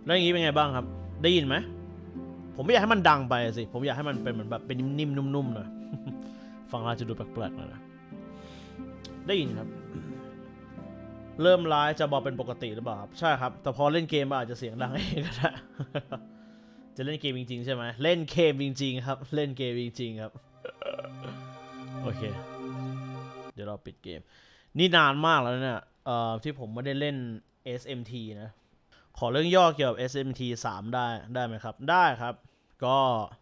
แล้วอย่างนี้เป็นไงบ้างครับได้ยินไหมผมไม่อยากให้มันดังไปสิผมอยากให้มันเป็นเหมือนแบบเป็นนิ่มๆนุ่มๆหน่อยฟังเราจะดูแปลกๆหน่อยนะได้ยินครับเริ่มไลฟ์จะบอกเป็นปกติหรือเปล่าครับใช่ครับแต่พอเล่นเกมอาจจะเสียงดังเองก็ได้จะเล่นเกมจริงๆใช่ไหมเล่นเกมจริงๆครับเล่นเกมจริงๆครับโอเคเดี๋ยวเราปิดเกมนี่นานมากแล้วเนี่ยที่ผมไม่ได้เล่น SMT นะขอเรื่องย่อเกี่ยวกับ SMT 3ได้ไหมครับได้ครับก็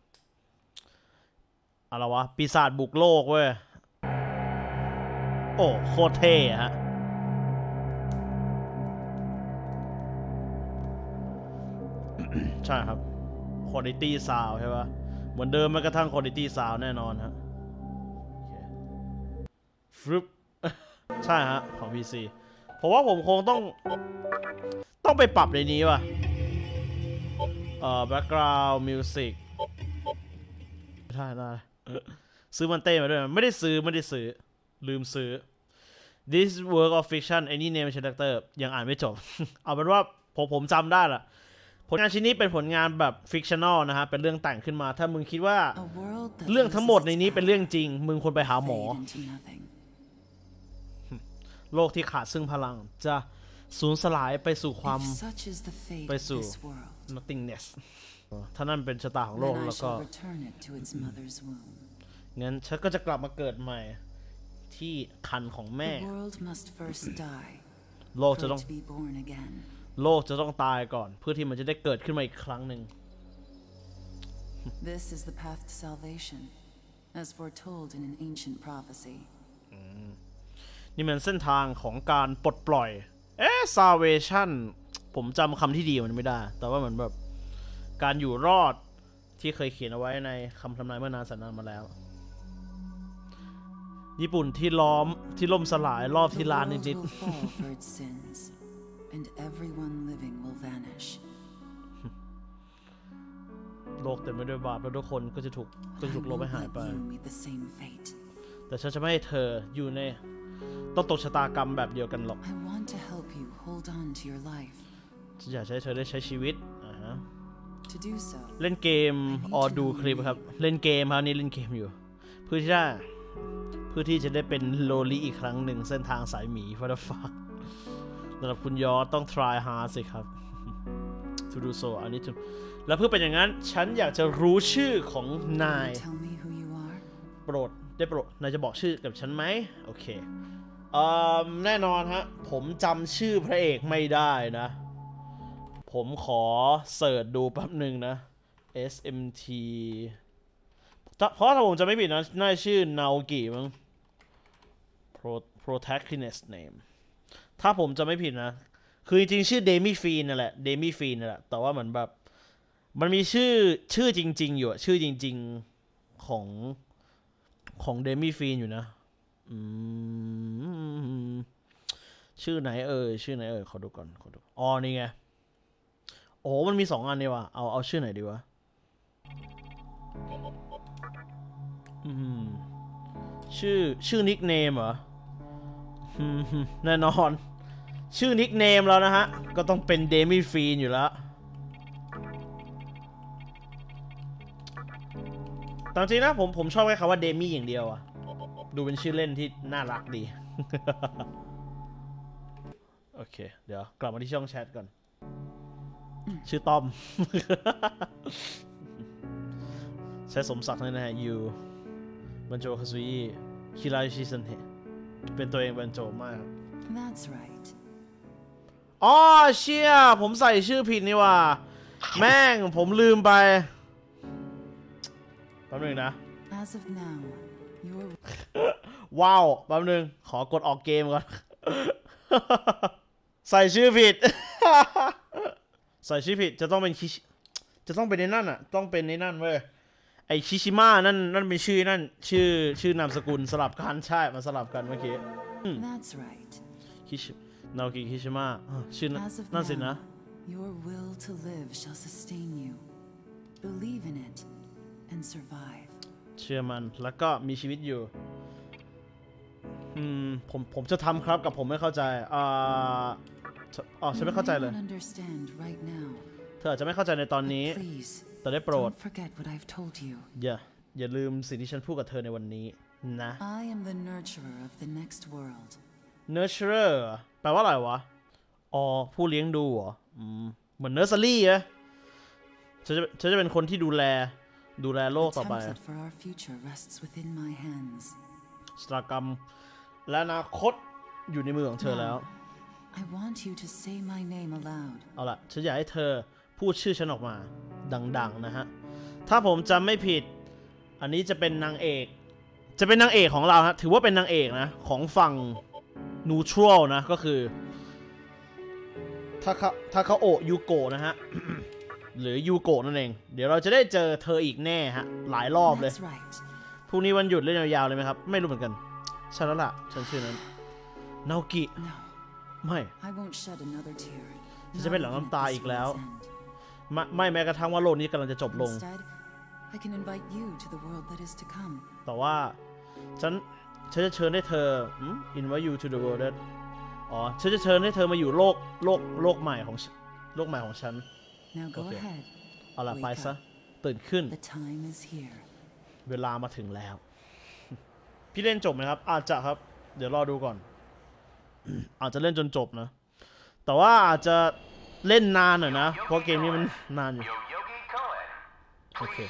อะไรวะปีศาจบุกโลกเว้ยโอ้โคตรเท่ฮะใช่ครับ Quality Sound ใช่ปะเหมือนเดิมแม้กระทั่ง Quality Sound แน่นอนฮะฟึบใช่ฮะของ PC ผมว่าผมคงต้องไปปรับในนี้ว่ะbackground music ได้ซื้อมันเต้มาด้วยไม่ได้ซื้อลืมซื้อ this work of fiction any name character ยังอ่านไม่จบ เอาเป็นว่าผมจำได้ละผลงานชิ้นนี้เป็นผลงานแบบ fictional นะฮะเป็นเรื่องแต่งขึ้นมาถ้ามึงคิดว่าเรื่องทั้งหมดในนี้เป็นเรื่องจริงมึงควรไปหาหมอโลกที่ขาดซึ่งพลังจะสูญสลายไปสู่ความไปสู่ nothingness ถ้านั่นเป็นชะตาของโลกแล้วก็งั้นฉันก็จะกลับมาเกิดใหม่ที่คันของแม่โลกจะต้องตายก่อนเพื่อที่มันจะได้เกิดขึ้นมาอีกครั้งหนึ่ง This is the path to salvation, as foretold in an ancient prophecy. นี่มันเส้นทางของการปลดปล่อยsalvation ผมจำคำที่ดีมันไม่ได้แต่ว่าเหมือนแบบการอยู่รอดที่เคยเขียนเอาไว้ในคำทำนายเมื่อนานแสนนานมาแล้วญี่ปุ่นที่ล่มสลายรอบที่ล้านนิดๆโลกเต็มไปด้วยบาปแล้วทุกคนก็จะถูกลบให้หายไปแต่ฉันจะไม่ให้เธออยู่ในต้องตกชะตากรรมแบบเดียวกันหรอกฉันอยากให้เธอได้ใช้ชีวิตเล่นเกมดูคลิปครับเล่นเกมครับนี่เล่นเกมอยู่เพื่อที่จะได้เป็นโลลีอีกครั้งหนึ่งเส้นทางสายหมีฟาดฟักสำหรับคุณยอต้อง try hard สิครับ to do so อันนี้แล้วเพื่อเป็นอย่างนั้นฉันอยากจะรู้ชื่อของนายโปรดนายจะบอกชื่อกับฉันไหมโอเคแน่นอนฮะผมจำชื่อพระเอกไม่ได้นะผมขอเสิร์ชดูแป๊บหนึ่งนะ SMT เพราะถ้าผมจะไม่ผิดนะน่าชื่อนาโอกิมั้ง protagonist name ถ้าผมจะไม่ผิดนะคือจริงๆชื่อเดมี่ฟีนนั่นแหละแต่ว่าเหมือนแบบมันมีชื่อจริงๆอยู่ชื่อจริงๆของเดมี่ฟีนอยู่นะชื่อไหนขอดูก่อนอ๋อนี่ไงโอ้มันมี2อันนี่ว่ะเอาชื่อไหนดีวะชื่อนิกเนมเหรอแน่นอนชื่อนิกเนมแล้วนะฮะก็ต้องเป็นเดมี่ฟีนอยู่แล้วตามจริงนะผมชอบแค่คำว่าเดมี่อย่างเดียวอะดูเป็นชื่อเล่นที่น่ารักดีโอเคเดี๋ยวกลับมาที่ช่องแชทก่อนชื่อต้อมใช้สมศักดิ์นะฮะยูบันโจคาซุยิคิราชิซันเฮเป็นตัวเองบันโจมาก That's right. อ๋อเชี่ยผมใส่ชื่อผิดนี่ว่าแม่งผมลืมไปแป๊บนึงนะ As of now, you're ว้าวแป๊บนึงขอกดออกเกมก่อน ใส่ชื่อผิด ใส่ชื่อผิดจะต้องเป็นในนั่นอ่ะต้องเป็นในนั่นเว้ยไอชิชิมะนั่นเป็นชื่อนั่นชื่อนามสกุลสลับกันใช่มาสลับกันเมื่อกี้ That's right. นาโอกิคิชิมะชื่อนั่นสินะ Your will to live shall sustain you. Believe in it and survive. เชื่อมันแล้วก็มีชีวิตอยู่ผมจะทำครับกับผมไม่เข้าใจฉันไม่เข้าใจเลยเธออาจจะไม่เข้าใจในตอนนี้แต่ได้โปรดอย่าลืมสิ่งที่ฉันพูดกับเธอในวันนี้นะ nurturer แปลว่าอะไรวะอ๋อผู้เลี้ยงดูเหรอเหมือนเนอร์เซอรี่อะฉันจะเป็นคนที่ดูแลโลกต่อไปชะตากรรมและอนาคตอยู่ในมือของเธอแล้วเอาล่ะฉันอยากให้เธอพูดชื่อฉันออกมาดังๆนะฮะถ้าผมจำไม่ผิดอันนี้จะเป็นนางเอกของเราฮะถือว่าเป็นนางเอกนะของฝั่งนูทรัลนะก็คือทาคาโอะยูโกะนะฮะ หรือยูโกะนั่นเองเดี๋ยวเราจะได้เจอเธออีกแน่ฮะหลายรอบเลยพรุ่งนี้วันหยุดเล่นยาวๆเลยไหมครับไม่รู้เหมือนกันใช่แล้วล่ะฉันชื่อนั้นนาโอกิไม่ฉันจะไม่หลั่งน้ำตาอีกแล้วไม่แม้กระทั่งว่าโลกนี้กำลังจะจบลงแต่ว่าฉันจะเชิญให้เธอinvite you to the world that อ๋อฉันจะเชิญให้เธอมาอยู่โลกใหม่ของฉันโอเคเอาล่ะไปซะตื่นขึ้นเวลามาถึงแล้วพี่เล่นจบไหมครับอาจจะครับเดี๋ยวรอดูก่อน อาจจะเล่นจนจบนะแต่ว่าอาจจะเล่นนานหน่อยนะเพราะเกมนี้มันนานอยู่โอเค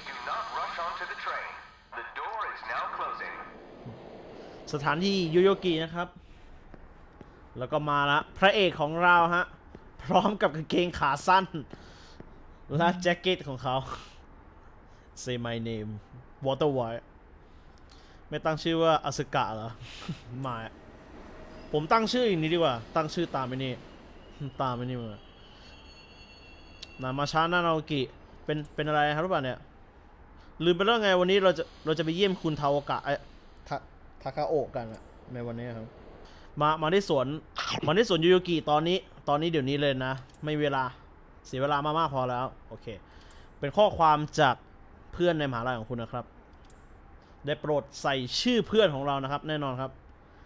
สถานที่โยโยกินะครับแล้วก็มาละพระเอกของเราฮะพร้อมกับกางเกงขาสั้นและแจ็คเก็ตของเขา Say my name Water White ไม่ตั้งชื่อว่าอสึกะเหรอ ไม่ผมตั้งชื่ออย่างนี้ดีกว่าตั้งชื่อตามไม่นี่มานามาชานานาโอกิเป็นอะไรครับรู้ป่ะเนี่ยลืมไปแล้วไงวันนี้เราจะไปเยี่ยมคุณทาโอกะทาคาโอะกันอะในวันนี้ครับมาที่สวนยูโยกิตอนนี้เดี๋ยวนี้เลยนะไม่เวลาเสียเวลามากพอแล้วโอเคเป็นข้อความจากเพื่อนในมหาลัยของคุณนะครับได้โปรดใส่ชื่อเพื่อนของเรานะครับแน่นอนครับ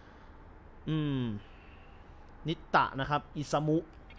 นิตะนะครับอิซามุ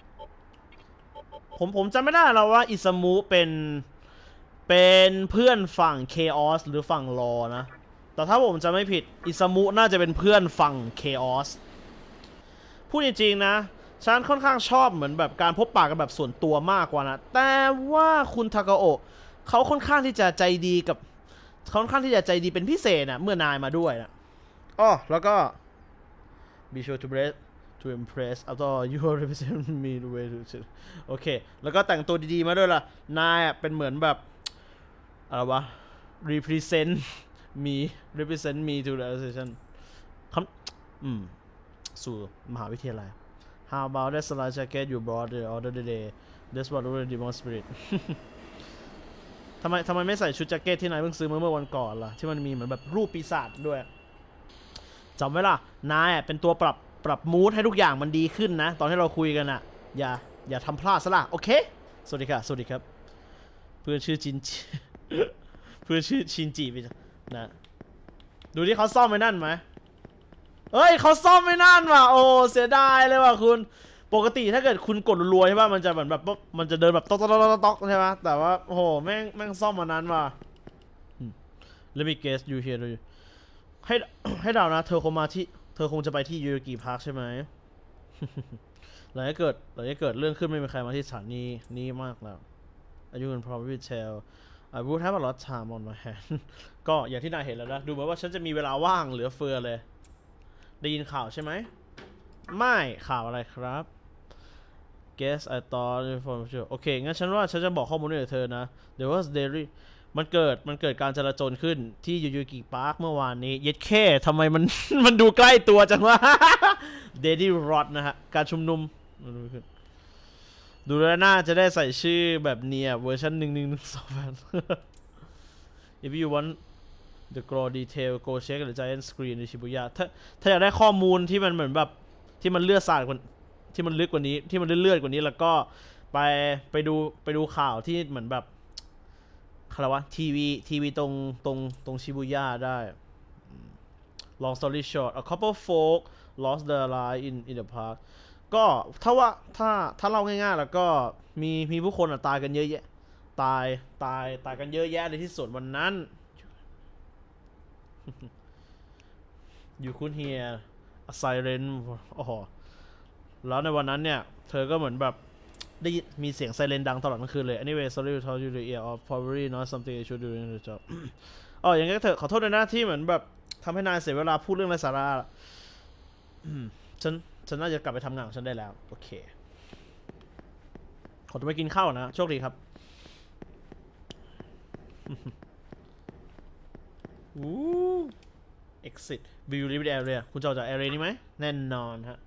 ผมจำไม่ได้แล้วว่าอิซามุเป็นเพื่อนฝั่งเคออสหรือฝั่งรอนะแต่ถ้าผมจำไม่ผิดอิซามุน่าจะเป็นเพื่อนฝั่งเคออสพูดจริงๆนะฉันค่อนข้างชอบเหมือนแบบการพบปะกันแบบส่วนตัวมากกว่านะแต่ว่าคุณทาคาโอะเขาค่อนข้างที่จะใจดีเป็นพิเศษนะเมื่อนายมาด้วยนะอ๋อแล้วก็ be sure to impress after you represent me the way to โอเคแล้วก็แต่งตัวดีๆมาด้วยล่ะนายเป็นเหมือนแบบอะไรวะ represent me to the association สู่มหาวิทยาลัย How about that slide jacket you brought the other day That's what really demonstrate ทำไมไม่ใส่ชุดแจ็คเก็ตที่นายเพิ่งซื้อเมื่อวันก่อนล่ะที่มันมีเหมือนแบบรูปปีศาจด้วยจำไว้ล่ะนายเป็นตัวปรับมูดให้ทุกอย่างมันดีขึ้นนะตอนที่เราคุยกันอ่ะอย่าทำพลาดซะล่ะโอเคสวัสดีครับเพื่อนชื่อชินจิไปนะดูที่เขาซ่อมไปนั่นไหมเฮ้ยเขาซ่อมไม่นั่นว่ะโอ้เสียดายเลยว่ะคุณปกติถ้าเกิดคุณกดรัวๆใช่ป่ะมันจะเหมือนแบบมันจะเดินแบบต๊อกใช่ป่ะแต่ว่าโอ้โหแม่งซ่อมมานั้นว่ะ Let me guess you here ให้เดานะเธอคงจะไปที่ยูโยกิพาร์คใช่ไหม หลังจากเกิดเรื่องขึ้นไม่มีใครมาที่สถานีนี้มากแล้วอายุ can probably tell I would have a lot of time on my hand ก็อย่างที่นายเห็นแล้วนะดูเหมือนว่าฉันจะมีเวลาว่างเหลือเฟือเลยได้ยินข่าวใช่ไหมไม่ข่าวอะไรครับ Guess I thoughtโอเคงั้นฉันว่าฉันจะบอกข้อมูลให้เธอนะ There was daily มันเกิดการจราจรขึ้นที่ยูโยกิพาร์คเมื่อวานนี้เย็ดแค่ทำไมมันดูใกล้ตัวจังวะ Daily Rot นะฮะการชุมนุมดูแล้วน่าจะได้ใส่ชื่อแบบนี้เวอร์ชัน1112 If you want the raw detail go check the giant screen ในชิบุย่าถ้าอยากได้ข้อมูลที่มันเหมือนแบบที่มันเลือดสาดกว่าที่มันลึกกว่านี้ที่มันเลือดกว่านี้แล้วก็ไปดูข่าวที่เหมือนแบบอะไรวะทีวีตรงชิบุย่าได้ Long story short a couple folk lost their life in the park ก็ถ้าเล่าง่ายๆแล้วก็มีผู้คนตายกันเยอะแยะตายกันเยอะแยะในที่สุดวันนั้น อยู่คุณเฮียไซเรนโอ้โหแล้วในวันนั้นเนี่ยเธอก็เหมือนแบบได้มีเสียงไซเรนดังตลอดทั้งคืนเลย anyway sorry to tell you the ear of probably not something I should do in the job อ๋ออย่างงี้เถอะขอโทษในหน้าที่เหมือนแบบทำให้นายเสียเวลาพูดเรื่องไร้สาระฉันน่าจะกลับไปทำงานของฉันได้แล้วโอเคขอตัวไปกินข้าวนะโชคดีครับexit will you leave the area คุณจะออกจาก area นี้ไหมแน่นอนฮะ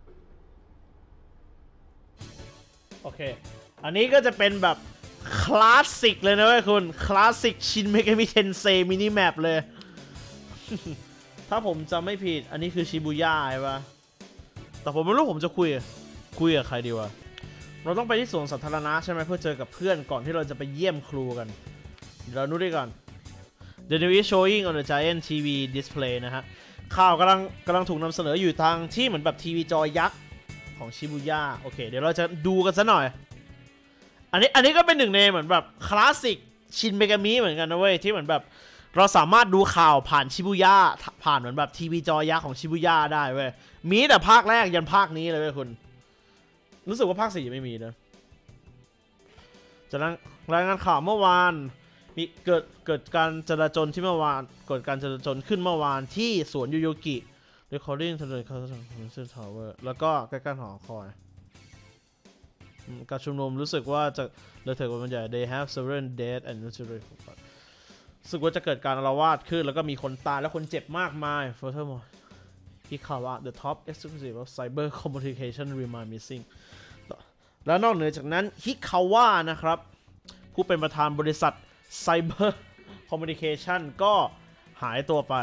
โอเคอันนี้ก็จะเป็นแบบคลาสสิกเลยนะเว้ยคุณคลาสสิกชินเมกามิเทนเซมินิแมปเลย ถ้าผมจำไม่ผิดอันนี้คือชิบูย่าใช่ปะแต่ผมไม่รู้ผมจะคุยกับใครดีวะเราต้องไปที่สวนสาธารณะใช่ไหมเพื่อเจอกับเพื่อนก่อนที่เราจะไปเยี่ยมครูกันเดี๋ยวเราดูด้วยกัน The new is showing on the giant TV display นะฮะข่าวกำลังถูกนำเสนออยู่ทางที่เหมือนแบบทีวีจอยักษ์ของชิบูย่าโอเคเดี๋ยวเราจะดูกันซะหน่อยอันนี้ก็เป็นหนึ่งในเหมือนแบบคลาสสิกชินเมกามิเหมือนกันนะเว้ยที่เหมือนแบบเราสามารถดูข่าวผ่านชิบูย่าผ่านเหมือนแบบทีวีจอยักษ์ของชิบูย่าได้เว้ยมีแต่ภาคแรกยันภาคนี้เลยเว้ยคุณรู้สึกว่าภาค4ไม่มีนะจากนั้นรายงานข่าวเมื่อวานมีเกิดการจราจรที่เมื่อวานเกิดการจราจรขึ้นเมื่อวานที่สวนยูโยกิrecording ถนนคาร์เซนทาวเวอร์แล้วก็ใกล้ๆหอคอยการชุมนุมรู้สึกว่าจะเลยเถิดวันใหญ่ they have several dead and injured รู้สึกว่าจะเกิดการอาละวาดขึ้นแล้วก็มีคนตายและคนเจ็บมากมาย furthermore ที่ข่าวว่า the top executive of cyber communication remain missing แล้วนอกเหนือจากนั้นฮิคาวะนะครับผู้เป็นประธานบริษัท cyber communication ก็หายตัวไป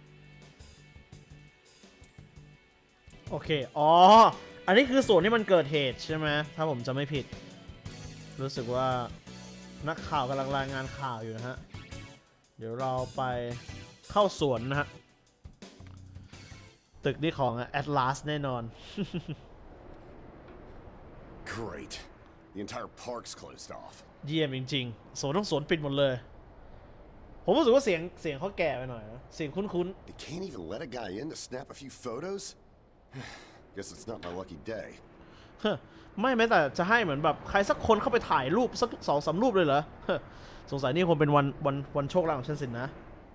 โอเคอ๋ออันนี้คือส่วนที่มันเกิดเหตุใช่ไหมถ้าผมจะไม่ผิดรู้สึกว่านักข่าวกำลังรายงานข่าวอยู่นะฮะเดี๋ยวเราไปเข้าสวนนะฮะตึกนี้ของ Atlas แน่นอน Great. The entire park's closed off. เยี่ยมจริงๆสวนปิดหมดเลยผมรู้สึกว่าเสียงเขาแก่ไปหน่อยนะเสียงคุ้นๆ They can't even let a guy in to snap a few photos? Guess it's not my lucky day. ไม่แม้แต่จะให้เหมือนแบบใครสักคนเข้าไปถ่ายรูปสัก2-3 รูปเลยเหรอสงสัยนี่คงเป็นวันโชคร้ายของฉันสินะ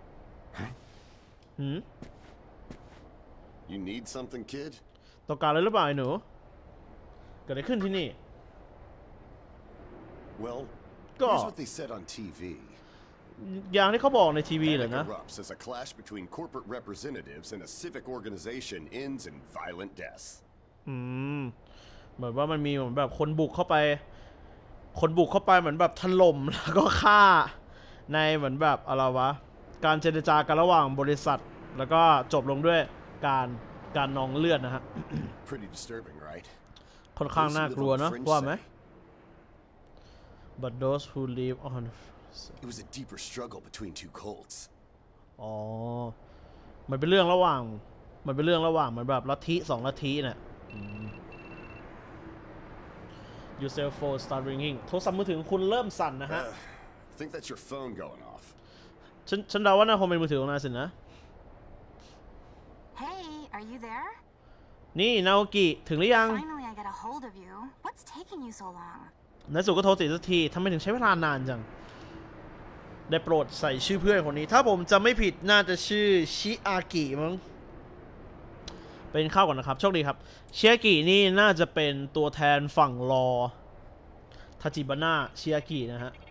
You need something, kid? ต้องการอะไรหรือเปล่าไอ้หนูเกิดอะไรขึ้นที่นี่ Well, here's what they said on TV. อย่างที่เขาบอกในทีวีเลยนะ Erupts as a clash between corporate representatives and a civic organization ends in violent deaths. เหมือนว่ามันมีเหมือนแบบคนบุกเข้าไปเหมือนแบบถล่มแล้วก็ฆ่าในเหมือนแบบอะไรวะการเจรจากันระหว่างบริษัทแล้วก็จบลงด้วยการนองเลือดนะฮะ Pretty disturbing, right? ค่อนข้างน่ากลัวนะว่าไหม But those who live on It was a deeper struggle between two cults. อ๋อมันเป็นเรื่องระหว่างเหมือนแบบลัทธิ2ลัทธิเนี่ยYour cell phone start ringing โทรศัพท์มือถือคุณเริ่มสั่นนะฮะ Think that's your phone going off. ฉันเดาว่าน่าคงเป็นมือถือของนายสินะ Hey, are you there? นี่นาโอกิถึงหรือยัง Finally, I got a hold of you. What's taking you so long? ในสุดก็โทรติดสักทีทำไมถึงใช้เวลานานจังได้โปรดใส่ชื่อเพื่อนคนนี้ถ้าผมจำไม่ผิดน่าจะชื่อชิอากิมั้งเป็นข้าวก่อนนะครับโชคดีครับชิอากินี่น่าจะเป็นตัวแทนฝั่งรอทาจิบาน่าชิอากินะฮะ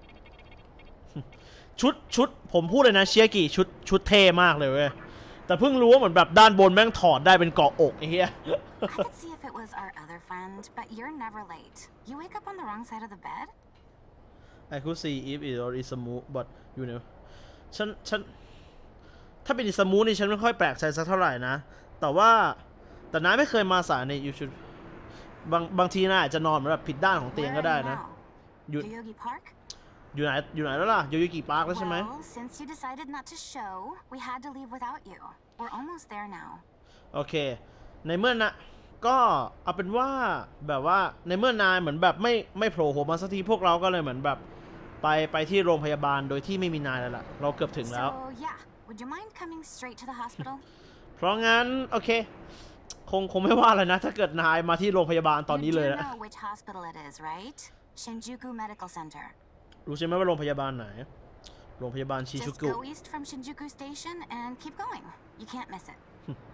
ชุดผมพูดเลยนะชิอากิชุดเท่มากเลยเว้ยแต่เพิ่งรู้ว่าเหมือนแบบด้านบนแม่งถอดได้เป็นเกาะอกไอ้เหี้ย I could see if it was our other friend, but you're never late. You wake up on the wrong side of the bed? I could see if it is a move, but you know ฉันถ้าเป็นอิสมูนี่ฉันไม่ค่อยแปลกใจสักเท่าไหร่นะแต่น้าไม่เคยมาสายในยูชูบางทีน่าอาจจะนอนแบบผิดด้านของเตียงก็ได้นะอยู่ไหนแล้วล่ะโยโยกิพาร์คแล้วใช่ไหม Well, since you decided not to show, we had to leave without you. We're almost there now. โอเคในเมื่อนะก็เอาเป็นว่าแบบว่าในเมื่อนายเหมือนแบบไม่โผล่หัวมาสักทีพวกเราก็เลยเหมือนแบบไปที่โรงพยาบาลโดยที่ไม่มีนายแล้วล่ะเราเกือบถึงแล้ว Would you mind coming straight to the hospital? เพราะงั้นโอเคคงไม่ว่าอะไรนะถ้าเกิดนายมาที่โรงพยาบาลตอนนี้เลย You do know which hospital it is, right? Shinjuku Medical Center. รู้ใช่ไหมว่าโรงพยาบาลไหนโรงพยาบาลชิจูกุ Just go east from Shinjuku Station and keep going. You can't miss it.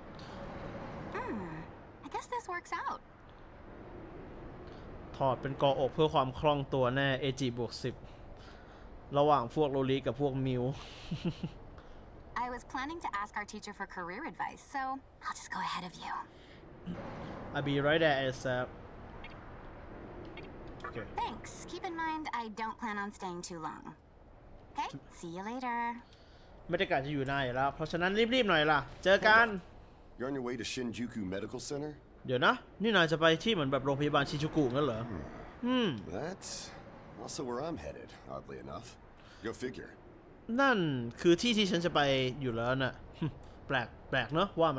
I guess this works out. ถอดเป็นกออกเพื่อความคล่องตัวแน่ AG+10 ระหว่างพวกโรลีกับพวกมิว I was planning to ask our teacher for career advice, so I'll just go ahead of you. I'll be right there ASAP. Okay. Thanks. Keep in mind, I don't plan on staying too long. Okay, see you later. ไม่ได้กะจะอยู่นานอยู่แล้วเพราะฉะนั้นรีบๆหน่อยล่ะเจอกัน You're on your way to Shinjuku Medical Center? เดี๋ยวนะนี่นายจะไปที่เหมือนแบบโรงพยาบาลชิจูกุงั้นเหรอ That's also where I'm headed, oddly enough. Go figure. นั่นคือที่ที่ฉันจะไปอยู่แล้วน่ะ แปลกเนอะว่าไหม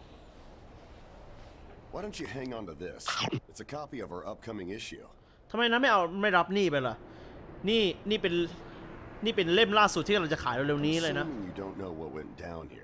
Why don't you hang on to this? It's a copy of our upcoming issue. ทำไมนะไม่รับนี่ไปล่ะนี่เป็นเล่มล่าสุดที่เราจะขายเร็วๆนี้เลยนะ You don't know what went down here.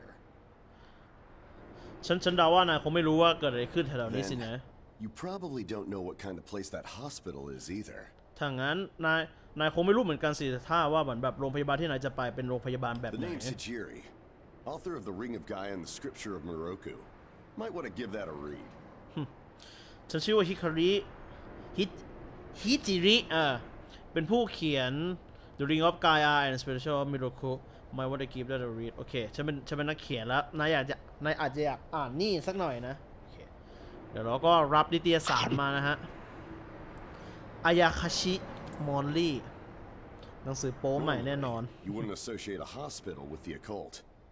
ฉันเดาว่านายคงไม่รู้ว่าเกิดอะไรขึ้นแถวนี้สินะ You probably don't know what kind of place that hospital is either. ถ้างั้นนายคงไม่รู้เหมือนกันสิถ้าว่าเหมือนแบบโรงพยาบาลที่นายจะไปเป็นโรงพยาบาลแบบไหน The name's Hijiri, author of the Ring of Gaia and the Scripture of Moroku. Might want to give that a read. ฉันชื่อว่าฮิคาริฮิจิริเป็นผู้เขียน The Ring of Gaia and Spiritual Miracle Might want to give that a read โอเคฉันเป็นนักเขียนแล้วนายอาจจะอยากอ่านนี่สักหน่อยนะเดี๋ยวเราก็รับนิตยสารมานะฮะอายาคาชิมอนลี่หนังสือโป๊ใหม่แน่นอน You wouldn't associate a hospital with the occult.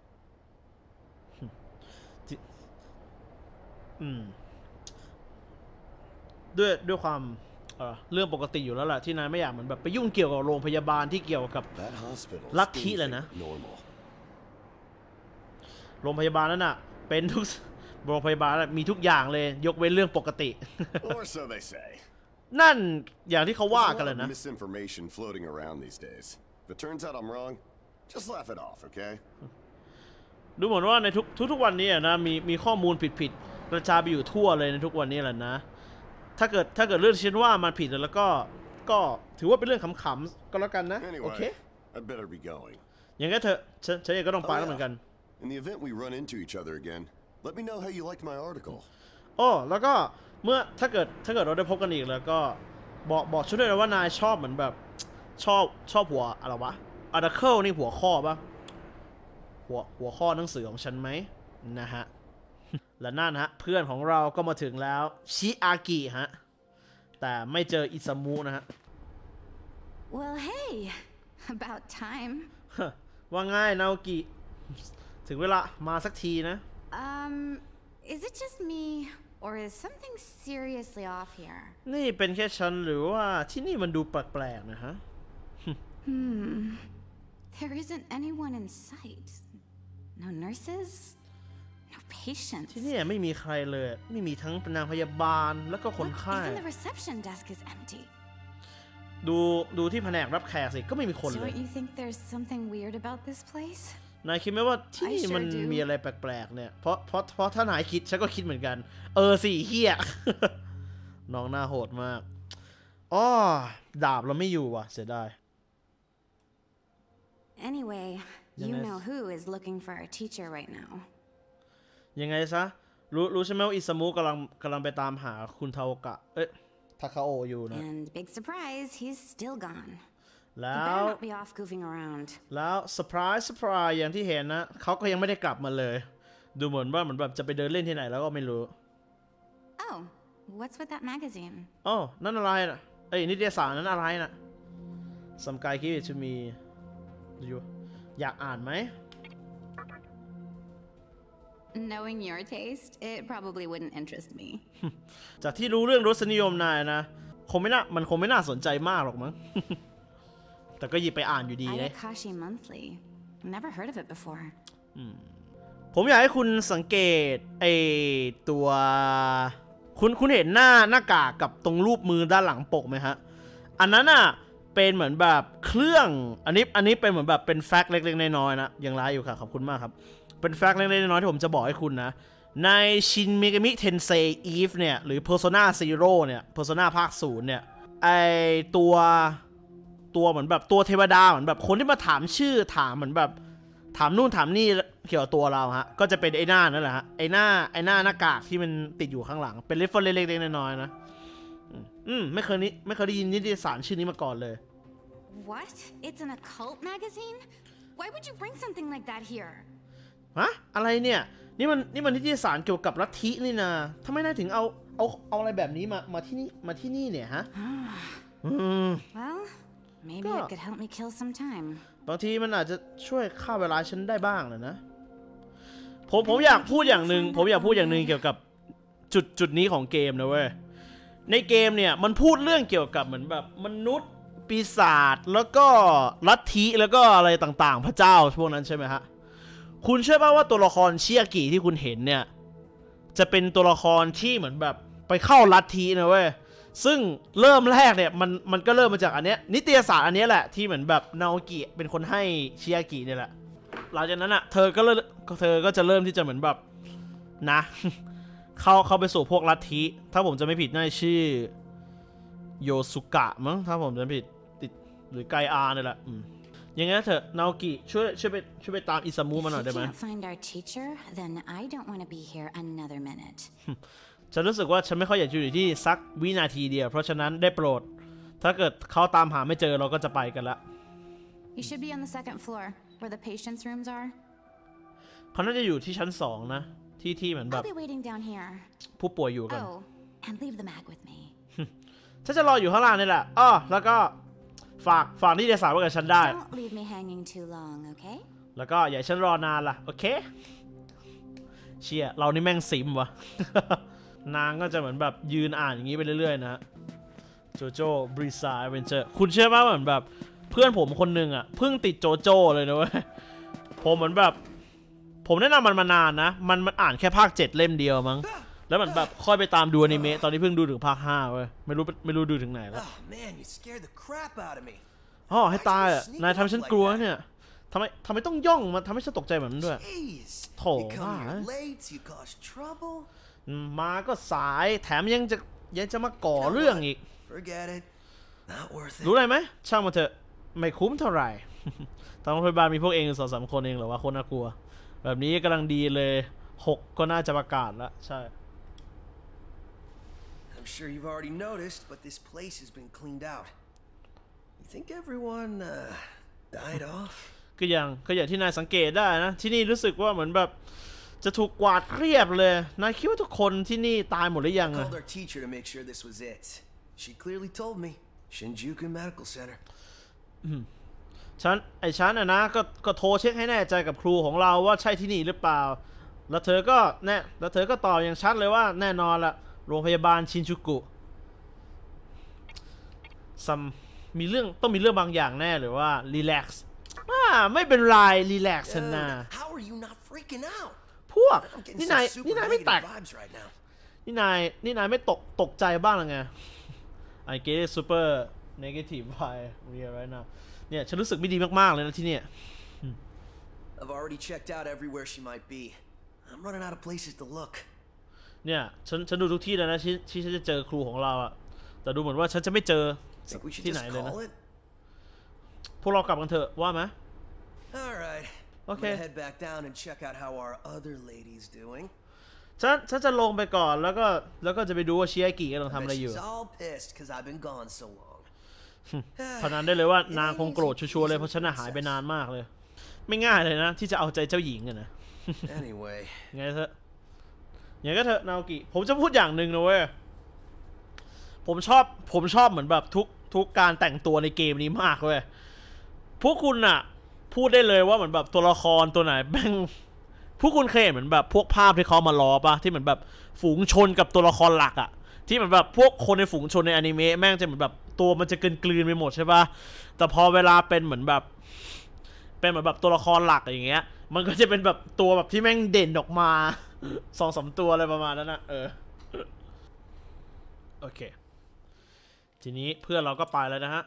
ด้วยความเรื่องปกติอยู่แล้วแหละที่นายไม่อยากเหมือนแบบไปยุ่งเกี่ยวกับโรงพยาบาลที่เกี่ยวกับลัทธิเลยนะโรงพยาบาลนั้นน่ะเป็นทุกโรงพยาบาลมีทุกอย่างเลยยกเว้นเรื่องปกติ นั่นอย่างที่เขาว่ากันเลยนะ Misinformation floating around these days. If it turns out I'm wrong, just laugh it off, okay? ดูเหมือนว่าในทุกวันนี้นะมีข้อมูลผิดกระจายไปอยู่ทั่วเลยในทุกวันนี้แหละนะถ้าเกิดเรื่องฉันว่ามันผิดแล้วก็ถือว่าเป็นเรื่องขำๆก็แล้วกันนะโอเค I'd better be going. อย่างงั้นเถอะฉันเองก็ต้องไปแล้วเหมือนกัน In the event we run into each other again, let me know how you liked my article. แล้วก็ถ้าเกิดเราได้พบกันอีกแล้วก็บอกฉันด้วยนะว่านายชอบเหมือนแบบชอบหัวอะไรวะ article นี่หัวข้อปะหัวข้อหนังสือของฉันไหมนะฮะและนั่นฮะเพื่อนของเราก็มาถึงแล้วชิอากิฮะแต่ไม่เจออิซามุนะฮะ Well, hey, about time. ว่าง่ายนาโอกิถึงเวลามาสักทีนะ Is it just me or is something seriously off here? นี่เป็นแค่ฉันหรือว่าที่นี่มันดูแปลกๆนะฮะ There isn't anyone in sight. No nurses.No patients. ที่นี่ไม่มีใครเลยไม่มีทั้งนางพยาบาลแล้วก็คนไข้ Even the reception desk is empty. ดูที่แผนกรับแขกสิก็ไม่มีคนเลย Don't you think there's something weird about this place? นายคิดไหมว่าที่นี่มันมีอะไรแปลกๆเนี่ยเพราะถ้านายคิดฉันก็คิดเหมือนกันสิเฮีย น้องหน้าโหดมากดาบเราไม่อยู่ว่ะเสียดาย Anyway, you know who is looking for our teacher right now. ยังไงซะรู้ใช่ไหมว่าอิซามุกำลังไปตามหาคุณทาโอกะทาคาโออยู่นะ And big surprise, he's still gone. แล้ว be off goofing around. แล้วเซอร์ไพรส์อย่างที่เห็นนะเขาก็ยังไม่ได้กลับมาเลยดูเหมือนแบบจะไปเดินเล่นที่ไหนแล้วก็ไม่รู้ Oh, what's with that magazine? นั่นอะไรนะนิตยสารนั้นอะไรนะซัมไกคิดจะมีอยากอ่านไหม Knowing your taste, it probably wouldn't interest me. จากที่รู้เรื่องรสนิยมนายนะมันคงไม่น่าสนใจมากหรอกมั้ง แต่ก็หยิบไปอ่านอยู่ดีเลย Ayakashi Monthly. Never heard of it before. ผมอยากให้คุณสังเกตตัวคุณเห็นหน้ากากกับตรงรูปมือด้านหลังปกไหมฮะอันนั้นอ่ะเป็นเหมือนแบบเครื่องอันนี้เป็นเหมือนแบบเป็นแฟกต์เล็กๆน้อยๆนะยังร้ายอยู่ค่ะขอบคุณมากครับเป็นแฟกต์เล็กๆน้อยๆที่ผมจะบอกให้คุณนะในชินเมกามิเทนเซอีฟเนี่ยหรือ Persona Zero เนี่ย Persona ภาค 0เนี่ยไอตัวเหมือนแบบตัวเทวดาเหมือนแบบคนที่มาถามชื่อถามเหมือนแบบถามนู่นถามนี่เกี่ยวกับตัวเราฮะก็จะเป็นไอ้หน้านั่นแหละฮะไอ้หน้าหน้ากากที่มันติดอยู่ข้างหลังเป็นเรฟเฟอร์เล็กๆน้อยๆนะไม่เคยได้ยินนิตยสารชื่อนี้มาก่อนเลย What? It's an occult magazine? Why would you bring something like that here? ฮะอะไรเนี่ยนี่มันนิตยสารเกี่ยวกับลัทธินี่นะทำไมนายถึงเอาอะไรแบบนี้มาที่นี่เนี่ยฮะ Well, maybe it could help me kill some time. บางทีมันอาจจะช่วยฆ่าเวลาฉันได้บ้างนะผมอยากพูดอย่างหนึ่งเกี่ยวกับจุดนี้ของเกมนะเว้ยในเกมเนี่ยมันพูดเรื่องเกี่ยวกับเหมือนแบบมนุษย์ปีศาจแล้วก็ลัทธิแล้วก็อะไรต่างๆพระเจ้าพวกนั้นใช่ไหมฮะคุณเชื่อป่ะว่าตัวละครเชียกิที่คุณเห็นเนี่ยจะเป็นตัวละครที่เหมือนแบบไปเข้าลัทธินะเว้ยซึ่งเริ่มแรกเนี่ยมันก็เริ่มมาจากอันเนี้ยนิตยสารอันนี้แหละที่เหมือนแบบนาโอกิเป็นคนให้เชียกิเนี่ยแหละหลังจากนั้นอ่ะเธอก็จะเริ่มที่จะเหมือนแบบนะเข้าไปสู่พวกลัทธิถ้าผมจะไม่ผิดน่าจะชื่อโยสุกะมั้งถ้าผมจะไม่ผิดติดหรือไกอาเนี่ยแหละอย่างงั้นเถอะนาโอกิช่วยไปตามอิซามุมาหน่อยได้ไหมฉันรู้สึกว่าฉันไม่ค่อยอยากอยู่ที่สักวินาทีเดียวเพราะฉะนั้นได้โปรดถ้าเกิดเขาตามหาไม่เจอเราก็จะไปกันละเขาน่าจะอยู่ที่ชั้น2นะที่เหมือนแบบผู้ป่วยอยู่กันฉันจะรออยู่ข้างล่างนี่แหละแล้วก็ฝากนิตยสารไว้กับฉันได้แล้วก็อย่าฉันรอนานล่ะโอเคเชี่ยเรานี่แม่งซิมวะ นางก็จะเหมือนแบบยืนอ่านอย่างนี้ไปเรื่อยๆนะโจโจ้บริซ่าเวนเจอร์คุณเชื่อไหมเหมือนแบบเพื่อนผมคนหนึ่งอ่ะเพิ่งติดโจโจ้เลยนะเว้ยผมเหมือนแบบผมแนะนำมันมานานนะมันอ่านแค่ภาค7เล่มเดียวมั้งแล้วมันแบบค่อยไปตามดูอนิเมะตอนนี้เพิ่งดูถึงภาค5เว้ยไม่รู้ดูถึงไหนแล้วให้ตายอ่ะนายทำฉันกลัวเนี่ยทำไมต้องย่องมาทำให้ฉันตกใจแบบนั้นด้วยโถมาก็สายแถมยังจะมาก่อเรื่องอีกรู้อะไรไหมช่างมาเถอะไม่คุ้มเท่าไหร่ทางโรงพยาบาลมีพวกเอง2-3 คนเองเหรอว่าคนน่ากลัวแบบนี้กำลังดีเลย6ก็น่าจะประกาศแล้วใช่ I'm sure you've already noticed, but this place has been cleaned out. You think everyone died off? ก็อย่างที่นายสังเกตได้นะที่นี่รู้สึกว่าเหมือนแบบจะถูกกวาดเรียบเลยนายคิดว่าทุกคนที่นี่ตายหมดหรือยัง Called our teacher to make sure this was it. She clearly told me Shinjuku Medical Center. ฉันนะก็โทรเช็คให้แน่ใจกับครูของเราว่าใช่ที่นี่หรือเปล่าแล้วเธอก็ตอบอย่างชัดเลยว่าแน่นอนละโรงพยาบาลชินจูกุต้องมีเรื่องบางอย่างแน่หรือว่ารีแลกซ์ไม่เป็นไรรีแลกซ์นะพวกนี่นายไม่แตกนี่นายไม่ตกใจบ้างหรือไง I get it super negative vibe right now เนี่ยฉันรู้สึกไม่ดีมากๆเลยนะที่เนี่ย I've already checked out everywhere she might be. I'm running out of places to look. เนี่ยฉันดูทุกที่แล้วนะที่ฉันจะเจอครูของเราอะแต่ดูเหมือนว่าฉันจะไม่เจอที่ไหนเลยนะพวกเรากลับกันเถอะว่าไหม Alright. Okay. Head back down and check out how our other lady's doing. ฉันจะลงไปก่อนแล้วก็จะไปดูว่าเชียกิกำลังทำอะไรอยู่พนันได้เลยว่านางคงโกรธชัวร์เลยเพราะฉันหายไปนานมากเลยไม่ง่ายเลยนะที่จะเอาใจเจ้าหญิงกันนะ Anyway ไงเถอะอย่างก็เถอะนาโอกิผมจะพูดอย่างหนึ่งนะเว้ยผมชอบเหมือนแบบทุกการแต่งตัวในเกมนี้มากเว้ยพวกคุณอะพูดได้เลยว่าเหมือนแบบตัวละครตัวไหนแม่งพวกคุณเคยเห็นเหมือนแบบพวกภาพที่เขามาล้อปะที่เหมือนแบบฝูงชนกับตัวละครหลักอะที่เหมือนแบบพวกคนในฝูงชนในอนิเมะแม่งจะเหมือนแบบตัวมันจะกลืนไปหมดใช่ปะแต่พอเวลาเป็นเหมือนแบบตัวละครหลักอย่างเงี้ยมันก็จะเป็นแบบตัวแบบที่แม่งเด่นออกมา2-3 ตัวอะไรประมาณนั้นนะโอเคทีนี้เพื่อนเราก็ไปแล้วนะฮะ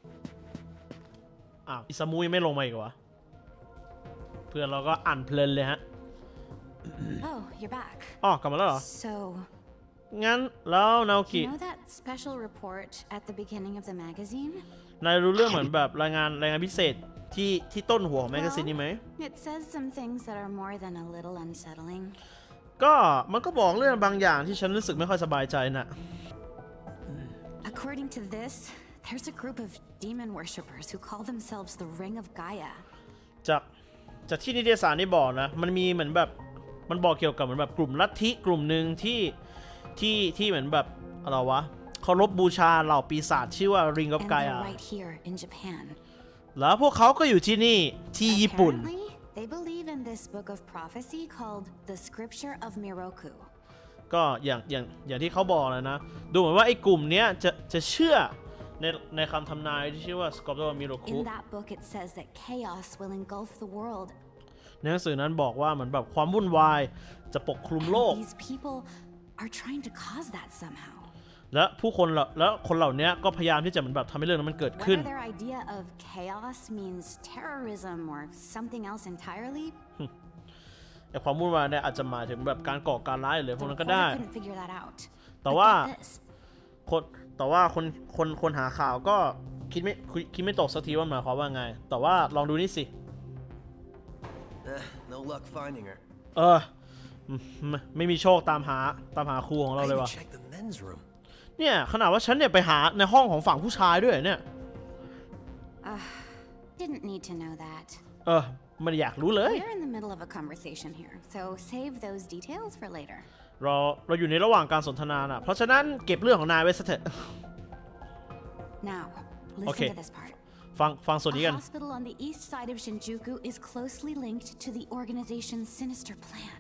อ้าวอิซามุยังไม่ลงมาอีกวะเพื่อนเราก็อ่านเพลินเลยฮะ Oh, you're back. อ๋อกลับมาแล้วเหรอ So, งั้นแล้วนาโอกิ you know that special report at the beginning of the magazine? นายรู้เรื่องเหมือนแบบรายงานพิเศษที่ต้นหัวของแมกกาซีนนี้ไหม It says some things that are more than a little unsettling. ก็มันก็บอกเรื่องบางอย่างที่ฉันรู้สึกไม่ค่อยสบายใจน่ะ According to this, there's a group of demon worshippers who call themselves the Ring of Gaia. จากที่นิตยสารนี่บอกนะมันมีเหมือนแบบมันบอกเกี่ยวกับเหมือนแบบกลุ่มลัทธิกลุ่มหนึ่งที่เหมือนแบบอะไรวะเคารพบูชาเหล่าปีศาจชื่อว่า Ring of And Gaia they're right here in Japan. แล้วพวกเขาก็อยู่ที่นี่ที่ญี่ปุ่น Apparently, they believe in this book of prophecy called the Scripture of Miroku. ก็อย่างที่เขาบอกเลยนะดูเหมือนว่าไอ้กลุ่มเนี้ยจะเชื่อในคำทำนายที่ชื่อว่า Scripture of Miroku In that book, it says that chaos will engulf the world. ในหนังสือนั้นบอกว่าเหมือนแบบความวุ่นวายจะปกคลุมโลก These people are trying to cause that somehow. และคนเหล่านี้ก็พยายามที่จะเหมือนแบบทำให้เรื่องนั้นมันเกิดขึ้น Whether their idea of chaos means terrorism or something else entirely, แต่ความวุ่นวายเนี่ยอาจจะหมายถึงแบบการก่อการร้ายหรือพวกนั้นก็ได้ couldn't figure that out. แต่ว่า But get this. คนหาข่าวก็คิดไม่ตกสักทีว่าหมายความว่าไงแต่ว่าลองดูนี่สิ No luck finding her. ไม่มีโชคตามหาครูของเราเลย I ว่ะ even checked the men's room. เนี่ยขนาดว่าฉันเนี่ยไปหาในห้องของฝั่งผู้ชายด้วยเนี่ย Didn't need to know that. ไม่ได้อยากรู้เลย We're in the middle of a conversation here, so save those details for later. เราอยู่ในระหว่างการสนทนาน่ะเพราะฉะนั้นเก็บเรื่องของนายไว้ซะเถอะ Now, listen Okay. to this part. ฟังส่วนนี้ A กัน hospital on the east side of Shinjuku is closely linked to the organization's sinister plan.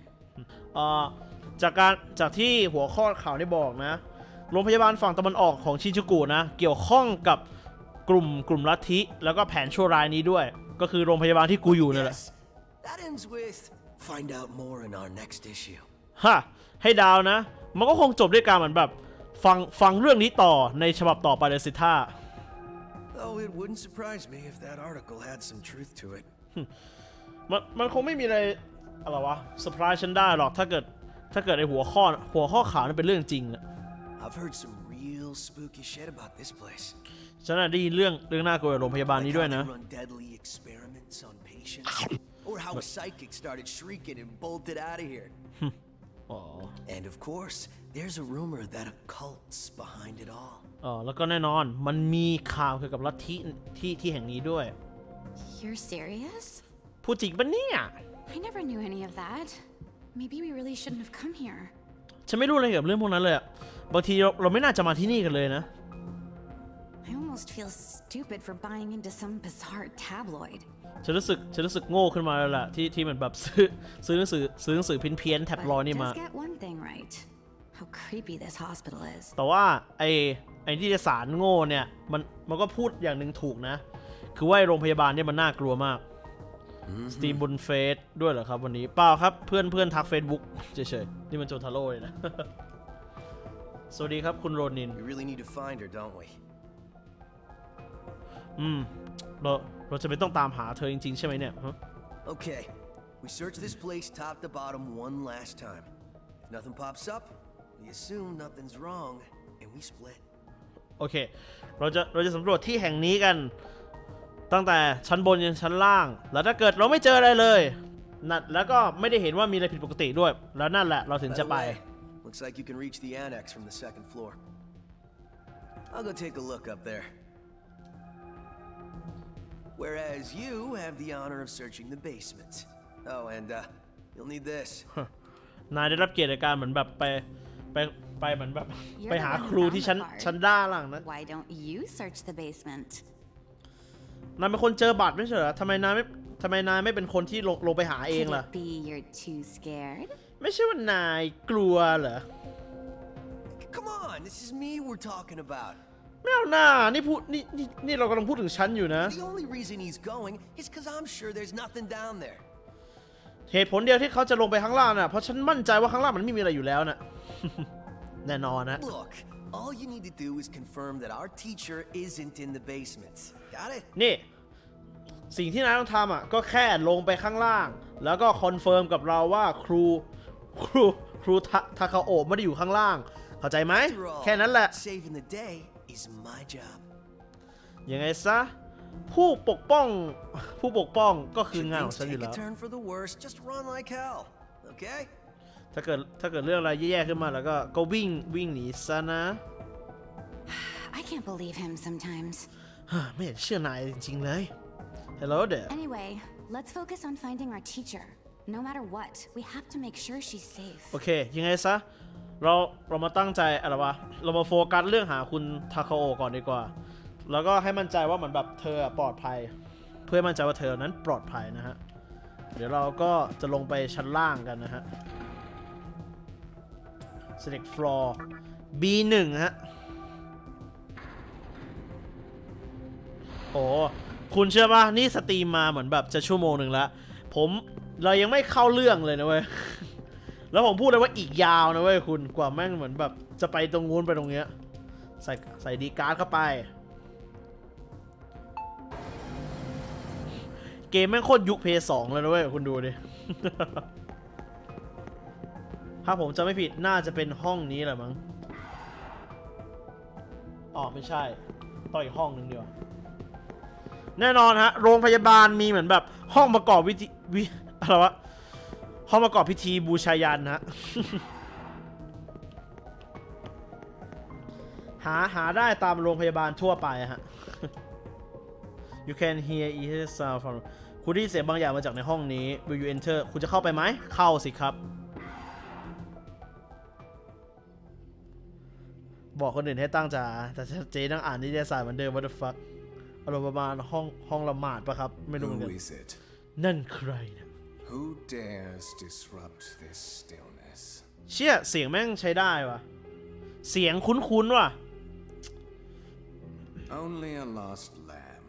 จากที่หัวข้อข่าวได้บอกนะโรงพยาบาลฝั่งตะวันออกของชินจูกุนะเกี่ยวข้องกับกลุ่มลัทธิแล้วก็แผนชั่วร้ายนี้ด้วยก็คือโรงพยาบาลที่กูอยู่นั่นแหละ Yes, that ends with find out more in our next issue. ฮะให้ดาวนะมันก็คงจบด้วยการเหมือนแบบฟังเรื่องนี้ต่อในฉบับต่อไปเลยสิท่า Though it wouldn't surprise me if that article had some truth to it. มันคงไม่มีอะไรวะเซอร์ไพรส์ฉันได้หรอกถ้าเกิดไอหัวข้อข่าวนั้นเป็นเรื่องจริงอะ I've heard some real spooky shit about this place. ฉันได้ยินเรื่องน่ากลัวโรงพยาบาลนี้ด้วยนะ Like how they run deadly experiments on patients, or how psychics started shrieking and bolted out of here. And of course, there's a rumor that a cult's behind it all. แล้วก็แน่นอนมันมีข่าวเกี่ยวกับลัทธิที่แห่งนี้ด้วย You're serious? พูดจริงปะเนี่ย I never knew any of that. Maybe we really shouldn't have come here. ฉันไม่รู้อะไรเกี่ยวกับเรื่องพวกนั้นเลยอะบางทีเราไม่น่าจะมาที่นี่กันเลยนะ I almost feel stupid for buying into some bizarre tabloid. ฉันรู้สึกโง่ขึ้นมาแล้วแหละที่เหมือนแบบซื้อหนังสือเพี้ยนแท็บลอยนี่มา But just get one thing right. How creepy this hospital is. แต่ว่าไอ้นิตยสารโง่เนี่ยมันก็พูดอย่างหนึ่งถูกนะคือว่าโรงพยาบาลเนี่ยมันน่ากลัวมากสตรีมบนเฟซด้วยเหรอครับวันนี้เปล่าครับเพื่อนทัก Facebook เฉยๆนี่มันโจทาโร่เลยนะ สวัสดีครับคุณโรนิน We really need to find her, don't we? เราจะไม่ต้องตามหาเธอจริงๆใช่ไหมเนี่ย Okay, we search this place top to bottom one last time. If nothing pops up, we assume nothing's wrong, and we split. โอเคเราจะสำรวจที่แห่งนี้กันตั้งแต่ชั้นบนยันชั้นล่างแล้วถ้าเกิดเราไม่เจออะไรเลยแล้วก็ไม่ได้เห็นว่ามีอะไรผิดปกติด้วยแล้วนั่นแหละเราถึงจะไป Looks like you can reach the annex from the second floor. I'll go take a look up there. Whereas you have the honor of searching the basement. Oh, and you'll need this. นายได้รับเกียรติในการเหมือนแบบไปเหมือนแบบไปหาครูที่ชั้นด้านล่างนะ Why don't you search the basement? นายเป็นคนเจอบัตรไม่ใช่เหรอทำไมนายไม่เป็นคนที่ลงไปหาเองล่ะ Could it be you're too scared? ไม่ใช่ว่านายกลัวเหรอ Come on, this is me we're talking about. ไม่เอาหน้านี่เรากำลังพูดถึงฉันอยู่นะ The only reason he's going is because I'm sure there's nothing down there. เหตุผลเดียวที่เขาจะลงไปข้างล่างน่ะเพราะฉันมั่นใจว่าข้างล่างมันไม่มีอะไรอยู่แล้วน่ะ แน่นอนนะ Look, All you need to do is confirm that our teacher isn't in the basement. Got it? นี่สิ่งที่นายต้องทำอ่ะก็แค่ลงไปข้างล่างแล้วก็คอนเฟิร์มกับเราว่าครูทาคาโอะไม่ได้อยู่ข้างล่างเข้าใจไหมแค่นั้นแหละ Saving the day is my job. ยังไงซะผู้ปกป้องก็คืองานของฉันอยู่แล้ว Turn for the worst, just run like hell. Okay? ถ้าเกิดเรื่องอะไรแย่ๆขึ้นมาแล้วก็วิ่งหนีซะนะ I can't believe him sometimes. ไม่อยากเชื่อนายจริงๆเลย Hello there. Anyway, let's focus on finding our teacher. No matter what, we have to make sure she's safe. โอเคยังไงซะเรามาตั้งใจอะไรวะเรามาโฟกัสเรื่องหาคุณทาคาโอะก่อนดีกว่าแล้วก็ให้มั่นใจว่าเหมือนแบบเธอปลอดภัยเพื่อมั่นใจว่าเธอนั้นปลอดภัยนะฮะเดี๋ยวเราก็จะลงไปชั้นล่างกันนะฮะ Select floor B1 ฮะโอ้คุณเชื่อป่ะนี่สตรีมมาเหมือนแบบจะชั่วโมงหนึ่งแล้วเรายังไม่เข้าเรื่องเลยนะเว้ย แล้วผมพูดเลยว่าอีกยาวนะเว้ยคุณกว่าแม่งเหมือนแบบจะไปตรงนู้นไปตรงเนี้ยใส่ดีการ์ดเข้าไปเกมแม่งโคตรยุคเพย์2เลยนะเว้ยคุณดูดิ ถ้าผมจะไม่ผิดน่าจะเป็นห้องนี้แหละมั้งอ๋อไม่ใช่ต่ออีกห้องหนึ่งเดียวแน่นอนฮะโรงพยาบาลมีเหมือนแบบห้องประกอบอะไรวะห้องประกอบพิธีบูชายันฮะ หาได้ตามโรงพยาบาลทั่วไปฮะ You can hear it sound from คุณได้ยินเสียงบางอย่างมาจากในห้องนี้ Will you enter คุณจะเข้าไปไหมเข้าสิครับบอกคนอื่นให้ตั้งใจแต่เจ๊นั่งอ่านนิตยสารเหมือนเดิม What the fuck อารมณ์ประมาณห้องละหมาดปะครับไม่รู้เหมือนกันนั่นใครนะ Who dares disrupt this stillness เชี่ยเสียงแม่งใช้ได้วะเสียงคุ้นๆว่ะ Only a lost lamb.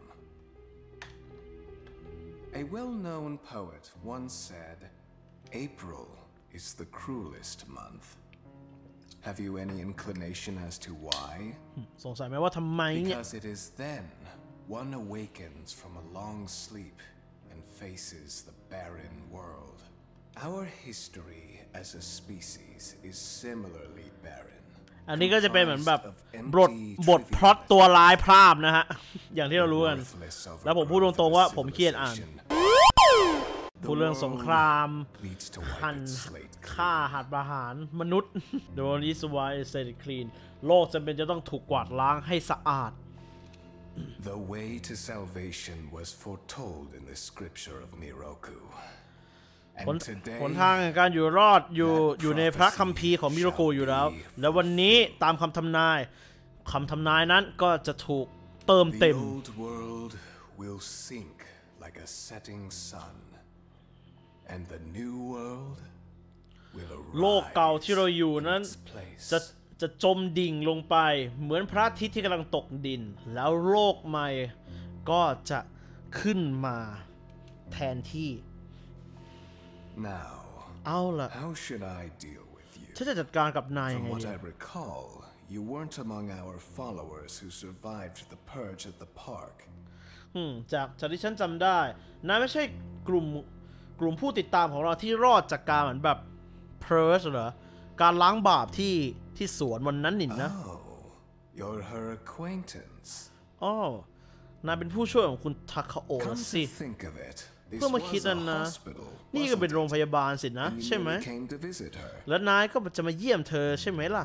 A well-known poet once said, April is the cruelest month. Have you any inclination as to why? สงสัยไหมว่าทำไมเนี่ย Because it is then one awakens from a long sleep and faces the barren world. Our history as a species is similarly barren. อันนี้ก็จะเป็นเหมือนแบบบทพล็อตตัวร้ายพร่ำนะฮะ อย่างที่เรารู้กันแล้วผมพูดตรงๆว่าผมเครียดอ่านพูดเรื่องสงครามฆ่าหัตถประหารมนุษย์ The world is why it's set clean โลกจำเป็นจะต้องถูกกวาดล้างให้สะอาด The way to salvation was foretold in the scripture of Miroku. หนทางแห่งการอยู่รอดอยู่ในพระคัมภีร์ของมิโรกุอยู่แล้วและวันนี้ตามคำทำนายนั้นก็จะถูกเติมเต็ม The old world will sink like a setting sun, and the new world will arise. โลกเก่าที่เราอยู่นั้นจะจมดิ่งลงไปเหมือนพระอาทิตย์ที่กำลังตกดินแล้วโลกใหม่ก็จะขึ้นมาแทนที่ Now, เอาล่ะ how should I deal with you? ฉันจะจัดการกับนายยัง From ไง what ดี I recall, you weren't among our followers who survived the purge at the park. จากที่ฉันจำได้นายไม่ใช่กลุ่มผู้ติดตามของเราที่รอดจากการเหมือนแบบเพอร์ชเหรอการล้างบาปที่สวนวันนั้นนี่นะ Oh, you're her acquaintance. อ๋อนายเป็นผู้ช่วยของคุณทาคาโอะ Come สิ to think of it, เพื่อ this มาคิด was นั่ a นนะ hospital, นี่ก็เป็น wasn't โรง it? พยาบาลสินะ And ใช่ไหม you came to visit her. และนายก็จะมาเยี่ยมเธอใช่ไหมล่ะ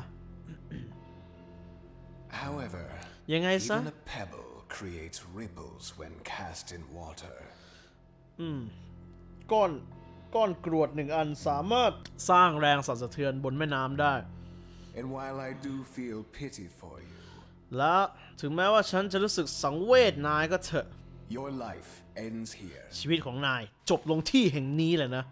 However, ยังไงซะ even a pebble creates ripples when cast in water. ก้อนกรวดหนึ่งอันสามารถสร้างแรงสั่นสะเทือนบนแม่น้ำได้ And while I do feel pity for you, และถึงแม้ว่าฉันจะรู้สึกสังเวชนายก็เถอะ your life ends here. ชีวิตของนายจบลงที่แห่งนี้แหละนะ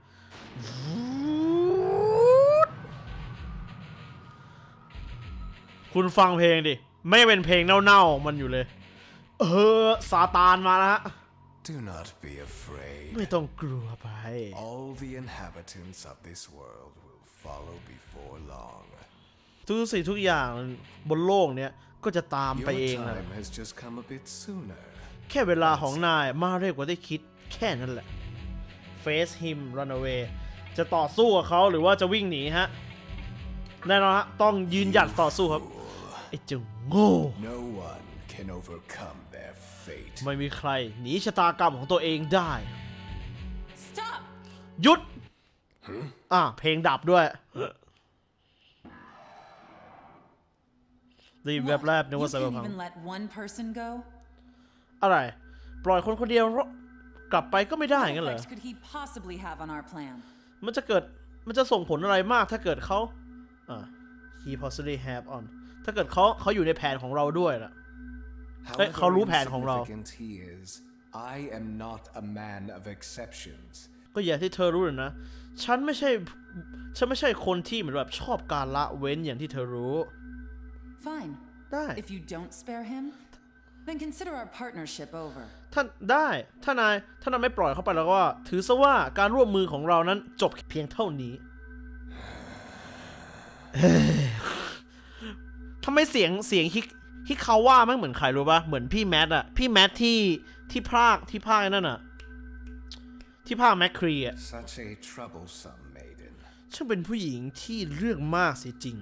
คุณฟังเพลงดิไม่เป็นเพลงเน่าๆมันอยู่เลยซาตานมาแล้วฮะ Do not be afraid. ไม่ต้องกลัวไป All the inhabitants of this world will follow before long. ทุกสิ่งทุกอย่างบนโลกเนี้ยก็จะตามไปเองนะแค่เวลาของนายมาเร็วกว่าที่คิดแค่นั้นแหละ Face him run away จะต่อสู้กับเขาหรือว่าจะวิ่งหนีฮะแน่นอนฮะต้องยืนหยัดต่อสู้ครับไอ้เจ้าโง่ไม่มีใครหนีชะตากรรมของตัวเองได้หยุดเพลงดับด้วยดีแบบแรกนึกว่าจะเป็นอะไรปล่อยคนคนเดียวกลับไปก็ไม่ได้งั้นเหรอมันจะส่งผลอะไรมากถ้าเกิดเขาhe possibly have on ถ้าเกิดเขาอยู่ในแผนของเราด้วยล่ะเขารู้แผนของเราก็อย่างที่เธอรู้เลยนะฉันไม่ใช่คนที่เหมือนแบบชอบการละเว้นอย่างที่เธอรู้ Fine ได้ If you don't spare him then consider our partnership over ท่านได้ถ้านายไม่ปล่อยเขาไปแล้วก็ถือซะว่าการร่วมมือของเรานั้นจบเพียงเท่านี้ทำไมเสียงฮิคาว่ามันเหมือนใครรู้ป่ะเหมือนพี่แมทอะพี่แมทที่ภาคนั่นอะที่ภาคแมคครีอะช่างเป็นผู้หญิงที่เรื่องมากสิจริง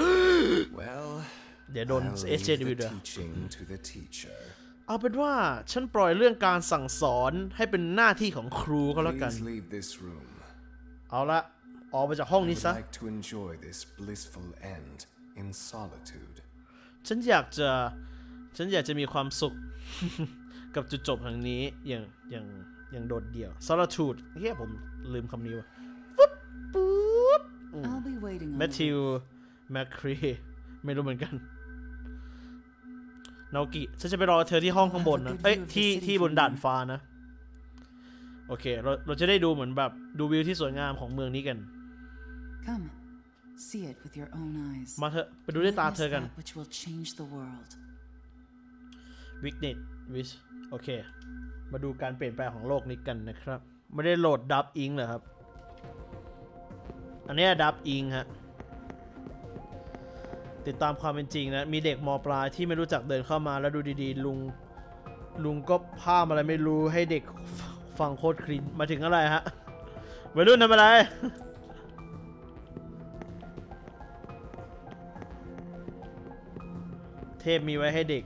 เดี๋ยวโดนSJW ด้วยเอาเป็นว่าฉันปล่อยเรื่องการสั่งสอนให้เป็นหน้าที่ของครูก็แล้วกันเอาละออกไปจากห้องนี้ซะฉันอยากจะมีความสุข กับจุดจบทางนี้อย่างโดดเดี่ยว solitude เฮ้ยผมลืมคำนี้ว่ะแมทธิวแมคครีไม่รู้เหมือนกันนาโอกิฉันจะไปรอเธอที่ห้องข้างบนนะที่บนด่านฟ้านะโอเคเราจะได้ดูเหมือนแบบดูวิวที่สวยงามของเมืองนี้กันมาเถอะไปดูด้วยตาเธอกันWitness Wish โอเคมาดูการเปลี่ยนแปลงของโลกนี้กันนะครับไม่ได้โหลดดับอิงเหรอครับอันนี้ดับอิงฮะติดตามความเป็นจริงนะมีเด็กม.ปลายที่ไม่รู้จักเดินเข้ามาแล้วดูดีๆลุงก็พามอะไรไม่รู้ให้เด็กฟังโคตรคลีนมาถึงอะไรฮะวัยรุ่นทำอะไรเทพมีไว้ให้เด็ก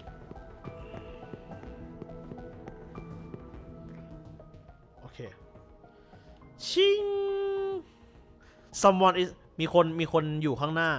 โอเคชิง someone is มีคนอยู่ข้างหน้า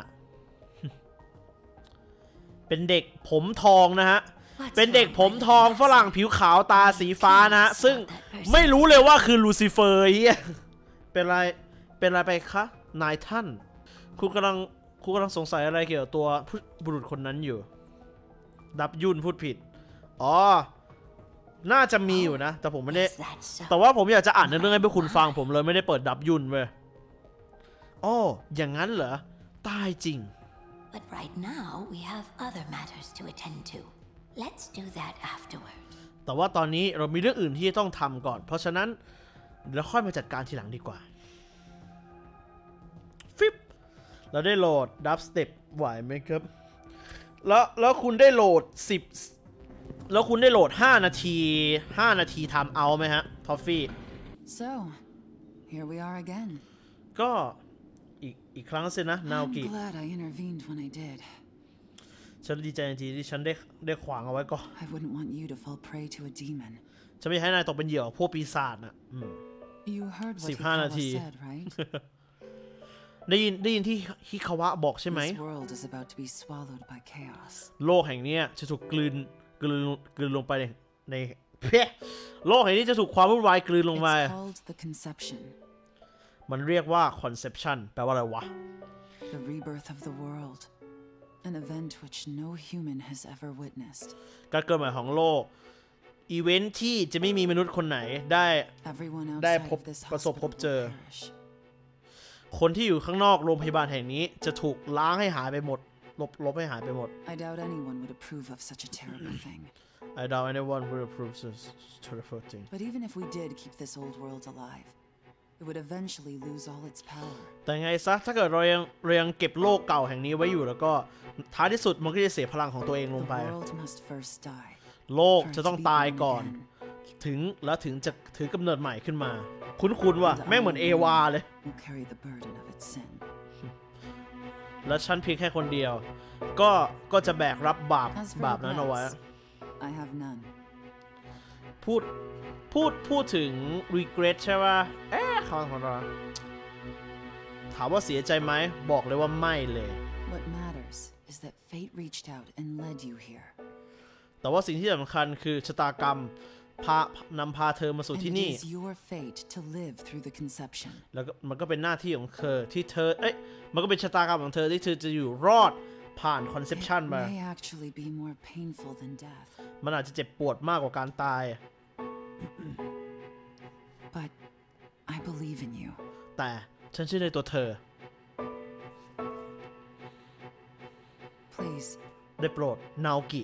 เป็นเด็กผมทองนะฮะเป็นเด็กผมทองฝรั่งผิวขาวตาสีฟ้านะฮะซึ่งไม่รู้เลยว่าคือลูซิเฟอร์เป็นอะไรไปคะนายท่านคุณกำลังสงสัยอะไรเกี่ยวกับตัวบุรุษคนนั้นอยู่ดับยุ่นพูดผิดอ๋อน่าจะมีอยู่นะแต่ผมไม่ได้แต่ว่าผมอยากจะอ่านเรื่องให้พวกคุณฟังผมเลยไม่ได้เปิดดับยุ่นเว้ยอ๋ออย่างนั้นเหรอตายจริง But right now we have other matters to attend to. Let's do that afterward. แต่ว่าตอนนี้เรามีเรื่องอื่นที่ต้องทำก่อนเพราะฉะนั้นเราค่อยมาจัดการทีหลังดีกว่าฟิปเราได้โหลดดับสเต็ปไหวไหมครับแล้วคุณได้โหลด10แล้วคุณได้โหลด5 นาทีทำเอาไหมฮะทอฟฟี่ So here we are again. ก็อีกครั้งสินะนาโอกิฉันดีใจจริงๆที่ฉันได้ขวางเอาไว้ก่อนฉันไม่ให้นายตกเป็นเหยื่อพวกปีศาจนะ15 นาทีได้ยินที่ฮิคาวะบอกใช่ไหมโลกแห่งนี้จะถูกกลืนลงไปในโลกแห่งนี้จะถูกความวุ่นวายกลืนลงมามันเรียกว่า conception แปลว่าอะไรวะ The rebirth of the world an event which no human has ever witnessed การเกิดใหม่ของโลกอีเวนท์ที่จะไม่มีมนุษย์คนไหนได้ประสบพบเจอคนที่อยู่ข้างนอกโรงพยาบาลแห่งนี้จะถูกล้างให้หายไปหมดลบให้หายไปหมด I doubt anyone would approve of such a terrible thing I doubt anyone would approve such a terrible thing But even if we did keep this old world alive it would eventually lose all its power. แต่ไงซะถ้าเกิดเรายังเก็บโลกเก่าแห่งนี้ไว้อยู่แล้วก็ท้ายที่สุดมันก็จะเสียพลังของตัวเองลงไป The world must first die. โลกจะต้องตายก่อนถึงจะถือกำเนิดใหม่ขึ้นมาคุ้นๆว่ะแม่งเหมือนเอวาเลย Will carry the burden of its sin. และฉันเพียงแค่คนเดียวก็จะแบกรับบาปนั้นเอาไว้ I have none. พูดถึง regret ใช่ป่ะคำของเราถามว่าเสียใจไหมบอกเลยว่าไม่เลย What matters is that fate reached out and led you here. แต่ว่าสิ่งที่สำคัญคือชะตากรรมนำพาเธอมาสู่ที่นี่ And it is your fate to live through the conception. แล้วมันก็เป็นหน้าที่ของเธอที่เธอมันก็เป็นชะตากรรมของเธอที่เธอจะอยู่รอดผ่าน conception มา It may actually be more painful than death. มันอาจจะเจ็บปวดมากกว่าการตาย But I believe in you. แต่ฉันเชื่อในตัวเธอ Please. ได้โปรดนาโอกิ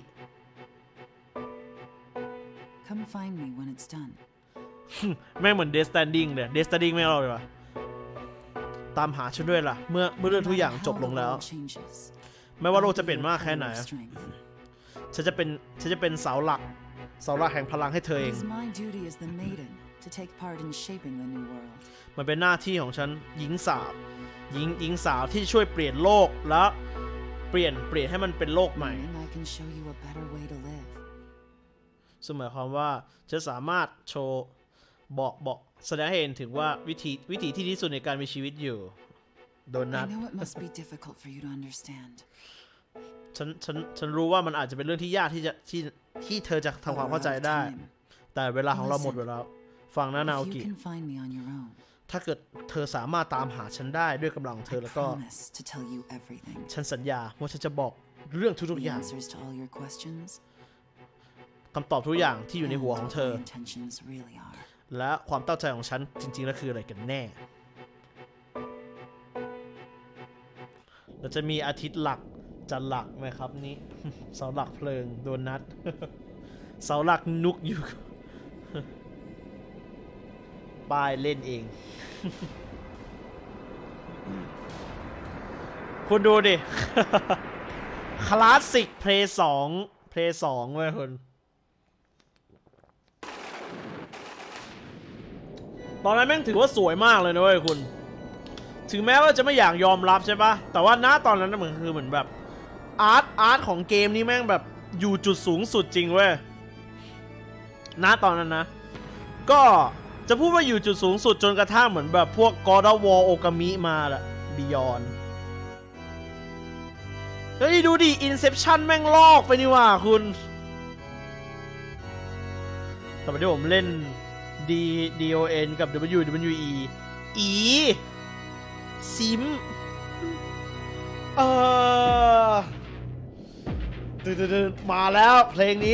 Come find me when it's done. แม่งเหมือน Death Stranding เลย Death Stranding ไม่เอาเลยวะตามหาฉันด้วยล่ะเมื่อเรื่องทุกอย่างจบลงแล้วไม่ว่าโลกจะเปลี่ยนมากแค่ไหนฉันจะเป็นเสาหลักแห่งพลังให้เธอเองมันเป็นหน้าที่ของฉันหญิงสาวที่ช่วยเปลี่ยนโลกและเปลี่ยนให้มันเป็นโลกใหม่ซึ่งหมายความว่าจะสามารถโชว์บอกแสดงให้เห็นถึงว่าวิธีที่ดีที่สุดในการมีชีวิตอยู่โดนัทฉันรู้ว่ามันอาจจะเป็นเรื่องที่ยากที่เธอจะทำความเข้าใจได้แต่เวลาของเราหมดไปแล้วฟังนะนาโอกิถ้าเกิดเธอสามารถตามหาฉันได้ด้วยกำลังของเธอแล้วก็ฉันสัญญาว่าฉันจะบอกเรื่องทุกๆอย่างคำตอบทุกอย่างที่อยู่ในหัวของเธอและความตั้งใจของฉันจริงๆแล้วคืออะไรกันแน่เราจะมีอาทิตย์หลักจันทร์หลักไหมครับนี่ เสาหลักเพลิงโดนนัด เสาหลักนุกอยู่ ป้ายเล่นเอง คุณดูดิ คลาสสิกเพลย์2เว้ยคุณตอนนั้นแม่งถือว่าสวยมากเลยนะเว้ยคุณถึงแม้ว่าจะไม่อยากยอมรับใช่ปะแต่ว่าณตอนนั้นเหมือนแบบอาร์ตของเกมนี้แม่งแบบอยู่จุดสูงสุดจริงเว้ยณตอนนั้นนะก็จะพูดว่าอยู่จุดสูงสุดจนกระทั่งเหมือนแบบพวก God of War โอกามิมาแหละ Beyond เฮ้ยดูดิ Inception แม่งลอกไปนี่ว่าคุณแต่ที่ผมเล่นDON กับ WWE ซิมมาแล้วเพลงนี้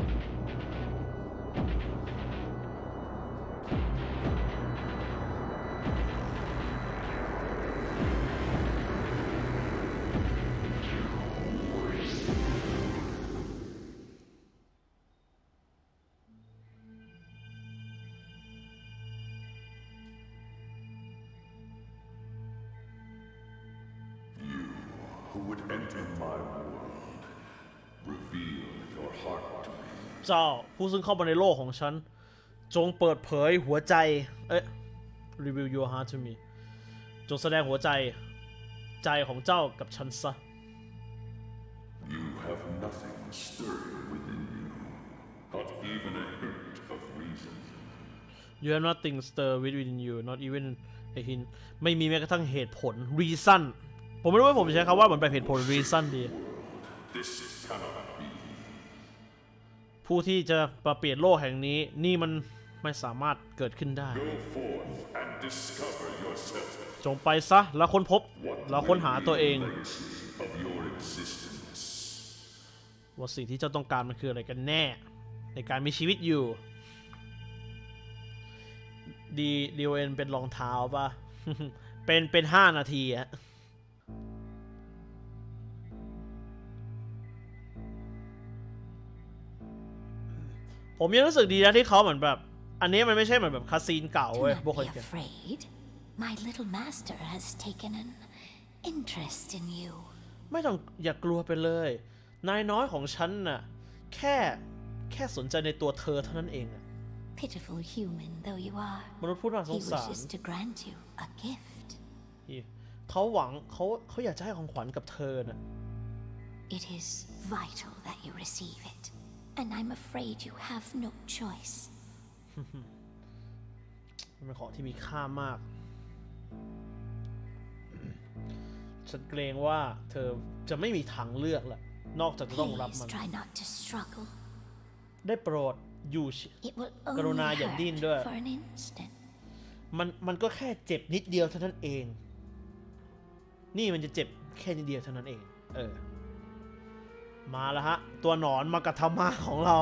เจ้าผู้ซึ่งเข้ามาในโลกของฉันจงเปิดเผยหัวใจreveal your heart to me จงแสดงหัวใจของเจ้ากับฉันซะ You have nothing stirring within you, not even a hint of reason. You have nothing stir within you, not even a hint ไม่มีแม้กระทั่งเหตุผล reason ผมไม่รู้ว่าผมจะใช้คำว่าเหมือนแบบเหตุผล reason ดี This cannot be. ผู้ที่จะมาเปลี่ยนโลกแห่งนี้นี่มันไม่สามารถเกิดขึ้นได้ Go forth and discover yourself. จงไปซะแล้วค้นพบแล้วค้นหาตัวเองว่าสิ่งที่เจ้าต้องการมันคืออะไรกันแน่ในการมีชีวิตอยู่DON เป็นรองเท้าป่ะ เป็น5 นาทีอะผมยังรู้สึกดีนะที่เขาเหมือนแบบอันนี้มันไม่ใช่เหมือนแบบคาซีนเก่าเว้ย Do not be afraid. My little master has taken an interest in you. ไม่ต้องอย่ากลัวไปเลยนายน้อยของฉันน่ะแค่สนใจในตัวเธอเท่านั้นเอง Pitiful human though you are, มนุษย์ผู้น่าสง he สาร wishes to grant you a gift. เขาหวังเขาอยากจะให้ของขวัญกับเธอน่ะ It is vital that you receive it, and I'm afraid you have no choice. มันเป็นของที่มีค่ามากฉันเกรงว่าเธอจะไม่มีทางเลือกแหละนอกจากจะต้องรับมัน Please try not to struggle. ได้โปรดอยู่ It will กรุ only ณาอย่าดิ้นด้วย hurt for an instant. มันก็แค่เจ็บนิดเดียวเท่านั้นเองนี่มันจะเจ็บแค่นิดเดียวเท่านั้นเองมาแล้วฮะตัวหนอนมากะทามาของเรา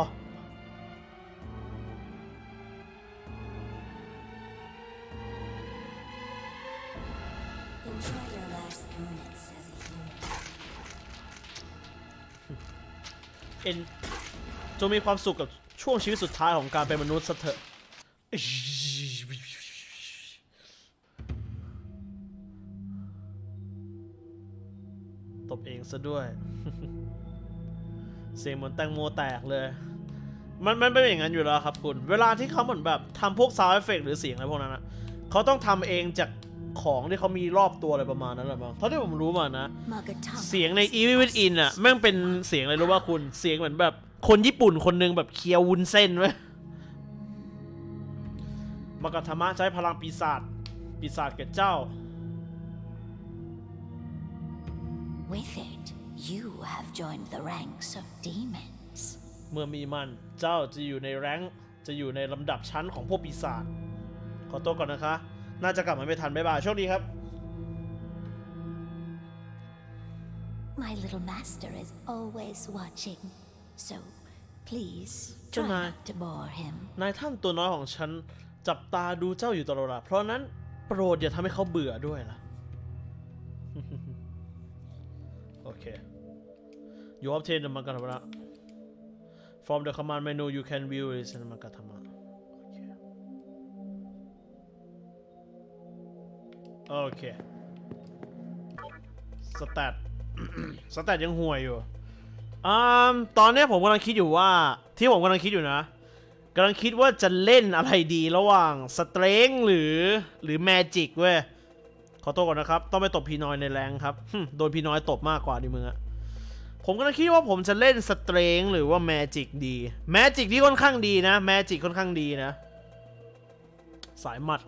จงมีความสุขกับช่วงชีวิตสุดท้ายของการเป็นมนุษย์ซะเถอะตบเองซะด้วย เสียงเหมือนแตงโมแตกเลยมันเป็นอย่างนั้นอยู่แล้วครับคุณเวลาที่เขาเหมือนแบบทำพวกซาวด์เอฟเฟกต์หรือเสียงอะไรพวกนั้นนะเขาต้องทำเองจากของที่เขามีรอบตัวอะไรประมาณนั้นแหละมั้งเท่าที่ผมรู้มานะเสียงใน Evil Within อ่ะแม่งเป็นเสียงอะไรรู้ว่าคุณเสียงเหมือนแบบคนญี่ปุ่นคนนึงแบบเคี้ยววุ้นเส้นไว้มากะทามะใช้พลังปีศาจแก่เจ้า With it, you have joined the ranks of demons. เมื่อมีมันเจ้าจะอยู่ในแรงค์จะอยู่ในลำดับชั้นของพวกปีศาจขอตัวก่อนนะคะน่าจะกลับมาไม่ทันบ๊ายบายโชคดีครับ My little master is always watching, so please try not to bore him. นายท่านตัวน้อยของฉันจับตาดูเจ้าอยู่ตลอดเวลาเพราะนั้นโปรดอย่าทำให้เขาเบื่อด้วยล่ะ โอเค You obtain the Magatama from the command menu you can view is the Magatama โอเคสแตทยังห่วยอยู่ตอนนี้ผมกำลังคิดอยู่ว่าที่ผมกำลังคิดอยู่นะกำลังคิดว่าจะเล่นอะไรดีระหว่างสเตรนท์หรือแมจิกเว้ยขอโทษก่อนนะครับต้องไปตบพีนอยในแรงครับโดนพีนอยตบมากกว่าดิมึงอะผมกำลังคิดว่าผมจะเล่นสเตรนท์หรือว่าแมจิกดีแมจิกที่ค่อนข้างดีนะแมจิกค่อนข้างดีนะสายหมัด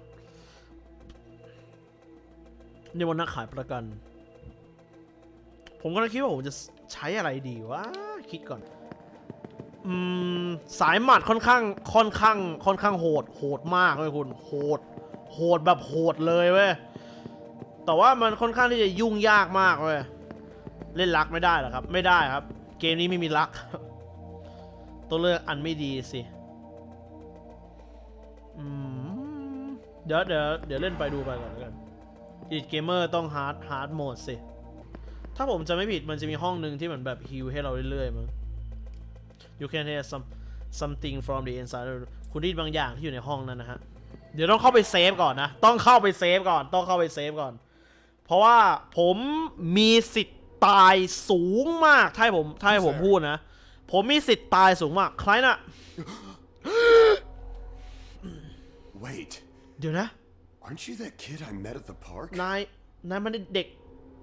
นี่วันนักขายประกันผมกำลังคิดว่าผมจะใช้อะไรดีวะคิดก่อนสายหมัดค่อนข้างโหดมากเลยคุณโหดแบบโหดเลยเว้ยแต่ว่ามันค่อนข้างที่จะยุ่งยากมากเว้ยเล่นลักไม่ได้หรอครับไม่ได้ครับเกมนี้ไม่มีลักตัวเลือกอันไม่ดีสิเดี๋ยวเล่นไปดูไปก่อนแล้วกันอีกเกมเมอร์ต้องฮาร์ดโหมดสิถ้าผมจะไม่ผิดมันจะมีห้องหนึ่งที่เหมือนแบบฮิลให้เราเรื่อยๆมั้ง You can hear something from the inside คุณได้ยินบางอย่างที่อยู่ในห้องนั้นนะฮะเดี๋ยวต้องเข้าไปเซฟก่อนนะต้องเข้าไปเซฟก่อนเพราะว่าผมมีสิทธิ์ตายสูงมากถ้าให้ผมพูดนะผมมีสิทธิ์ตายสูงมากใครน่ะ Wait เดี๋ยวนะ Aren't you that kid I met at the park นายมันเด็ก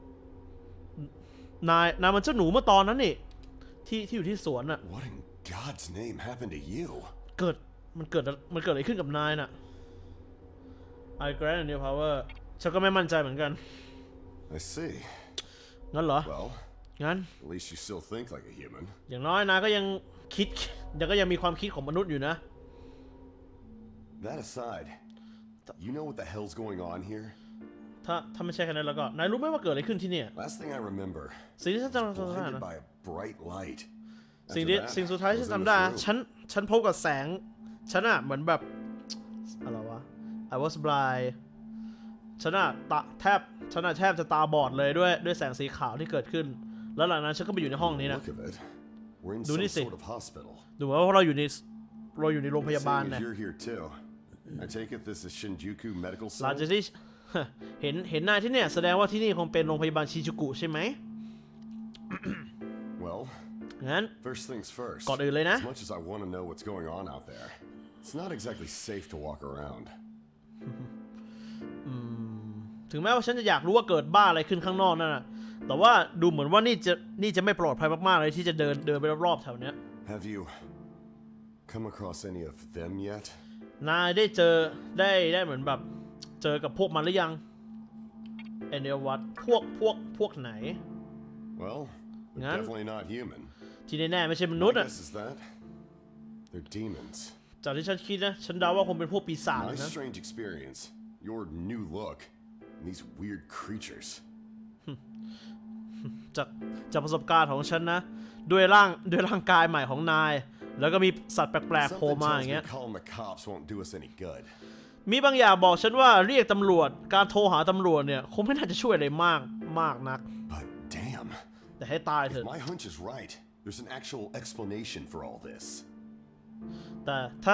นายมันเจ้าหนูเมื่อตอนนั้นนี่ที่อยู่ที่สวนน่ะ What in God's name happened to you มันเกิดอะไรขึ้นกับนายน่ะ I grant a new power ฉันก็ไม่มั่นใจเหมือนกัน I see งั้นเหรอ Well งั้น at least you still think like a human อย่างน้อยนายก็ยังคิดก็ยังมีความคิดของมนุษย์อยู่นะ That aside you know what the hell's going on here ถ้าไม่ใช่แค่นั้นแล้วก็นายรู้ไหมว่าเกิดอะไรขึ้นที่นี่ Last thing I remember สิ่งที่ฉันจำได้นะ by a bright light สิ่งสุดท้ายที่ฉันจำได้ฉันพบกับแสงฉันอะเหมือนแบบอะไรวะ I was blind ฉันอะแทบจะตาบอดเลยด้วยแสงสีขาวที่เกิดขึ้นแล้วหลังนั้นฉันก็ไปอยู่ในห้องนี้นะดูนี่สิดูว่าเราอยู่ในเราอยู่ในโรงพยาบาลเนี่ย I take it this is Shinjuku Medical Center. หลังจากที่เห็นนายที่เนี่ยแสดงว่าที่นี่คงเป็นโรงพยาบาลชินจูกุใช่ไหม Well, งั้น first things first. ก่อนอื่นเลยนะ As much as I want to know what's going on out there, it's not exactly safe to walk around. ถึงแม้ว่าฉันจะอยากรู้ว่าเกิดบ้าอะไรขึ้นข้างนอกนั่นนะแต่ว่าดูเหมือนว่านี่จะไม่ปลอดภัยมากๆเลยที่จะเดินไปรอบๆแถวเนี้ย Have you come across any of them yet? นายได้เจอได้เหมือนแบบเจอกับพวกมันหรือยังเอเนวัตพวกไหน Well, they're definitely not human. ที่แน่ๆไม่ใช่มนุษย์อ่ะ They're demons. จากที่ฉันคิดนะฉันเดาว่าคงเป็นพวกปีศาจ My นะ strange experience, your new look, and these weird creatures. จากประสบการณ์ของฉันนะด้วยร่างกายใหม่ของนายแล้วก็มีสัตว์แปลกๆโผล่มาอย่างเงี้ยมีบางอย่างบอกฉันว่าเรียกตำรวจการโทรหาตำรวจเนี่ยคงไม่น่าจะช่วยอะไรมากนักแต่ให้ตายเถอะแต่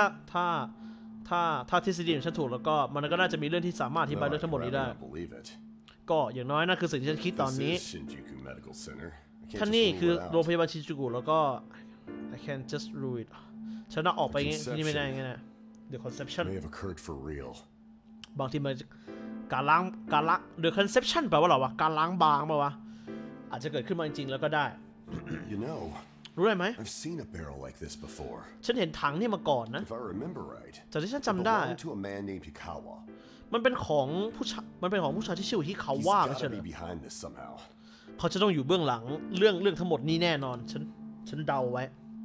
ถ้าทฤษฎีของฉันถูกแล้วก็มันก็น่าจะมีเรื่องที่สามารถอธิบายเรื่องทั้งหมดนี้ได้ก็อย่างน้อยนั่นคือสิ่งที่ฉันคิดตอนนี้ท่านนี่คือโรงพยาบาลชินจูกุแล้วก็ I can't just rule it ฉันน่าออกไปที่นี่ไม่ได้ไงนะ The conception บางทีมันการล้าง The conception แปลว่าอะไรวะการล้างบางป่าวะอาจจะเกิดขึ้นมาจริงๆแล้วก็ได้รู้ได้ไหมฉันเห็นถังนี่มาก่อนนะจากที่ฉันจำได้มันเป็นของผู้ชายที่ชื่อฮิคาวะไม่ใช่เหรอเขาจะต้องอยู่เบื้องหลังเรื่องทั้งหมดนี้แน่นอนฉันเดาไว้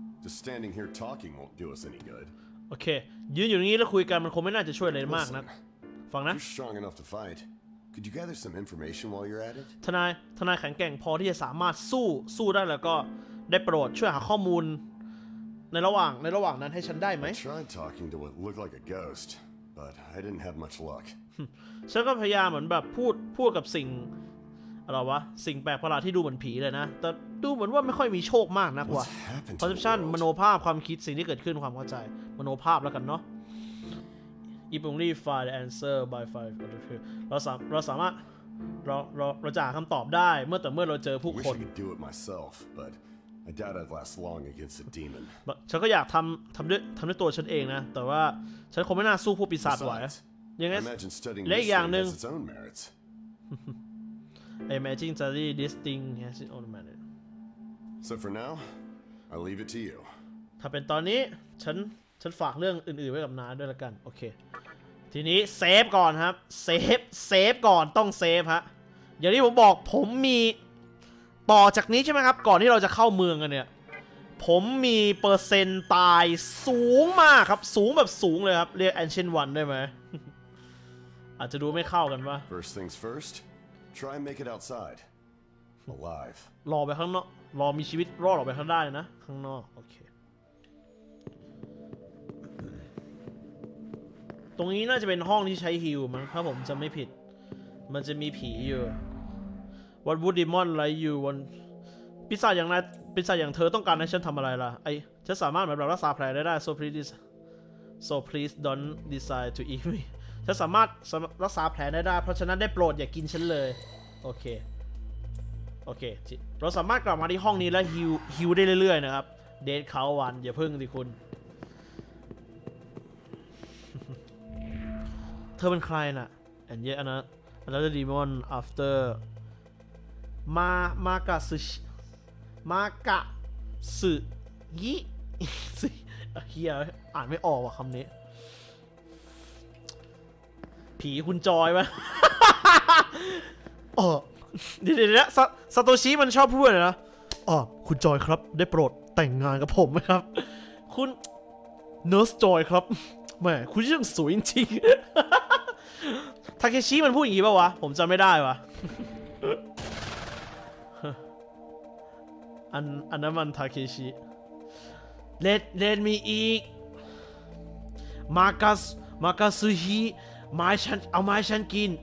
โอเคยืนอยู่ตรงนี้แล้วคุยกันมันคงไม่น่าจะช่วยอะไรมากนะฟังนะทนายแข็งแกร่งพอที่จะสามารถสู้ได้แล้วก็ได้โปรดช่วยหาข้อมูลในระหว่างนั้นให้ฉันได้ไหมฉันก็พยายามเหมือนแบบพูดกับสิ่งอะไรวะสิ่งแปลกประหลาดที่ดูเหมือนผีเลยนะแต่ดูเหมือนว่าไม่ค่อยมีโชคมากนักว่ะ perception มโนภาพความคิดสิ่งที่เกิดขึ้นความเข้าใจมโนภาพแล้วกันเนาะ if only find the answer by 5 เราสามารถเราจะหาคำตอบได้เมื่อเราเจอผู้คนฉันก็อยากทำด้วยตัวฉันเองนะแต่ว่าฉันคงไม่น่าสู้ผู้ปีศาจไหวยังไงและอีกอย่างหนึ่งI imagine study this thing has its own merit. So for now, I'll leave it to you. ถ้าเป็นตอนนี้ฉันฝากเรื่องอื่นๆไว้กับน้าด้วยละกันโอเคทีนี้เซฟก่อนครับเซฟก่อนต้องเซฟฮะอย่างที่ผมบอกผมมีต่อจากนี้ใช่ไหมครับก่อนที่เราจะเข้าเมืองกันเนี่ยผมมีเปอร์เซ็นต์ตายสูงมากครับสูงแบบสูงเลยครับเรียก Ancient One ได้ไหม อาจจะดูไม่เข้ากันปะ First things first, try and make it outside, alive. รอไปข้างนอกรอมีชีวิตรอดออกไปข้างได้นะข้างนอกโอเคตรงนี้น่าจะเป็นห้องที่ใช้ฮิลมั้งถ้าผมจำไม่ผิดมันจะมีผีอยู่ What would demon like you want ปีศาจอย่างนั้นปีศาจอย่างเธอต้องการให้ฉันทำอะไรล่ะฉันสามารถแบบรักษาแผลได้ so please don't decide to eat me ฉันสามารถรักษาแผลได้เพราะฉะนั้นได้โปรดอย่ากินฉันเลยโอเคเราสามารถกลับมาที่ห้องนี้แล้วฮิวได้เรื่อยๆนะครับเดทเขาวันอย่าพึ่งสิคุณเธอเป็นใครน่ะ and yet another demon after มากะสึยิเฮียอ่านไม่ออกว่ะคำนี้ผีคุณจอยปะเดี๋ยวซาโตชิมันชอบพูดเลยนะคุณจอยครับได้โปรดแต่งงานกับผมไหมครับคุณเนิร์สจอยครับแหมคุณช่างสวยจริงๆทาเคชิมันพูดอย่างนี้ป่าวะผมจำไม่ได้วะอันนั้นมันทาเคชิ let me eat มากาซุฮิเอาไม้ฉันกิน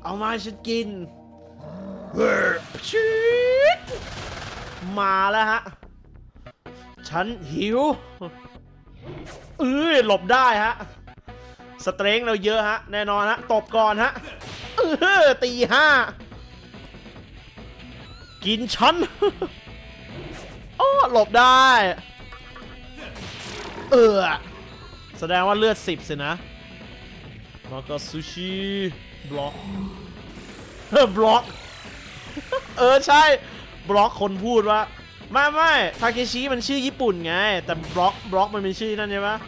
มาแล้วฮะฉันหิวหลบได้ฮะสเตรงเราเยอะฮะแน่นอนฮะตบก่อนฮะตี5กินชั้นหลบได้แสดงว่าเลือด10สินะมากาซูชิบล็อกบล็อกใช่บล็อกคนพูดว่าไม่ทาเคชิมันชื่อญี่ปุ่นไงแต่บล็อกมันเป็นชื่อนั่นใช่ปะ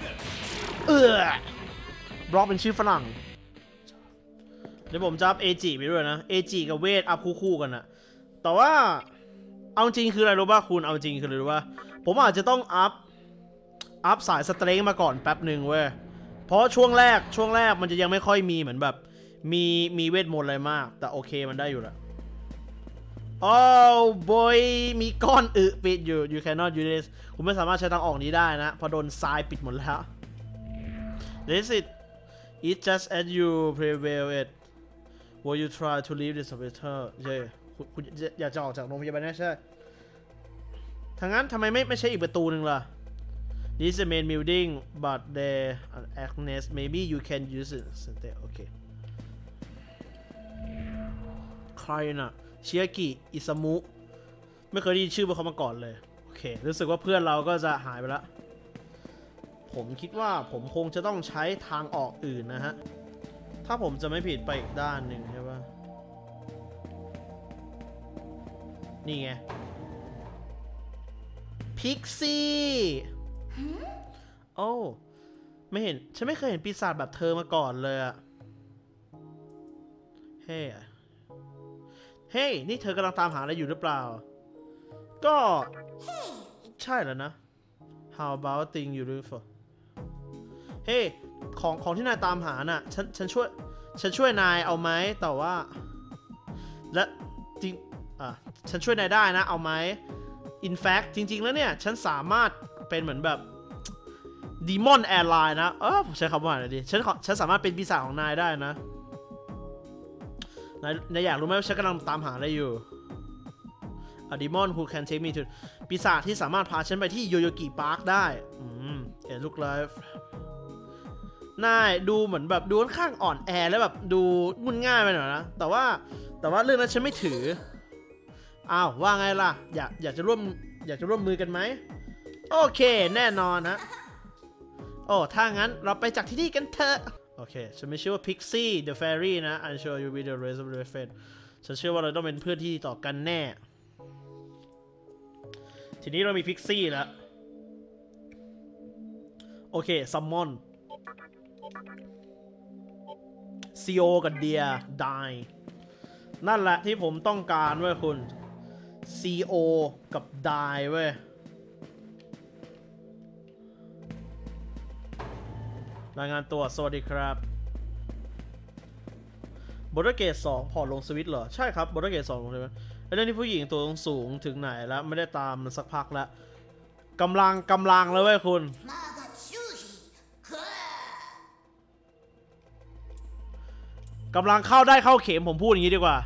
บล็อกเป็นชื่อฝรั่งเดี๋ยวผมจะอัพเอจิไปด้วยนะเอจิกับเวทอัพคู่กันนะแต่ว่าเอาจริงคืออะไรรู้ป่ะคุณเอาจริงคืออะไรรู้ป่ะผมอาจจะต้องอัพสายสเตรงมาก่อนแป๊บหนึ่งเว้ยเพราะช่วงแรกมันจะยังไม่ค่อยมีเหมือนแบบมีเวทมนต์อะไรมากแต่โอเคมันได้อยู่แล้วโอ้บอยมีก้อนปิดอยู่ you cannot use this คุณไม่สามารถใช้ทางออกนี้ได้นะเพราะโดนทรายปิดหมดแล้ว this is it just as you prevail it will you try to leave this hospital ใช่คุณอยากจะออกจากโรงพยาบาลนะใช่ทางนั้นทำไมไม่ใช่อีกประตูหนึ่งล่ะ this is the main building but there Agnes maybe you can use it okay ใครน่ะเชียกิอิซามุไม่เคยได้ยินชื่อพวกเขามาก่อนเลยโอเครู้สึกว่าเพื่อนเราก็จะหายไปแล้วผมคิดว่าผมคงจะต้องใช้ทางออกอื่นนะฮะถ้าผมจะไม่ผิดไปอีกด้านหนึ่งใช่ปะนี่ไงพิกซี่โอ้ไม่เห็นฉันไม่เคยเห็นปีศาจแบบเธอมาก่อนเลยอะเฮ้ยนี่เธอกำลังตามหาอะไรอยู่หรือเปล่าก็ใช่แล้วนะ How about thing you look for เฮ้ยของที่นายตามหาน่ะฉันช่วยนายเอาไหมแต่ว่าและจริงฉันช่วยนายได้นะเอาไหม In fact จริงๆแล้วเนี่ยฉันสามารถเป็นเหมือนแบบ Demon Airline นะผมใช้คำว่าอะไรดีฉันสามารถเป็นปีศาจของนายได้นะนายอยากรู้ไหมว่าฉันกำลังตามหาอะไรอยู่ A demon who can take me to ปีศาจที่สามารถพาฉันไปที่โยโยกิพาร์คได้look like นายดูเหมือนแบบดูค่อนข้างอ่อนแอแล้วแบบดูงุ่นง่ายไปหน่อยนะแต่ว่าเรื่องนั้นฉันไม่ถืออ้าวว่าไงล่ะอยากจะร่วมมือกันไหมโอเคแน่นอนนะถ้างั้นเราไปจากที่นี่กันเถอะโอเคฉันไม่เชื่อว่า Pixie the Fairy นะ I'm sure you'll be the rest of the friend ฉันเชื่อว่าเราต้องเป็นเพื่อนที่ดีต่อกันแน่ทีนี้เรามี Pixie แล้วโอเค Summonซีโอกับเดีย Die นั่นแหละที่ผมต้องการเว้ยคุณ CO กับ Die เว้ยรายงานตัวสวัสดีครับบอร์เกต2พอลงสวิตเหรอใช่ครับบอร์เกต2ลงใช่ไหมเรื่องที่ผู้หญิงตัวสูงถึงไหนแล้วไม่ได้ตามสักพักแล้วกำลังเลยเว้ยคุณกำลังเข้าได้เข้าเข็มผมพูดอย่างนี้ดีกว่า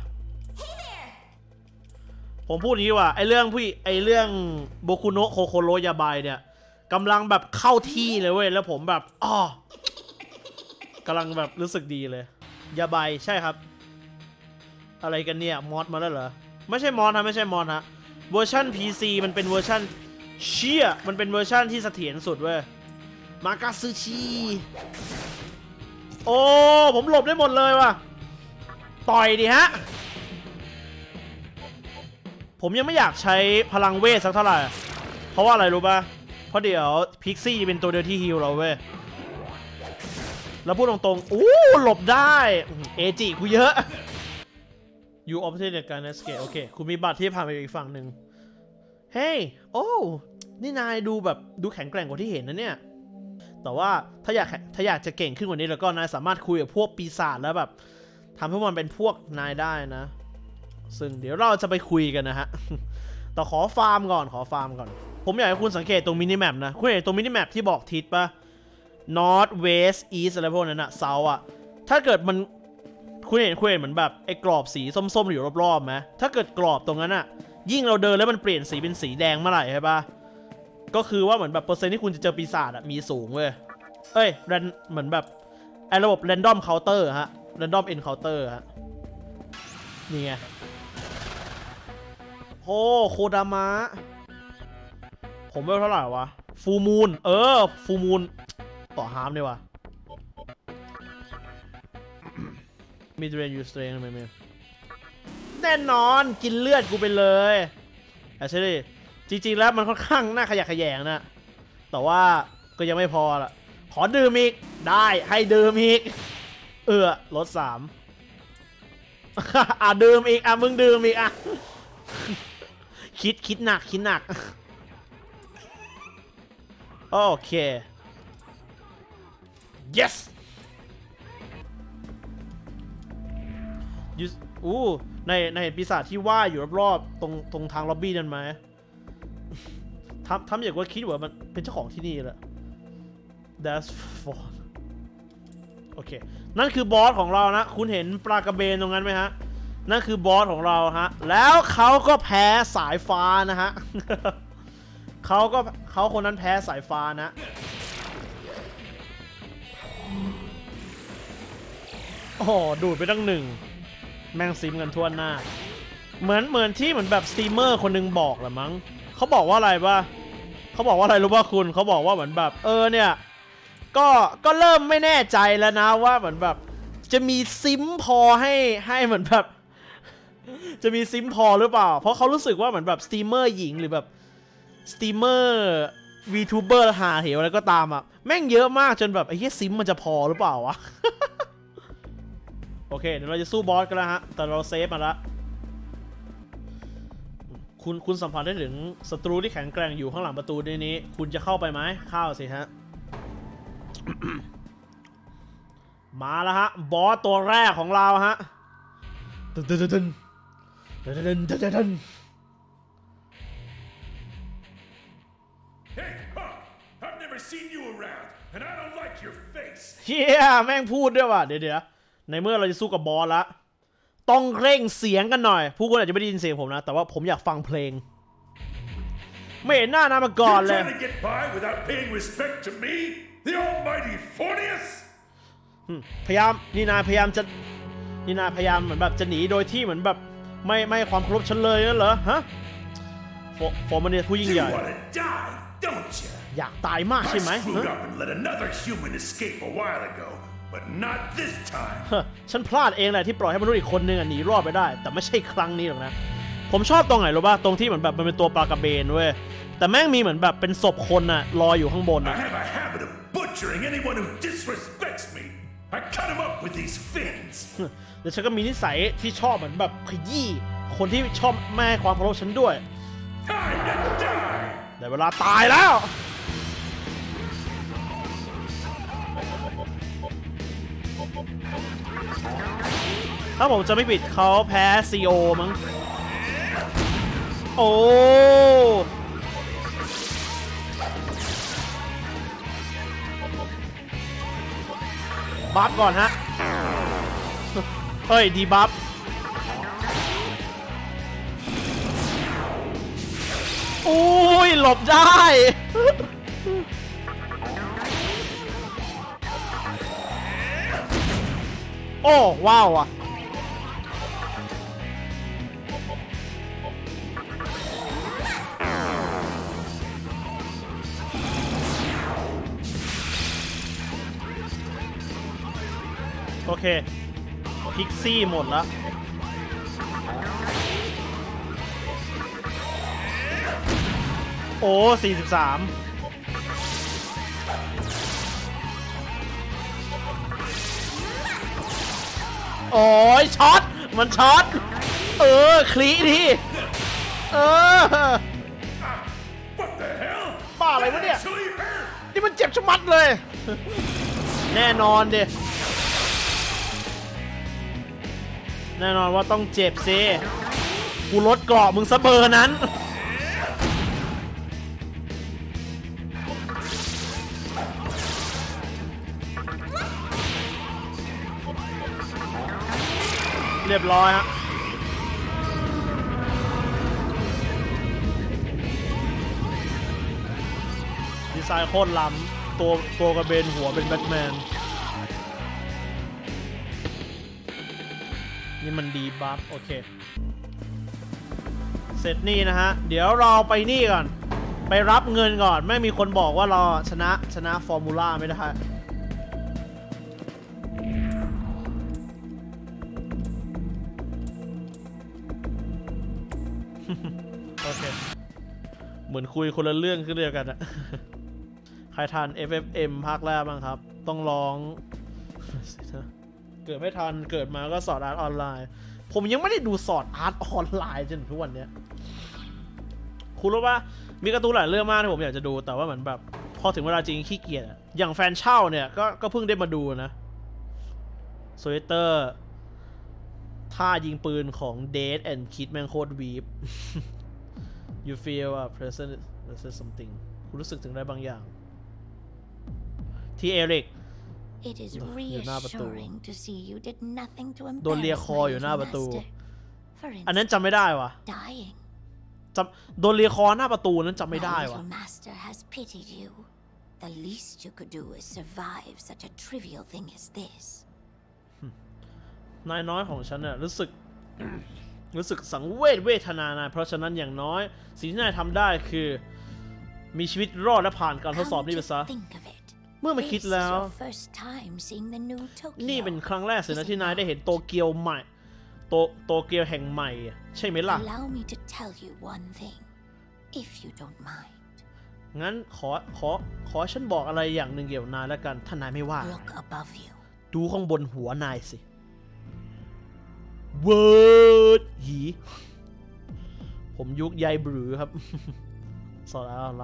ผมพูดอย่างนี้ว่าไอเรื่องโบคุโนะโคโคโรยาบายเนี่ยกำลังแบบเข้าที่เลยเว้ยแล้วผมแบบกำลังแบบรู้สึกดีเลยยาบายใช่ครับอะไรกันเนี่ยมอดมาแล้วเหรอไม่ใช่มอดนะไม่ใช่มอดฮะเวอร์ชัน PC มันเป็นเวอร์ชันมันเป็นเวอร์ชันที่เสถียรสุดเว้ยมากาซึชิโอ้ผมหลบได้หมดเลยว่ะต่อยดิฮะผมยังไม่อยากใช้พลังเวทสักเท่าไหร่เพราะว่าอะไรรู้ป่ะเพราะเดี๋ยวพิกซี่เป็นตัวเดียวที่ฮีลเราเว้ยแล้วพูดตรงๆหลบได้เอจิกูเยอะยูออปเทนในการเอสเกตโอเคคุณมีบัตรที่ผ่านไปอีกฝั่งหนึ่งเฮ้ยนี่นายดูแข็งแกร่งกว่าที่เห็นนะเนี่ยแต่ว่าถ้าอยากจะเก่งขึ้นกว่านี้แล้วก็นายสามารถคุยกับพวกปีศาจแล้วแบบทำให้มันเป็นพวกนายได้นะซึ่งเดี๋ยวเราจะไปคุยกันนะฮะแต่ขอฟาร์มก่อนผมอยากให้คุณสังเกตตรงมินิแมปนะคุณเห็นตรงมินิแมปที่บอกทิศปะ North West East อะไรพวกนั้นอะเซาอะถ้าเกิดมันคุณเห็นเหมือนแบบไอ้กรอบสีส้มๆอยู่รอบๆไหมถ้าเกิดกรอบตรงนั้นอะยิ่งเราเดินแล้วมันเปลี่ยนสีเป็นสีแดงเมื่อไหร่ใช่ปะก็คือว่าเหมือนแบบเปอร์เซ็นต์ที่คุณจะเจอปีศาจมีสูงเว้ยเหมือนแบบไอ้ระบบ random counter ฮะ random encounter ฮะนี่ไงโอ้โคดามะผมไม่เท่าไหร่วะฟูมูนฟูมูนต่อฮาร์มดีวะมีเดรนยูสเตรนไหมแน่นอนกินเลือดกูไปเลยใช่ดิจริงๆแล้วมันค่อนข้างน่าขยะแขยงนะแต่ว่าก็ยังไม่พอละขอดื่มอีกได้ให้ดื่มอีกลด3ดื่มอีกมึงดื่มอีกคิดหนักโอเค yes ในปีศาจที่ว่ายอยู่รอบๆตรงทางล็อบบี้นั่นไหมทำอย่างว่าคิดว่ามันเป็นเจ้าของที่นี่แหละ that's for โอเคนั่นคือบอสของเรานะคุณเห็นปลากระเบนตรงนั้นไหมฮะนั่นคือบอสของเราฮะแล้วเขาก็แพ้สายฟ้านะฮะ เขาคนนั้นแพ้สายฟ้านะโอ้โหดูดไปตั้ง1แม่งซิมกันทั่วหน้าเหมือนที่เหมือนแบบสตรีมเมอร์คนนึงบอกแหละมั้งเขาบอกว่าอะไรวะเขาบอกว่าอะไรรู้ป่ะคุณเขาบอกว่าเหมือนแบบเนี่ยก็เริ่มไม่แน่ใจแล้วนะว่าเหมือนแบบจะมีซิมพอให้เหมือนแบบจะมีซิมพอหรือเปล่าเพราะเขารู้สึกว่าเหมือนแบบสตรีมเมอร์หญิงหรือแบบสตรีมเมอร์วีทูเบอร์หาเหวอะไรก็ตามแม่งเยอะมากจนแบบไอ้เหี้ยซิมมันจะพอหรือเปล่าวะ โอเคเดี๋ยวเราจะสู้บอสกันแล้วฮะแต่เราเซฟมาแล้วคุณสัมผัสได้ถึงศัตรูที่แข็งแกร่งอยู่ข้างหลังประตูนี้คุณจะเข้าไปไหมเข้าสิฮะ มาแล้วฮะบอสตัวแรกของเราฮะแม่งพูดด้วยว่ะเดี๋ยวในเมื่อเราจะสู้กับบอสละต้องเร่งเสียงกันหน่อยผู้คนอาจจะไม่ได้ยินเสียงผมนะแต่ว่าผมอยากฟังเพลงไม่เห็นหน้ามาก่อนเลยพยายามนี่นายพยายามเหมือนแบบจะหนีโดยที่เหมือนแบบไม่ความเคารพฉันเลยนั่นเหรอฮะฟอร์มันเนี่ยผู้ยิ่งใหญ่อยากตายมากใช่ไหมฉันพลาดเองแหละที่ปล่อยให้มนุษย์อีกคนนึงหนีรอดไปได้แต่ไม่ใช่ครั้งนี้หรอกนะผมชอบตรงไหนรู้ป่ะตรงที่เหมือนแบบมันเป็นตัวปลากระเบนเว้ยแต่แม่งมีเหมือนแบบเป็นศพคนลอยอยู่ข้างบนแต่ฉันก็มีนิสัยที่ชอบเหมือนแบบขยี้คนที่ชอบแม่ความเคารพฉันด้วยแต่เวลาตายแล้วถ้าผมจะไม่ผิดเขาแพ้ซีโอมั้งโอ้บัฟก่อนฮะเฮ้ยดีบัฟอุ้ยหลบได้โอ้ว้าวอ่ะโอเคพิกซี่หมดแล้วโอ้43โอ้ยช็อตมันช็อตคลีดิบ้าอะไรวะเนี่ยนี่มันเจ็บชะมัดเลยแน่นอนดิแน่นอนว่าต้องเจ็บซิกูลดเกราะมึงซะเบอร์นั้นเรียบร้อยฮะไซน์โคตรล้ำตัวกระเบนหัวเป็นแบทแมนนี่มันดีบัฟโอเคเสร็จนี่นะฮะเดี๋ยวเราไปนี่ก่อนไปรับเงินก่อนไม่มีคนบอกว่าเราชนะฟอร์มูล่าไม่ได้โอเคเหมือนคุยคนละเรื่องขึ้นเดียวกันอะใครทัน FFM ภาคแรกบ้างครับต้องร้องเกิดไม่ทันเกิดมาก็สอนอาร์ตออนไลน์ผมยังไม่ได้ดูสอนอาร์ตออนไลน์จนถึงทุกวันนี้คุณรู้ป่ะมีการ์ตูนหลายเรื่องมากที่ผมอยากจะดูแต่ว่าเหมือนแบบพอถึงเวลาจริงขี้เกียจอย่างแฟนเช่าเนี่ยก็เพิ่งได้มาดูนะสวีเตอร์ท่ายิงปืนของเดทแอนด์คิดแม่งโคตรวีฟYou feel a present something คุณรู้สึกถึงอะไรบางอย่างที่เอริกอยู่หน้าประตูโดนเลียคออยู่หน้าประตูอันนั้นจำไม่ได้วะโดนเลียคอหน้าประตูนั้นจำไม่ได้วะนายน้อยของฉันน่ะรู้สึกสังเวทนานายเพราะฉะนั้นอย่างน้อยสิ่งที่นายทำได้คือมีชีวิตรอดและผ่านการทดสอบนี้ไปซะเมื่อมาคิดแล้วนี่เป็นครั้งแรกสินะที่นายได้เห็นโตเกียวใหม่โตเกียวแห่งใหม่ใช่ไหมล่ะงั้นขอฉันบอกอะไรอย่างหนึ่งเกี่ยวนายแล้วกันถ้านายไม่ว่าดูข้างบนหัวนายสิเวิร์ดหีผมยุคใยบรือครับสอนอะไร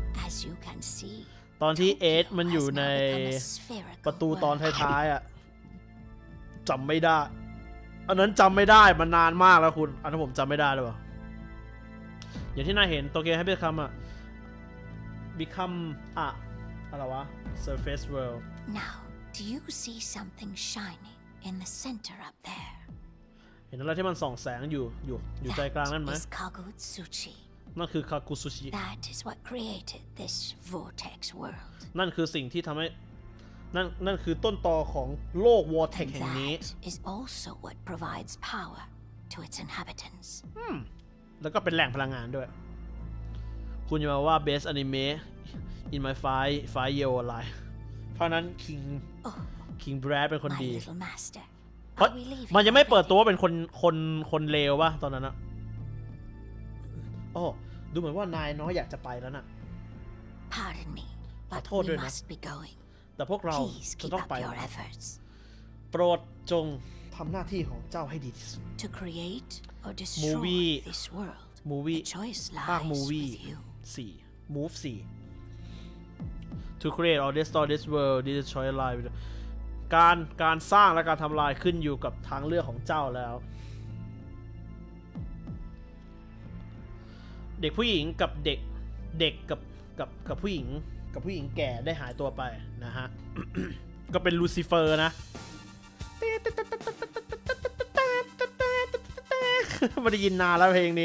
ตอนที่เอสมันอยู่ในประตูตอนท้ายๆอ่ะจำไม่ได้อันนั้นจำไม่ได้มันนานมากแล้วคุณอันนั้นผมจำไม่ได้เลยว่ะอย่างที่นายเห็นโตเกียวให้เป็นคำอ่ะ become อะไรวะ surface world Now do you see something shining in the center up there เห็นอะไรที่มันส่องแสงอยู่ใจกลางนั่นไหมนั่นคือคากุซุชินั่นคือสิ่งที่ทำให้นั่นคือต้นตอของโลกวอร์เทกแห่งนี้แล้วก็เป็นแหล่งพลังงานด้วยคุณจะมาว่า best anime in my five year life เพราะนั้น King Brad เป็นคนดีเพราะมันยังไม่เปิดตัวว่าเป็นคนเลวป่ะตอนนั้นนะโอ้ดูเหมือนว่านายน้อยอยากจะไปแล้วน่ะขอโทษด้วยนะแต่พวกเราจะต้องไปโปรดจงทำหน้าที่ของเจ้าให้ดีที่สุดมูวี่ภาคมูวี่4 Move 4 To create or destroy this world destroy lifeการสร้างและการทำลายขึ้นอยู่กับทางเลือกของเจ้าแล้วเด็กผู้หญิงกับเด็กกับผู้หญิงแก่ได้หายตัวไปนะฮะ ก็เป็นลูซิเฟอร์นะไม่ได้ยินนานแล้วเพลงนี้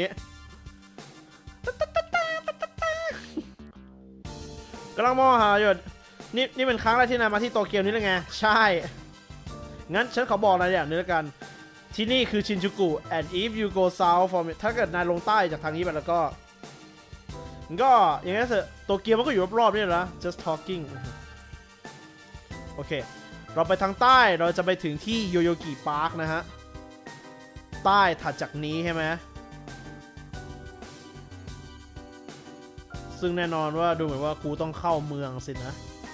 กำลังมองหาอยู่นี่เป็นครั้งแรกที่นายมาที่โตเกียวนี่หรือไงใช่งั้นฉันขอบอกอะไรอย่างนึงแล้วกันที่นี่คือชินจูกุ and if you go south from ถ้าเกิดนายลงใต้จากทางนี้ไปแล้วก็อย่างนั้นเถอะโตเกียวมันก็อยู่รอบๆนี่แหละ just talking โอเคเราไปทางใต้เราจะไปถึงที่โยโยกิพาร์คนะฮะใต้ถัดจากนี้ใช่ไหมซึ่งแน่นอนว่าดูเหมือนว่ากูต้องเข้าเมืองสินะ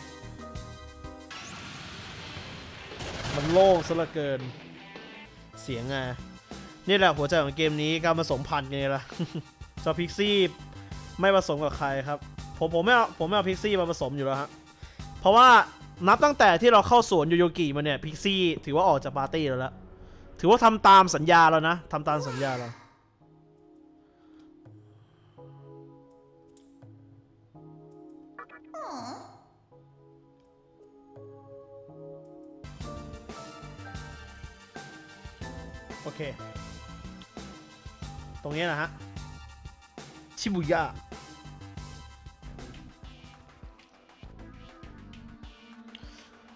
มันโล่งซะเหลือเกินเสียงไงนี่แหละหัวใจของเกมนี้การผสมพันธุ์ไงล่ะเจ้าพิกซี่ไม่ผสมกับใครครับผมไม่เอาพิกซี่มาผสมอยู่แล้วฮะเพราะว่านับตั้งแต่ที่เราเข้าสวนโยโยกิมาเนี่ยพิกซี่ถือว่าออกจากปาร์ตี้แล้วละถือว่าทำตามสัญญาแล้วนะทำตามสัญญาเราโอเคตรงนี้นะฮะชิบุย่า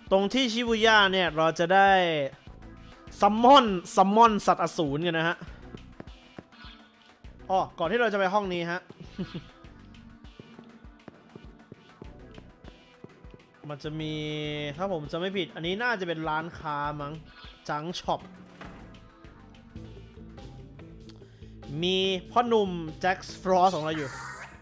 ตรงที่ชิบุย่าเนี่ยเราจะได้ซัมมอนสัตว์อสูรกันนะฮะอ๋อก่อนที่เราจะไปห้องนี้ฮะ มันจะมีถ้าผมจะไม่ผิดอันนี้น่าจะเป็นร้านค้ามั้งจังช็อปมีพ่อหนุ่มแจ็คฟรอสของเราอยู่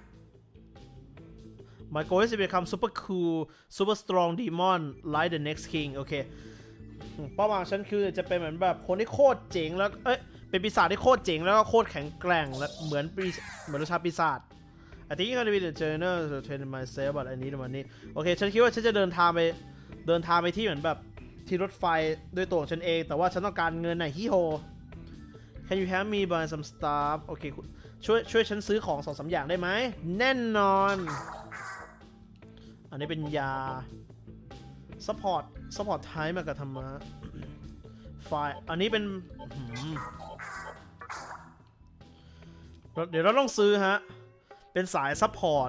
My goal is to become super cool super strong demon like the next king โอเคเป้าหมายฉันคือจะเป็นเหมือนแบบคนที่โคตรเจ๋งแล้วเป็นปีศาจที่โคตรเจ๋งแล้วก็โคตรแข็งแกร่งและเหมือนราชาปีศาจ I think I'm gonna be the journal to train myself but I need money โอเคฉันคิดว่าฉันจะเดินทางไปที่เหมือนแบบที่รถไฟด้วยตัวของฉันเองแต่ว่าฉันต้องการเงินหน่อยฮิโฮ Can you help me buy some stuff โอเคช่วยฉันซื้อของ2-3 อย่างได้ไหมแน่นอนอันนี้เป็นยา support ไทยมากับธรรมะไฟอันนี้เป็นเดี๋ยวเราต้องซื้อฮะเป็นสาย support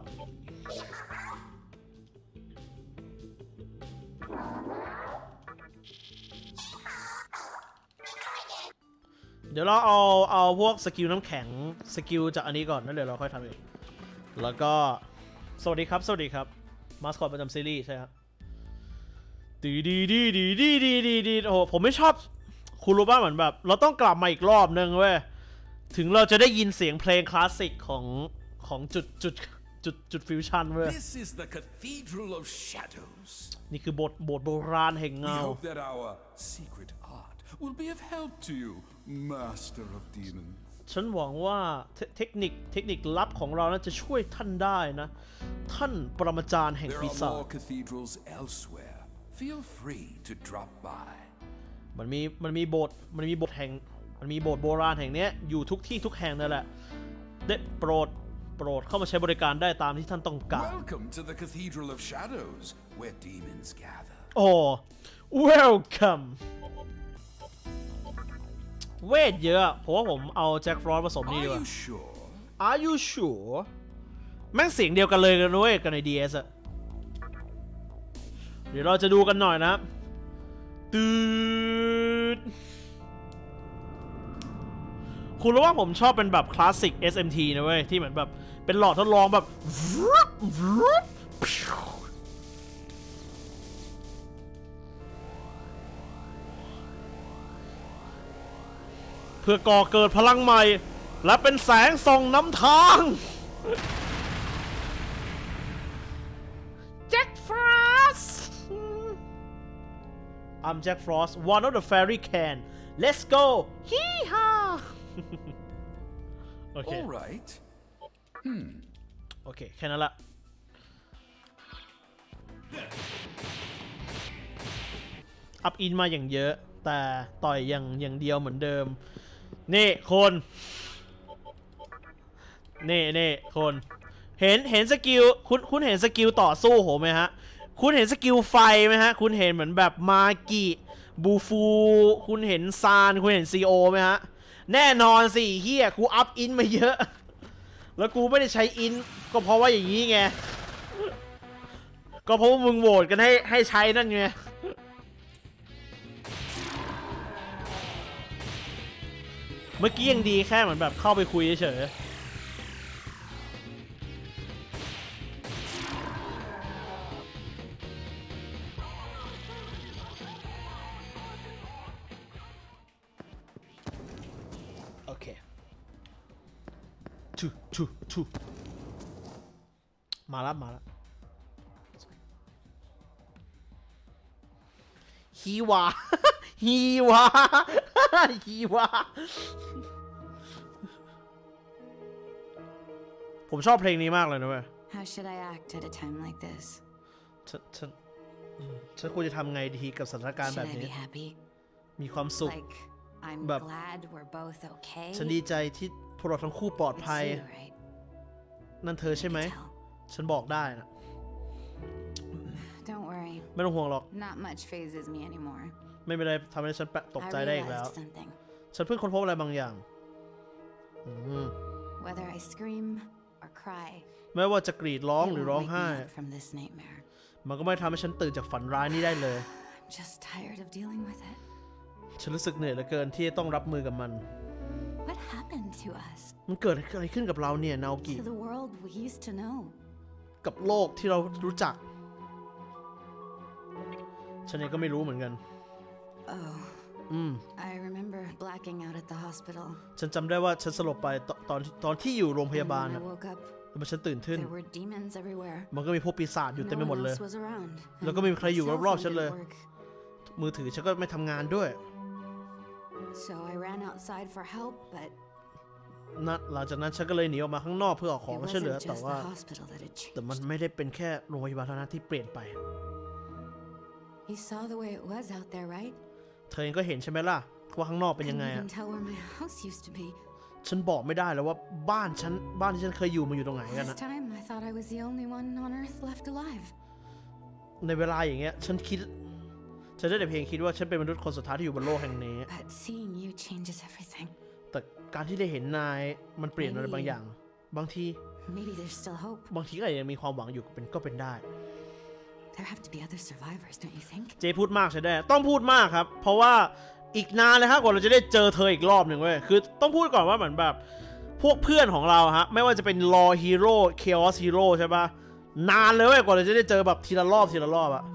เดี๋ยวเราเอาพวกสกิลน้ำแข็งสกิลจากอันนี้ก่อนแล้วเดี๋ยวเราค่อยทำเองแล้วก็สวัสดีครับมาสคอตประจำซีรีส์ใช่ครับดีโอ้โหผมไม่ชอบคุณรู้ป่ะเหมือนแบบเราต้องกลับมาอีกรอบนึงเว้ยถึงเราจะได้ยินเสียงเพลงคลาสสิกของจุดฟิวชั่นเว้ย This is the Cathedral of Shadows นี่คือโบสถ์โบราณแห่งเงา We hope that our secret art will be of help to you Master of Demons ฉันหวังว่าเทคนิคลับของเรานั้นจะช่วยท่านได้นะท่านปรมาจารย์แห่งปีศาจ There are more cathedrals elsewhere Feel free to drop by มันมีโบสถ์โบราณแห่งนี้อยู่ทุกที่ทุกแห่งนั่นแหละได้โปรดเข้ามาใช้บริการได้ตามที่ท่านต้องการ Welcome to the Cathedral of Shadows where demons gather โอ้ Welcome เวทเยอะเพราะว่าผมเอาแจ็คฟรอสผสมนี่ดีกว่า Are you sure แม่งเสียงเดียวกันเลยกันด้วยกันใน DS อะเดี๋ยวเราจะดูกันหน่อยนะตืดคุณรู้ว่าผมชอบเป็นแบบคลาสสิก SMT นะเว้ยที่เหมือนแบบเป็นหลอดทดลองแบบเพื่อก่อเกิดพลังใหม่และเป็นแสงส่องนำทาง Jack Frost I'm Jack Frost one of the fairy can let's go hee-ha โอเค All right โอเคแค่นั้นละอัพอินมาอย่างเยอะแต่ต่อยอย่างเดียวเหมือนเดิมนี่คนนี่คนเห็นสกิลคุณเห็นสกิลต่อสู้ผมไหมฮะคุณเห็นสกิลไฟไหมฮะคุณเห็นเหมือนแบบมากิบูฟูคุณเห็นซานคุณเห็นซีโอไหมฮะแน่นอนสิเฮียกูอัพอินมาเยอะแล้วกูไม่ได้ใช้อินก็เพราะว่าอย่างนี้ไงก็เพราะว่ามึงโหวตกันให้ใช้นั่นไงเมื่อกี้ยังดีแค่เหมือนแบบเข้าไปคุยเฉยโอเคทูมาแล้วฮีวา ผมชอบเพลงนี้มากเลยนะเว้ย How should I act at a time like this? ฉันควรจะทำไงดีกับสถานการณ์แบบนี้มีความสุขแบบฉันดีใจที่พวกเราทั้งคู่ปลอดภัยนั่นเธอใช่ไหมฉันบอกได้นะไม่ต้องห่วงหรอกไม่เป็นไรทำให้ฉันตกใจได้อีกแล้วฉันเพิ่งค้นพบอะไรบางอย่างไม่ว่าจะกรีดร้องหรือร้องไห้มันก็ไม่ทำให้ฉันตื่นจากฝันร้ายนี้ได้เลย just tired of dealing with it. ฉันรู้สึกเหนื่อยเหลือเกินที่ต้องรับมือกับมัน What happened to us? มันเกิดอะไรขึ้นกับเราเนี่ยนาโอกิ To the world we used to know. กับโลกที่เรารู้จักฉันเองก็ไม่รู้เหมือนกัน Oh. I remember blacking out at the hospital. ฉันจำได้ว่าฉันสลบไปตอนที่อยู่โรงพยาบาล When I woke up, แล้วฉันตื่นขึ้น there were demons everywhere. มันก็มีพวกปีศาจอยู่เต็มไปหมดเลย No one else was around. แล้วก็ไม่มีใครอยู่รอบๆฉันเลย Cell phone didn't work. มือถือฉันก็ไม่ทำงานด้วย So I ran outside for help, but หลังจากนั้นฉันก็เลยหนีออกมาข้างนอกเพื่อขอของ it ช่วยเหลือ wasn't แต่ just ว่า the hospital that had แต่มัน changed. ไม่ได้เป็นแค่โรงพยาบาลเท่านั้นที่เปลี่ยนไป You saw the way it was out there, right? เธอเองก็เห็นใช่ไหมล่ะว่าข้างนอกเป็นยังไง Couldn't อะ even tell where my house used to be. ฉันบอกไม่ได้แล้วว่าบ้านที่ฉันเคยอยู่มันอยู่ตรงไหนกัน This นะ time I thought I was the only one on Earth left alive. ในเวลาอย่างเงี้ยฉันได้แต่เพียงคิดว่าฉันเป็นมนุษย์คนสุดท้ายที่อยู่บนโลกแห่งนี้ But seeing you changes everything. แต่การที่ได้เห็นนายมันเปลี่ยนอะไรบางอย่างบางที Maybe there's still hope. บางทีก็อาจจะมีความหวังอยู่ก็เป็นได้ There have to be other survivors, don't you think? เจพูดมากใช่ไหมต้องพูดมากครับเพราะว่าอีกนานเลยครับกว่าเราจะได้เจอเธออีกรอบหนึ่งเว้ยคือต้องพูดก่อนว่าเหมือนแบบพวกเพื่อนของเราฮะไม่ว่าจะเป็นรอฮีโร่เคออสฮีโร่ใช่ปะนานเลยเว้ยกว่าเราจะได้เจอแบบทีละรอบอะ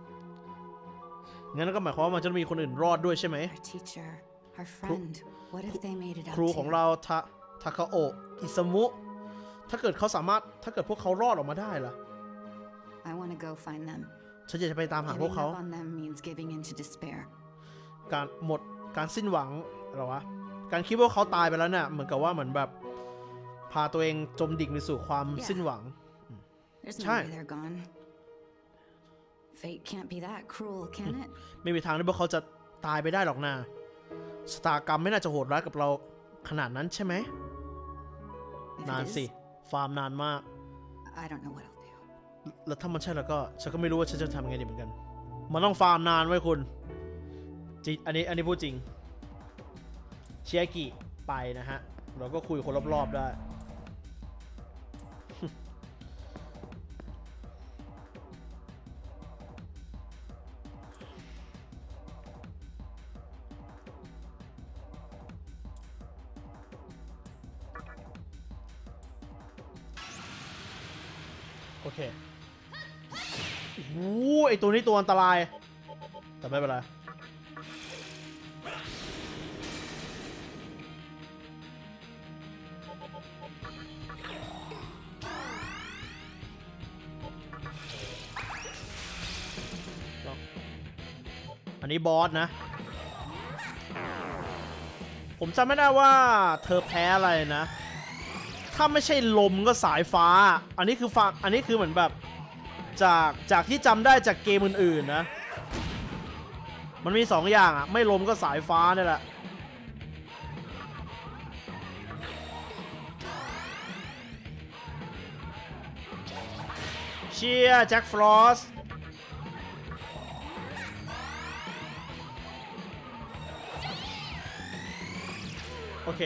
งั้นก็หมายความว่ามันจะมีคนอื่นรอดด้วยใช่ไหม Our teacher, our friend. What if they made it out ครูของ too? เราทาคาโอะอิซามุถ้าเกิดพวกเขารอดออกมาได้ล่ะ I want to go find them. ฉันอยากจะไปตามหาพวก Giving เขา up on them means giving in to despair. การสิ้นหวังหรอวะการคิดว่าเขาตายไปแล้วเนี่ยเหมือนกับว่าเหมือนแบบพาตัวเองจมดิ่งไปสู่ความสิ้นหวัง There's no way they're gone. Fate can't be that cruel, can it? ไม่มีทางที่พวกเขาจะตายไปได้หรอกนะชะตากรรมไม่น่าจะโหดร้ายกับเราขนาดนั้นใช่ไหม If นาน it สิ is, ฟาร์มนานมาก I don't know what I'll do. แล้วถ้ามันใช่แล้วก็ฉันก็ไม่รู้ว่าฉันจะทำยังไงดีเหมือนกันมันต้องฟาร์มนานไว้คุณจริงอันนี้พูดจริงเชียกิไปนะฮะเราก็คุยคนรอบๆได้ โอเคโอ้ไอตัวนี้ตัวอันตรายแต่ไม่เป็นไรอันนี้บอสนะผมจำไม่ได้ว่าเธอแพ้อะไรนะถ้าไม่ใช่ลมก็สายฟ้าอันนี้คือเหมือนแบบจากที่จำได้จากเกมอื่นๆนะมันมี2อย่างอ่ะไม่ลมก็สายฟ้านี่แหละเชียร์แจ็คฟรอสต์โอเค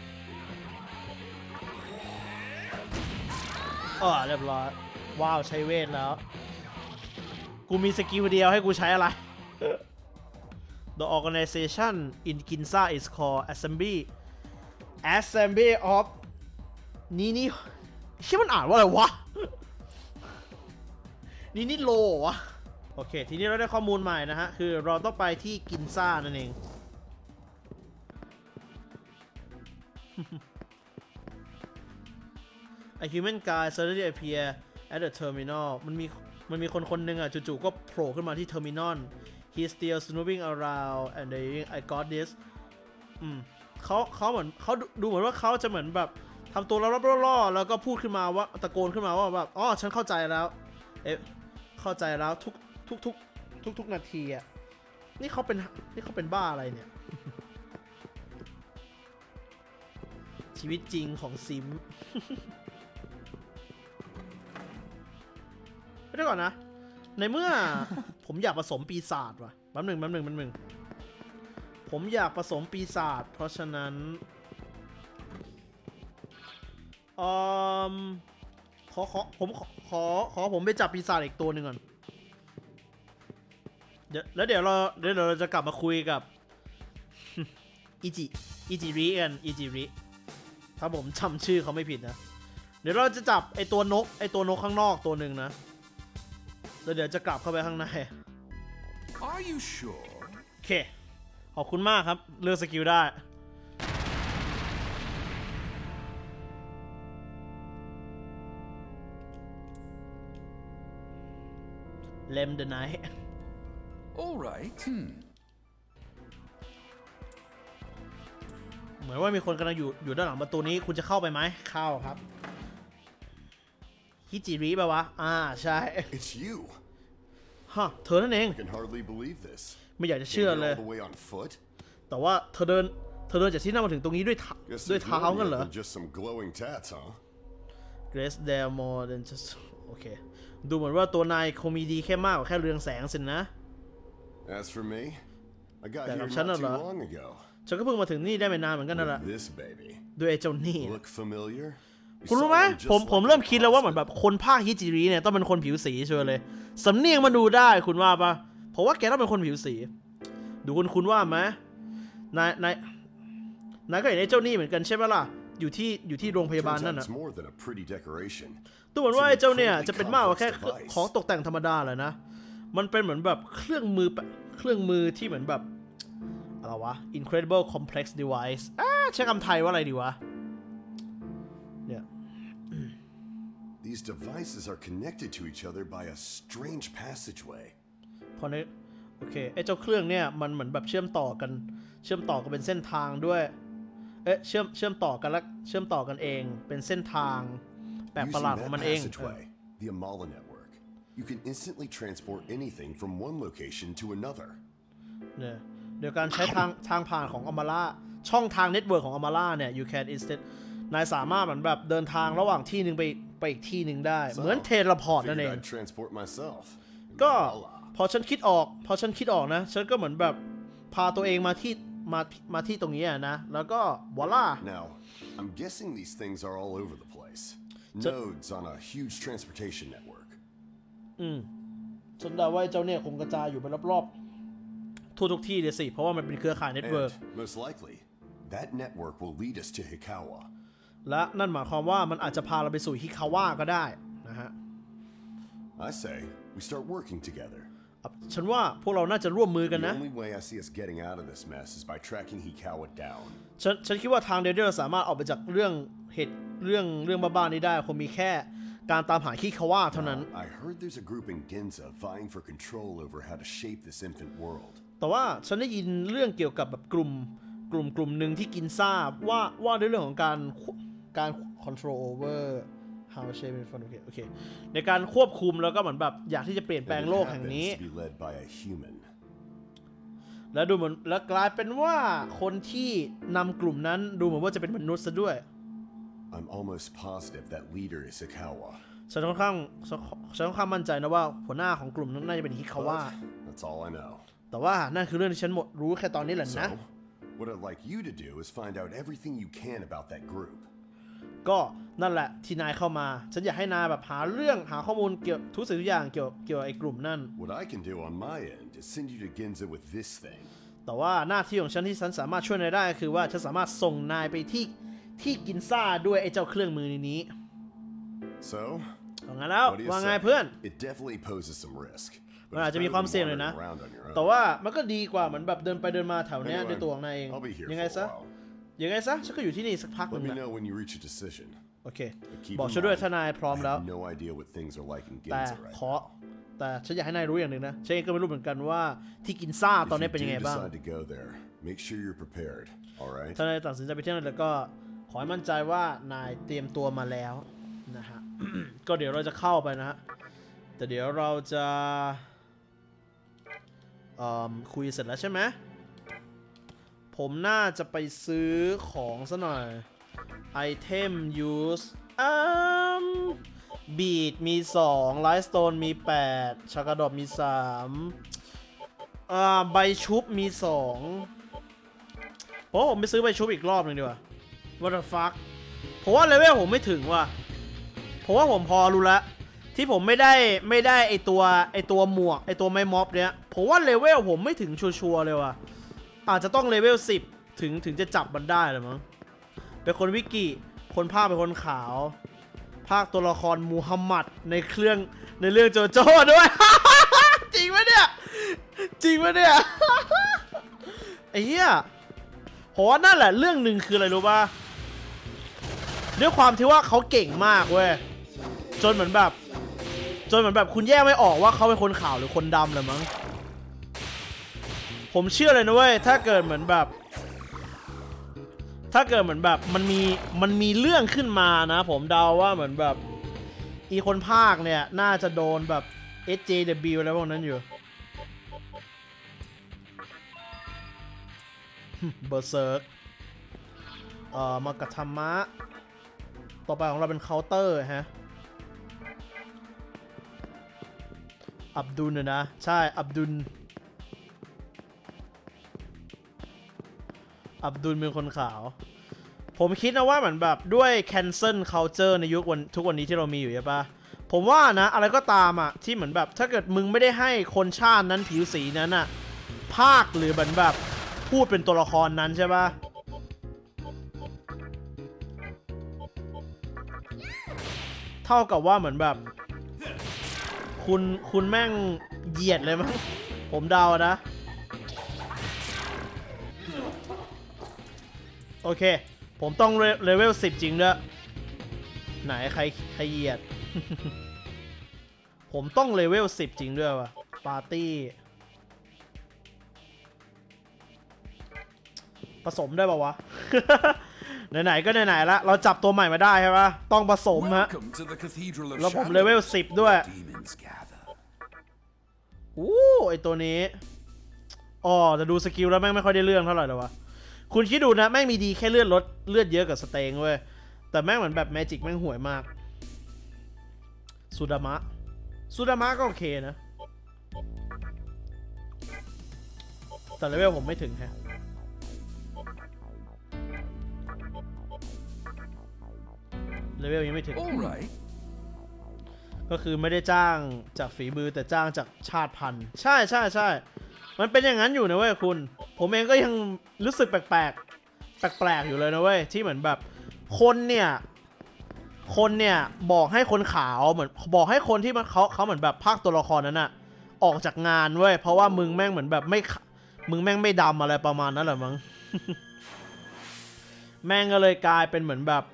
เรียบร้อยว้าวใช้เวทแล้วกูมีสกิลเดียวให้กูใช้อะไร The organization in Ginza is called Assembly of นี่ชื่อมันอ่านว่าอะไรวะ นี่โลวะโอเคทีนี้เราได้ข้อมูลใหม่นะฮะคือเราต้องไปที่กินซ่านั่นเอง A human guy suddenly appear at the terminal มันมีคนหนึ่งอ่ะจู่ๆก็โผล่ขึ้นมาที่เทอร์มินอล He's still snooping around and saying I got this เขาเหมือนเขาดูเหมือนว่าเขาจะเหมือนแบบทำตัวล่อๆแล้วก็พูดขึ้นมาว่าตะโกนขึ้นมาว่าแบบอ๋อฉันเข้าใจแล้วเข้าใจแล้วทุกนาทีอ่ะนี่เขาเป็นบ้าอะไรเนี่ย ชีวิตจริงของซิม ไม่ได้ก่อนนะในเมื่อ ผมอยากผสมปีศาจว่ะแป๊บหนึ่งผมอยากผสมปีศาจเพราะฉะนั้นผมไปจับปีศาจอีกตัวหนึ่งก่อนแล้วเดี๋ยวเราจะกลับมาคุยกับอิจิริกันอิจิริถ้าผมจำชื่อเขาไม่ผิดนะเดี๋ยวเราจะจับไอตัวนกข้างนอกตัวหนึ่งนะแล้วเดี๋ยวจะกลับเข้าไปข้างใน Are you sure? โอเคขอบคุณมากครับเลือกสกิลได้เลมเดอะไนท์ All right. เหมือนว่ามีคนกำลังอยู่ด้านหลังประตูนี้คุณจะเข้าไปไหมเข้าครับฮิจิริป่ะวะใช่ It's you. ฮะเธอนั่นเอง I can hardly believe this. ไม่อยากจะเชื่อเลย All the way on foot? แต่ว่าเธอเดินจากที่นั่นมาถึงตรงนี้ด้วยเท้ากันเหรอ Just some glowing tats, huh? Grace there more than just โอเคดูเหมือนว่าตัวนายคงมีดีแค่มากกว่าแค่เรืองแสงสินะ As for me, I got แต่ here กับ not ฉันน่ะ too เหรอ long ago. ฉันก็เพิ่งมาถึงนี่ได้ไม่นานเหมือนกันนั่นแหละ This baby. ด้วยไอ้เจ้านี่ Look familiar? คุณรู้ไหมผมเริ่มคิดแล้วว่าเหมือนแบบคนภาคฮิจิริเนี่ยต้องเป็นคนผิวสีชัวร์เลยสำเนียงมาดูได้คุณว่าปะเพราะว่าแกต้องเป็นคนผิวสีดูคุณว่าไหมนายก็เห็นไอ้เจ้านี่เหมือนกันใช่ไหมล่ะอยู่ที่โรงพยาบาลนั่นน่ะดูเหมือนว่าไอ้เจ้าเนี่ยจะเป็นมากกว่าแค่ของตกแต่งธรรมดาเลยนะมันเป็นเหมือนแบบเครื่องมือที่เหมือนแบบอะไรวะ incredible complex device ใช้คำไทยว่าอะไรดีวะเนี่ย These devices are connected to each other by a strange passageway. พอในโอเคไอ้เจ้าเครื่องเนี่ยมันเหมือนแบบเชื่อมต่อกันเป็นเส้นทางด้วยเชื่อมต่อกันแล้วเชื่อมต่อกันเองเป็นเส้นทางแปลกประหลาดของมันเอง The Amala network. You can instantly transport anything from one location to another. เนี่ยเดี๋ยวการใช้ทางผ่านของ Amala ช่องทางเน็ตเวิร์กของ Amala เนี่ย you can instead นายสามารถเหมือนแบบเดินทางระหว่างที่หนึ่งไปอีกที่หนึ่งได้เหมือนเทเลพอร์ตนั่นเองก็พอฉันคิดออกนะฉันก็เหมือนแบบพาตัวเองมาที่ตรงนี้นะแล้วก็วอล่า Now I'm guessing these things are all over the place. Nodes on a huge transportation network. ฉันเดาว่าเจ้าเนี่ยคงกระจายอยู่ไปรอบๆทั่วทุกที่เลยสิเพราะว่ามันเป็นเครือข่ายเน็ตเวิร์ก Most likely that network will lead us to Hikawa. และนั่นหมายความว่ามันอาจจะพาเราไปสู่ฮิคาวะก็ได้นะฮะ I say we start working together. ฉันว่าพวกเราน่าจะร่วมมือกันนะ The only way I see us getting out of this mess is by tracking Hikawa down. ฉันคิดว่าทางเดียวที่เราสามารถออกไปจากเรื่องบ้าๆนี้ได้คงมีแค่การตามหาฮิคาวะเท่านั้น I heard there's a group in Ginza vying for control over how to shape this infant world. แต่ว่าฉันได้ยินเรื่องเกี่ยวกับแบบกลุ่มหนึ่งที่กินซ่าว่าในเรื่องของการ control over how shape in front of it โอเคในการควบคุมแล้วก็เหมือนแบบอยากที่จะเปลี่ยนแปลงโลกแห่งนี้แล้วดูเหมือนแล้วกลายเป็นว่าคนที่นำกลุ่มนั้นดูเหมือนว่าจะเป็นมนุษย์ซะด้วย I'm almost positive that leader is Hikawa. ฉันค่อนข้างมั่นใจนะว่าหัวหน้าของกลุ่มนั้นน่าจะเป็นฮิคาวะ That's all I know. แต่ว่านั่นคือเรื่องที่ฉันรู้แค่ตอนนี้แหละนะ What I'd like you to do is find out everything you can about that group. ก็นั่นแหละที่นายเข้ามาฉันอยากให้นายแบบหาข้อมูลเกี่ยวทุกสิ่งทุกอย่างเกี่ยวกับไอ้กลุ่มนั่น What I can do on my end is send you to Ginza with this thing. แต่ว่าหน้าที่ของฉันที่ฉันสามารถช่วยนายได้คือว่าฉันสามารถส่งนายไปที่กินซ่าด้วยไอ้เจ้าเครื่องมือนี้ So งั้นแล้วว่าไงเพื่อน It definitely poses some risk. มันอาจจะมีความเสี่ยงเลยนะแต่ว่ามันก็ดีกว่าเหมือนแบบเดินไปเดินมาแถวเนี้ยด้วยตัวของนายเองยังไงซะฉันก็อยู่ที่นี่สักพักหนึ่งนะโอเคบอกฉันด้วยถ้านายพร้อมแล้วแต่ฉันอยากให้นายรู้อย่างหนึ่งนะฉันเองก็ไม่รู้เหมือนกันว่าที่กินซ่าตอนนี้เป็นยังไงบ้างถ้านายตัดสินใจไปที่นั่นแล้วก็ขอให้มั่นใจว่านายเตรียมตัวมาแล้วนะฮะ ก็เดี๋ยวเราจะเข้าไปนะฮะแต่เดี๋ยวเราจะคุยเสร็จแล้วใช่ไหมผมน่าจะไปซื้อของซะหน่อยไอเทม use บีดมี2ไลท์สโตนมี8ชากาดอบมี3ใบชุบมี2ผมไปซื้อใบชุบอีกรอบหนึ่งดีกว่า What the fuck ผมว่าเลเวลผมไม่ถึงว่ะผมว่าผมพอรู้แล้วที่ที่ผมไม่ได้ไอตัวหมวกไอตัวไม้ม็อบเนี้ยผมว่าเลเวลผมไม่ถึงชัวร์เลยว่ะอาจจะต้องเลเวล10ถึงจะจับมันได้เลยมั้งเป็นคนวิกิคนภาคเป็นคนขาวภาคตัวละครมูฮัมหมัดในเรื่องโจโจ้ด้วย จริงไหมเนี่ยไอ้เหี้ยผมว่านั่นแหละเรื่องหนึ่งคืออะไรรู้ป่ะด้วยความที่ว่าเขาเก่งมากเว้ยจนเหมือนแบบคุณแยกไม่ออกว่าเขาเป็นคนขาวหรือคนดำเลยมั้งผมเชื่อเลยนะเว้ยถ้าเกิดเหมือนแบบมันมีเรื่องขึ้นมานะผมเดาว่าเหมือนแบบอีคนภาคเนี่ยน่าจะโดนแบบ SJW อะไรพวกนั้นอยู่เบอร์เซิร์กมากับธรรมะต่อไปของเราเป็นเคาน์เตอร์ฮะอับดุลนะใช่อับดุลเป็นคนขาวผมคิดนะว่าเหมือนแบบด้วย cancel culture ในยุคทุกวันนี้ที่เรามีอยู่ใช่ปะผมว่านะอะไรก็ตามอ่ะที่เหมือนแบบถ้าเกิดมึงไม่ได้ให้คนชาตินั้นผิวสีนั้นอ่ะภาคหรือเหมือนแบบพูดเป็นตัวละครนั้นใช่ปะเท่ากับว่าเหมือนแบบคุณแม่งเหยียดเลยมั้งผมเดานะโอเคผมต้องเลเวล10จริงด้วยไหนใครเหยียด ผมต้องเลเวล10จริงด้วยวะปาร์ตี้ผสมได้ป่าวะ ไหนๆก็ไหนๆละเราจับตัวใหม่มาได้ใช่ปะต้องผสมฮะแล้วผมเลเวล10ด้วยไอตัวนี้จะดูสกิลแล้วแม่งไม่ค่อยได้เรื่องเท่าไหร่เลยวะคุณคิดดูนะแม่งมีดีแค่เลือดเยอะกับสเตงเว้ยแต่แม่งเหมือนแบบแมจิกแม่งห่วยมากซูดามะก็โอเคนะแต่เลเวลผมไม่ถึงฮะเลเวลยังไม่ถึงก็คือไม่ได้จ้างจากฝีมือแต่จ้างจากชาติพันธุ์ใช่มันเป็นอย่างนั้นอยู่นะเว้ยคุณผมเองก็ยังรู้สึกแปลกอยู่เลยนะเว้ยที่เหมือนแบบคนเนี่ยบอกให้คนขาวเหมือนบอกให้คนที่เขาเหมือนแบบภาคตัวละครนั้นอะออกจากงานเว้ยเพราะว่ามึงแม่งเหมือนแบบมึงแม่งไม่ดำอะไรประมาณนั้นแหละมั้ง แม่งก็เลยกลายเป็นเหมือนแบบ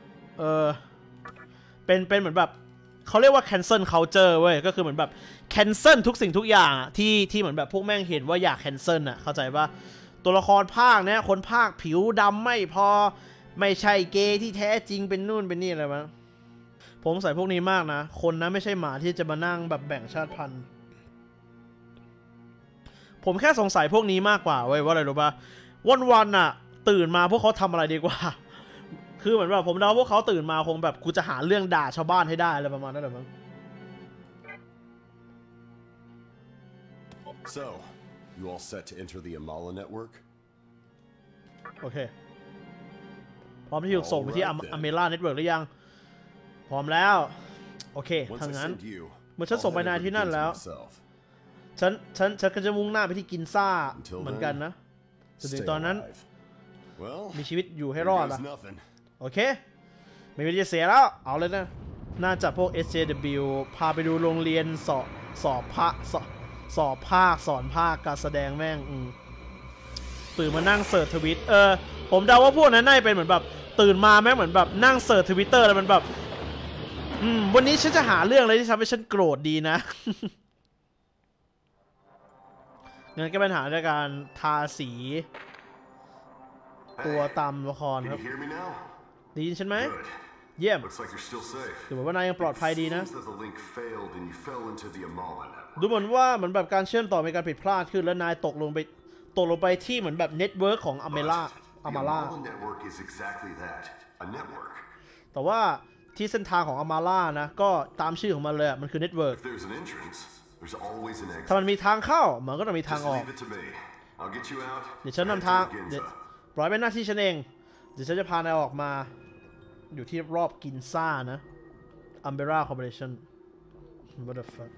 เป็นเหมือนแบบเขาเรียกว่า cancel culture เว้ยก็คือเหมือนแบบ cancel ทุกสิ่งทุกอย่างที่เหมือนแบบพวกแม่งเห็นว่าอยาก cancel อ่ะเข้าใจปะตัวละครภาคเนี้ยคนภาคผิวดำไม่พอไม่ใช่เกย์ที่แท้จริงเป็นนู่นเป็นนี่อะไรมั้งผมใส่พวกนี้มากนะคนนะไม่ใช่หมาที่จะมานั่งแบบแบ่งชาติพันธุ์ผมแค่สงสัยพวกนี้มากกว่าเว้ยว่าอะไรรู้ปะวันๆอ่ะตื่นมาพวกเขาทำอะไรดีกว่าคือเหมือนแบบผมเดาพวกเขาตื่นมาคงแบบกูจะหาเรื่องด่าชาวบ้านให้ได้อะไรประมาณนั้นแหละมั้ง So, you all set to enter the Amala network? โอเคพร้อมที่จะส่งไปที่อเมร่าเน็ตเวิร์กหรือยังพร้อมแล้วโอเคทางนั้นเมื่อฉันส่งไปนายที่นั่นแล้วฉันก็จะมุ่งหน้าไปที่กินซ่าเหมือนกันนะจนถึงตอนนั้นมีชีวิตอยู่ให้รอดล่ะโอเคไม่มีจะเสียแล้วเอาเลยนะน่าจะพวก SJW พาไปดูโรงเรียนสอบภาคสอนภาคการแสดงแม่งตื่นมานั่งเสิร์ชทวิตผมเดาว่าพวกนั้นน่าจะเป็นเหมือนแบบตื่นมาแม่งเหมือนแบบนั่งเสิร์ชทวิตเตอร์แล้วมันแบบวันนี้ฉันจะหาเรื่องอะไรที่ทำให้ฉันโกรธดีนะ งั้นก็เป็นหาด้วยการทาสีตัวตามละครครับได้ยินฉันไหมเยี่ยมดูเหมือนว่านายยังปลอดภัยดีนะดูเหมือนว่าเหมือนแบบการเชื่อมต่อมีการผิดพลาดขึ้นและนายตกลงไปที่เหมือนแบบเน็ตเวิร์กของอเมร่าแต่ว่าที่เส้นทางของอมาร่านะก็ตามชื่อของมันเลยมันคือเน็ตเวิร์กถ้ามันมีทางเข้ามันก็ต้องมีทางออกเดี๋ยวฉันนำทางปล่อยเป็นหน้าที่ฉันเองเดี๋ยวฉันจะพานายออกมาอยู่ที่รอบกินซ่านะ Umbrella Corporation what the fuck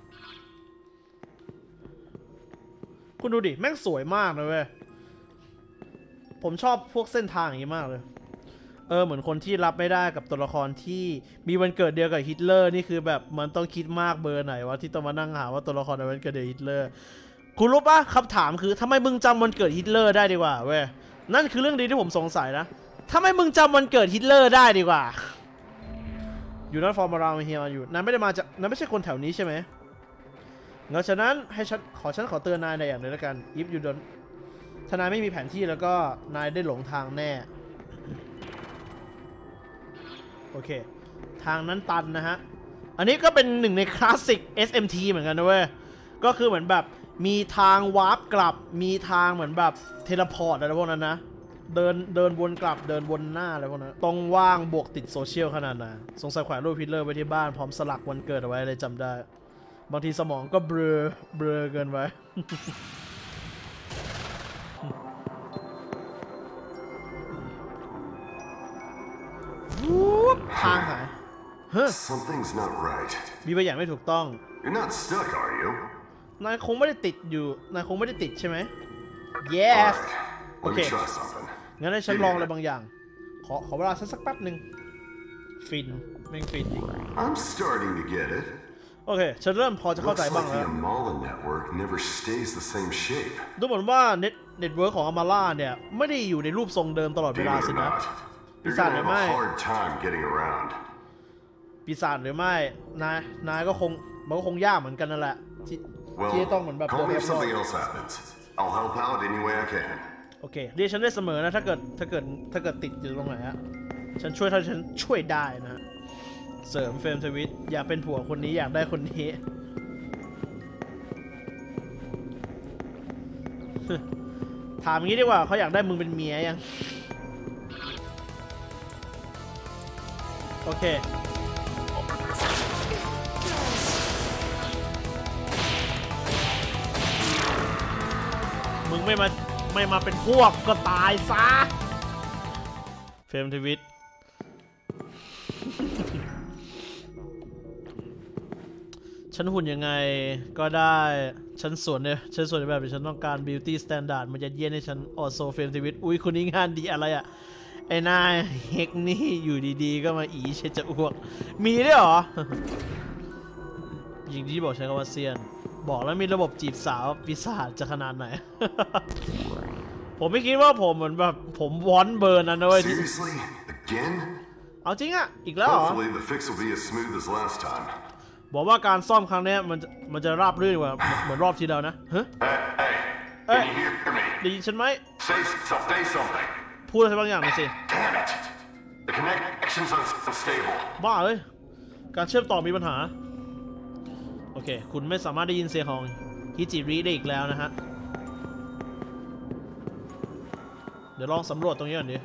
คุณดูดิแม่งสวยมากเลยเว้ยผมชอบพวกเส้นทางอย่างนี้มากเลยเหมือนคนที่รับไม่ได้กับตัวละครที่มีวันเกิดเดียวกับฮิตเลอร์นี่คือแบบมันต้องคิดมากเบอร์ไหนวะที่ต้องมานั่งหาว่าตัวละครในวันเกิดเดียวฮิตเลอร์คุณรู้ปะคำถามคือทำไมมึงจำวันเกิดฮิตเลอร์ได้ดีกว่าเว้ยนั่นคือเรื่องดีที่ผมสงสัยนะทำไมมึงจำวันเกิดฮิตเลอร์ได้ดีกว่าอยู่นั่นฟอร์มาราวเฮียอยู่นายไม่ได้มาจากนายไม่ใช่คนแถวนี้ใช่ไหมงั้นฉะนั้นให้ฉันขอเตือนนายในอย่างหนึ่งแล้วกันif you don't ถ้านายไม่มีแผนที่แล้วก็นายได้หลงทางแน่โอเคทางนั้นตันนะฮะอันนี้ก็เป็นหนึ่งในคลาสสิก SMT เหมือนกันนะเว้ยก็คือเหมือนแบบมีทางวาร์ปกลับมีทางเหมือนแบบเทเลพอร์ตอะไรพวกนั้นนะเดินวนกลับเดินวนหน้าอะไรพวกนั้นตรงว่างบวกติดโซเชียลขนาดนั้นสงสัยแขวนรูปฮิตเลอร์ไว้ที่บ้านพร้อมสลักวันเกิดเอาไว้เลยจำได้บางทีสมองก็เบลอเกินไป ทางหายเฮ้ย Something's not right. มีบางอย่างไม่ถูกต้อง You're not stuck, are you? นายคงไม่ได้ติดอยู่นายคงไม่ได้ติดใช่ไหม Yes โอเคงั้นให้ฉันลองอะไรบางอย่างขอเวลาสักแป๊บหนึ่งฟินแม่งฟินจริง I'm starting to get it. โอเคฉันเริ่มพอจะเข้าใจบ้างแล้ว The Amala network never stays the same shape. ดูเหมือนว่าเน็ตเวิร์กของ Amala เนี่ยไม่ได้อยู่ในรูปทรงเดิมตลอดเวลาสินะปีศาจหรือไม่ปีศาจหรือไม่นายก็คงมันก็คงยากเหมือนกันนั่นแหละที่ต้องเหมือนแบบโอเคเรียกฉันได้เสมอนะถ้าเกิดติดอยู่ตรงไหนฮะฉันช่วยถ้าฉันช่วยได้นะเสริมเฟรมทวิตอยากเป็นผัวคนนี้อยากได้คนนี้ ถามงี้ดีกว่าเขาอยากได้มึงเป็นเมียยังโอเคมึงไม่มาเป็นพวกก็ตายซะเฟรมทวิตฉันหุ่นยังไงก็ได้ฉันสวนแบบฉันต้องการ beauty standard มันจะเย็นให้ฉันออโซเฟรมทวิตอุ้ยคนนี้งานดีอะไรอะไอ้นายเฮกนี่อยู่ดีๆก็มาอีเชจะอ้วกมีด้วยเหรอ ยิงที่บอกใช้คำว่าเซียนบอกแล้วมีระบบจีบสาวปีศาจจะขนาดไหน ผมไม่คิดว่าผมเหมือนแบบผมวอนเบอร์นั้นเลยเอาจริงอะอีกแล้วเหรอบอกว่าการซ่อมครั้งนี้มันจะราบรื่นกว่าเหมือนรอบที่แล้วนะฮะได้ยินฉันไหมพูดอะไรบางอย่างหน่อยสิบ้าเลยการเชื่อมต่อมีปัญหาโอเคคุณไม่สามารถได้ยินเสียงของฮิจิริได้อีกแล้วนะฮะเดี๋ยวลองสำรวจตรงนี้ก่อนดิ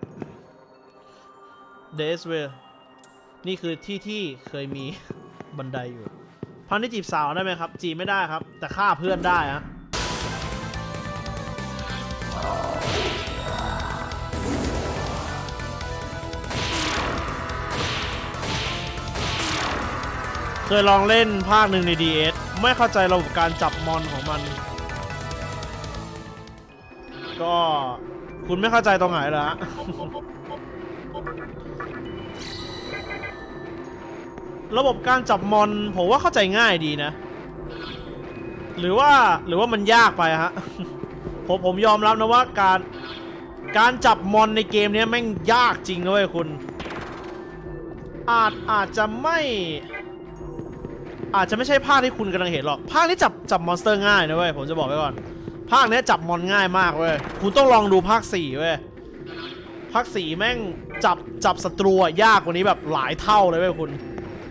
เดสเวลนี่คือที่เคยมีบันไดอยู่พันที่จีบสาวได้ไหมครับจีบไม่ได้ครับแต่ฆ่าเพื่อนได้ฮะเคยลองเล่นภาคหนึ่งใน DS ไม่เข้าใจระบบการจับมอนของมันก็คุณไม่เข้าใจตรงไหนล่ะ ระบบการจับมอนผมว่าเข้าใจง่ายดีนะหรือว่ามันยากไปฮะ ผมยอมรับนะว่าการจับมอนในเกมนี้แม่งยากจริงด้วยคุณอาจจะไม่ใช่ภาคที่คุณกำลังเห็นหรอกภาคนี้จับมอนสเตอร์ง่ายนะเว้ยผมจะบอกไว้ก่อนภาคนี้จับมอนง่ายมากเว้ยคุณต้องลองดูภาค4เว้ยภาค4แม่งจับศัตรูยากกว่านี้แบบหลายเท่าเลยเว้ยคุณ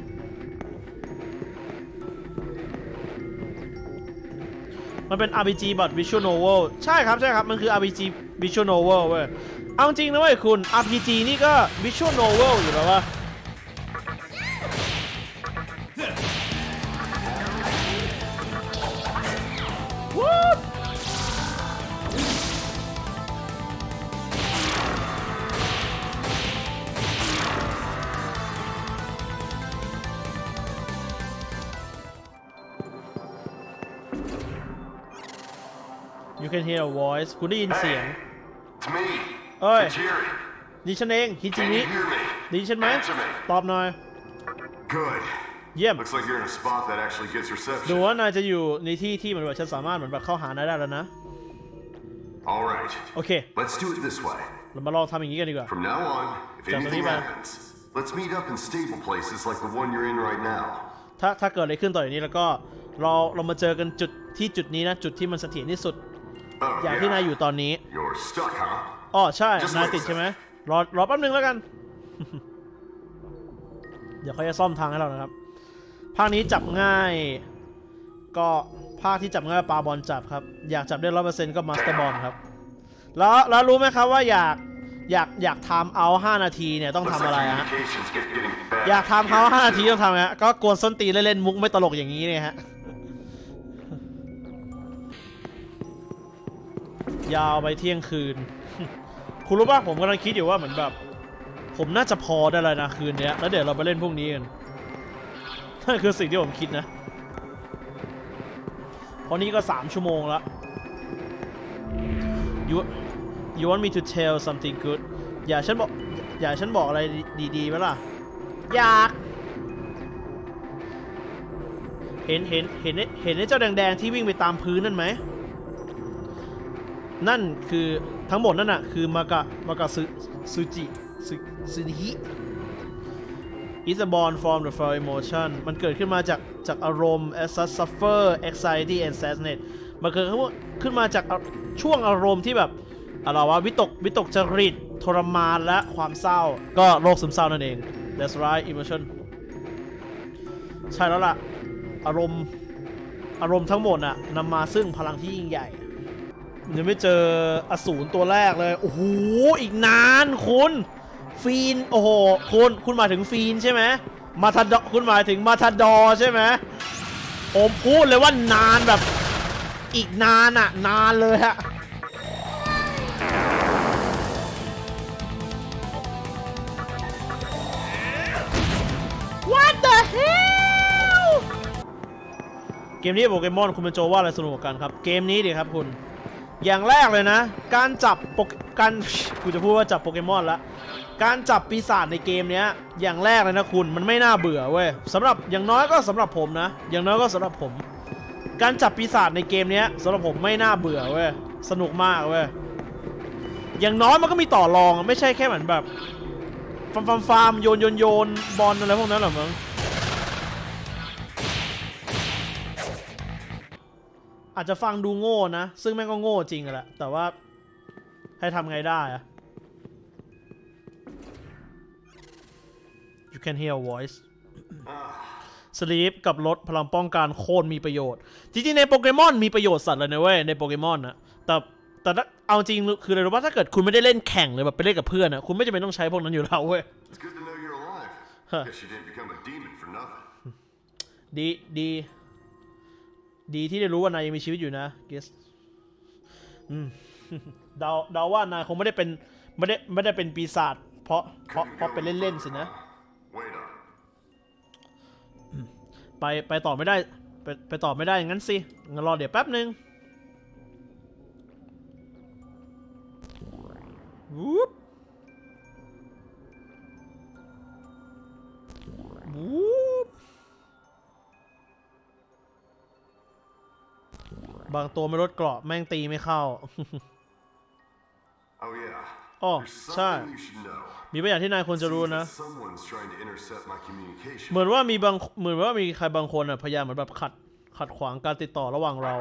มันเป็น RPG แบบ Visual Novel ใช่ครับมันคือ RPG Visual Novel เว้ยเอาจริงนะเว้ยคุณ RPG นี่ก็ Visual Novel อยู่แล้ววะ You can hear a voice คุณได้ยินเสียงเอ้ยนี่ฉันเองฮิจิมิดีฉันไหมตอบหน่อยเยี่ยมดูว่านายจะอยู่ในที่ที่เหมือนว่าฉันสามารถเหมือนแบบเข้าหานายได้แล้วนะโอเคเรามาลองทำอย่างนี้กันดีกว่าจากตรงนี้ไปถ้าเกิดอะไรขึ้นต่ออย่างนี้แล้วก็เรามาเจอกันจุดนี้นะจุดที่มันเสถียรที่สุดอย่างที่นายอยู่ตอนนี้อ๋อใช่นายติดใช่ไหมรอแป๊บนึงแล้วกัน เดี๋ยวเขาจะซ่อมทางให้เรานะครับภาคนี้จับง่ายก็ภาคที่จับง่ายปาบอลจับครับอยากจับได้ 100% ก็มาสเตอร์บอลครับแล้วรู้ไหมครับว่าอยากทำเอา5 นาทีเนี่ยต้องทำอะไรฮะอยากทำเอา5 นาทีต้องทำไงก็กวนส้นตีเล่นมุกไม่ตลกอย่างนี้เนี่ยฮะยาวไปเที่ยงคืน คุณรู้ป่ะผมกำลังคิดอยู่ว่าเหมือนแบบผมน่าจะพอได้เลยนะคืนนี้แล้วเดี๋ยวเราไปเล่นพวกนี้กันนั่นคือสิ่งที่ผมคิดนะเพราะนี้ก็3 ชั่วโมงแล้ว You want me to tell something good อย่าฉันบอกอะไรดีๆไหมล่ะอยากเห็นไอ้เจ้าแดงๆที่วิ่งไปตามพื้นนั่นไหมนั่นคือทั้งหมดนั่นน่ะคือมากะซูนิฮิ is a born from the four emotion มันเกิดขึ้นมาจากอารมณ์ suffer anxiety and sadness มันเกิดขึ้นมาจากช่วงอารมณ์ที่แบบอะไรวะวิตกจริตทรมานและความเศร้าก็โรคซึมเศร้านั่นเอง that's right emotion ใช่แล้วล่ะอารมณ์ทั้งหมดน่ะนำมาซึ่งพลังที่ยิ่งใหญ่ยังไม่เจออสูรตัวแรกเลยโอ้โหอีกนานคุณฟีนโอ้โหคุณหมายถึงฟีนใช่ไหมมาทาดอคุณหมายถึงมาทาดอใช่ไหมผมพูดเลยว่านานแบบอีกนานอ่ะนานเลยฮะWhat the hell เกมนี้โปเกมอนคุณเป็นโจว่าอะไรสนุกกว่ากันครับเกมนี้ดิครับคุณอย่างแรกเลยนะการจับกูจะพูดว่าจับโปเกมอนละการจับปีศาจในเกมนี้อย่างแรกเลยนะคุณมันไม่น่าเบื่อเว้ยสำหรับอย่างน้อยก็สำหรับผมนะอย่างน้อยก็สำหรับผมการจับปีศาจในเกมนี้สำหรับผมไม่น่าเบื่อเว้ยสนุกมากเว้ยอย่างน้อยมันก็มีต่อรองไม่ใช่แค่เหมือนแบบฟาร์มโยนบอลอะไรพวกนั้นหรอมั้งอาจจะฟังดูโง่นะซึ่งแม่งก็โง่จริงแหละแต่ว่าให้ทำไงได้อะ You can hear a voice สลีปกับลดพลังป้องกันโคตรมีประโยชน์จริงๆในโปเกมอนมีประโยชน์สัตว์เลยนะเว้ยในโปเกมอนนะแต่เอาจริงคืออะไรรู้ป่ะถ้าเกิดคุณไม่ได้เล่นแข่งเลยแบบไปเล่นกับเพื่อนอะคุณไม่จำเป็นต้องใช้พวกนั้นอยู่แล้วเว้ยดีที่ได้รู้ว่านายยังมีชีวิตอยู่นะเกสเดาว่านายคงไม่ได้เป็นปีศาจเพราะเป็นเล่นๆสินะไปต่อไม่ได้ไปต่อไม่ได้อย่างนั้นสิงั้นรอเดี๋ยวแป๊บนึงวูบบางตัวไม่ลดเกราะแม่งตีไม่เข้าอ๋อใช่มีบางอย่างที่นายควรจะรู้นะเหมือนว่ามีใครบางคนพยายามเหมือนแบบขัดขวางการติดต่อระหว่างเรา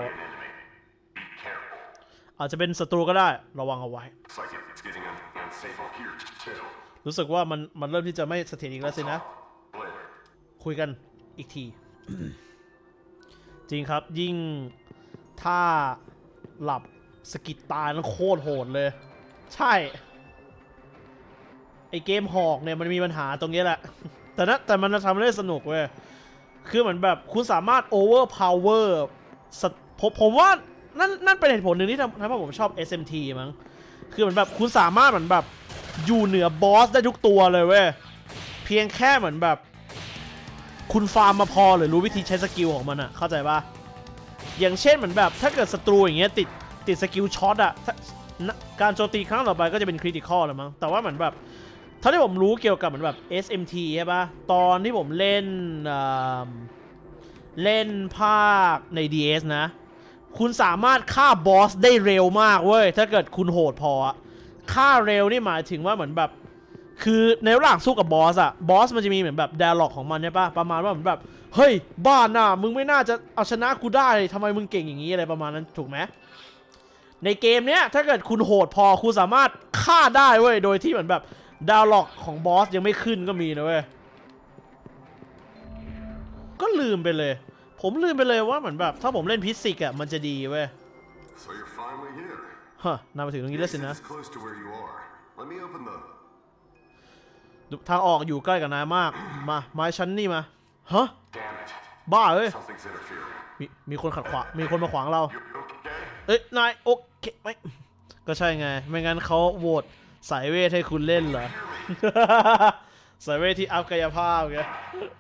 อาจจะเป็นศัตรูก็ได้ระวังเอาไว้รู้สึกว่ามันเริ่มที่จะไม่เสถียรอีกแล้วสินะคุยกันอีกที จริงครับยิ่งถ้าหลับสกิดตายแล้วโคตรโหดเลยใช่ไอเกมหอกเนี่ยมันมีปัญหาตรงนี้แหละแต่มันทำได้สนุกเว้ยคือเหมือนแบบคุณสามารถ overpower ผมว่านั่นเป็นเหตุผลหนึ่งที่ทำให้ผมชอบ SMT มั้งคือเหมือนแบบคุณสามารถเหมือนแบบอยู่เหนือบอสได้ทุกตัวเลยเว้ยเพียงแค่เหมือนแบบคุณฟาร์มมาพอหรือรู้วิธีใช้สกิลของมันอะเข้าใจปะอย่างเช่นเหมือนแบบถ้าเกิดศัตรูอย่างเงี้ยติดสกิลช็อตอะการโจมตีครั้งต่อไปก็จะเป็นคริติคอลแล้วมั้งแต่ว่าเหมือนแบบเท่าที่ผมรู้เกี่ยวกับเหมือนแบบ SMT ใช่ปะตอนที่ผมเล่นภาคใน DS นะคุณสามารถฆ่าบอสได้เร็วมากเว้ยถ้าเกิดคุณโหดพอฆ่าเร็วนี่หมายถึงว่าเหมือนแบบคือในระหว่างสู้กับบอสอะบอสมันจะมีเหมือนแบบไดอะล็อกของมันใช่ปะประมาณว่าเหมือนแบบเฮ้ยบ้าน่ะมึงไม่น่าจะเอาชนะกูได้ทำไมมึงเก่งอย่างนี้อะไรประมาณนั้นถูกไหมในเกมเนี้ยถ้าเกิดคุณโหดพอคุณสามารถฆ่าได้เว้ยโดยที่เหมือนแบบไดอะล็อกของบอสยังไม่ขึ้นก็มีนะเว้ยก็ลืมไปเลยผมลืมไปเลยว่าเหมือนแบบถ้าผมเล่นพิสิกอะมันจะดีเว้ยฮะนำมาถึงตรงนี้แล้วสินะทางออกอยู่ใกล้กับนายมากมาชั้นนี่มาฮะบ้าเอ้ยมีคนขัดขวางมีคนมาขวางเราเอ้ยนายโอเคไหมก็ใช่ไงไม่งั้นเขาโหวตสายเวทให้คุณเล่นเหรอ สายเวทที่อัพกายภาพไง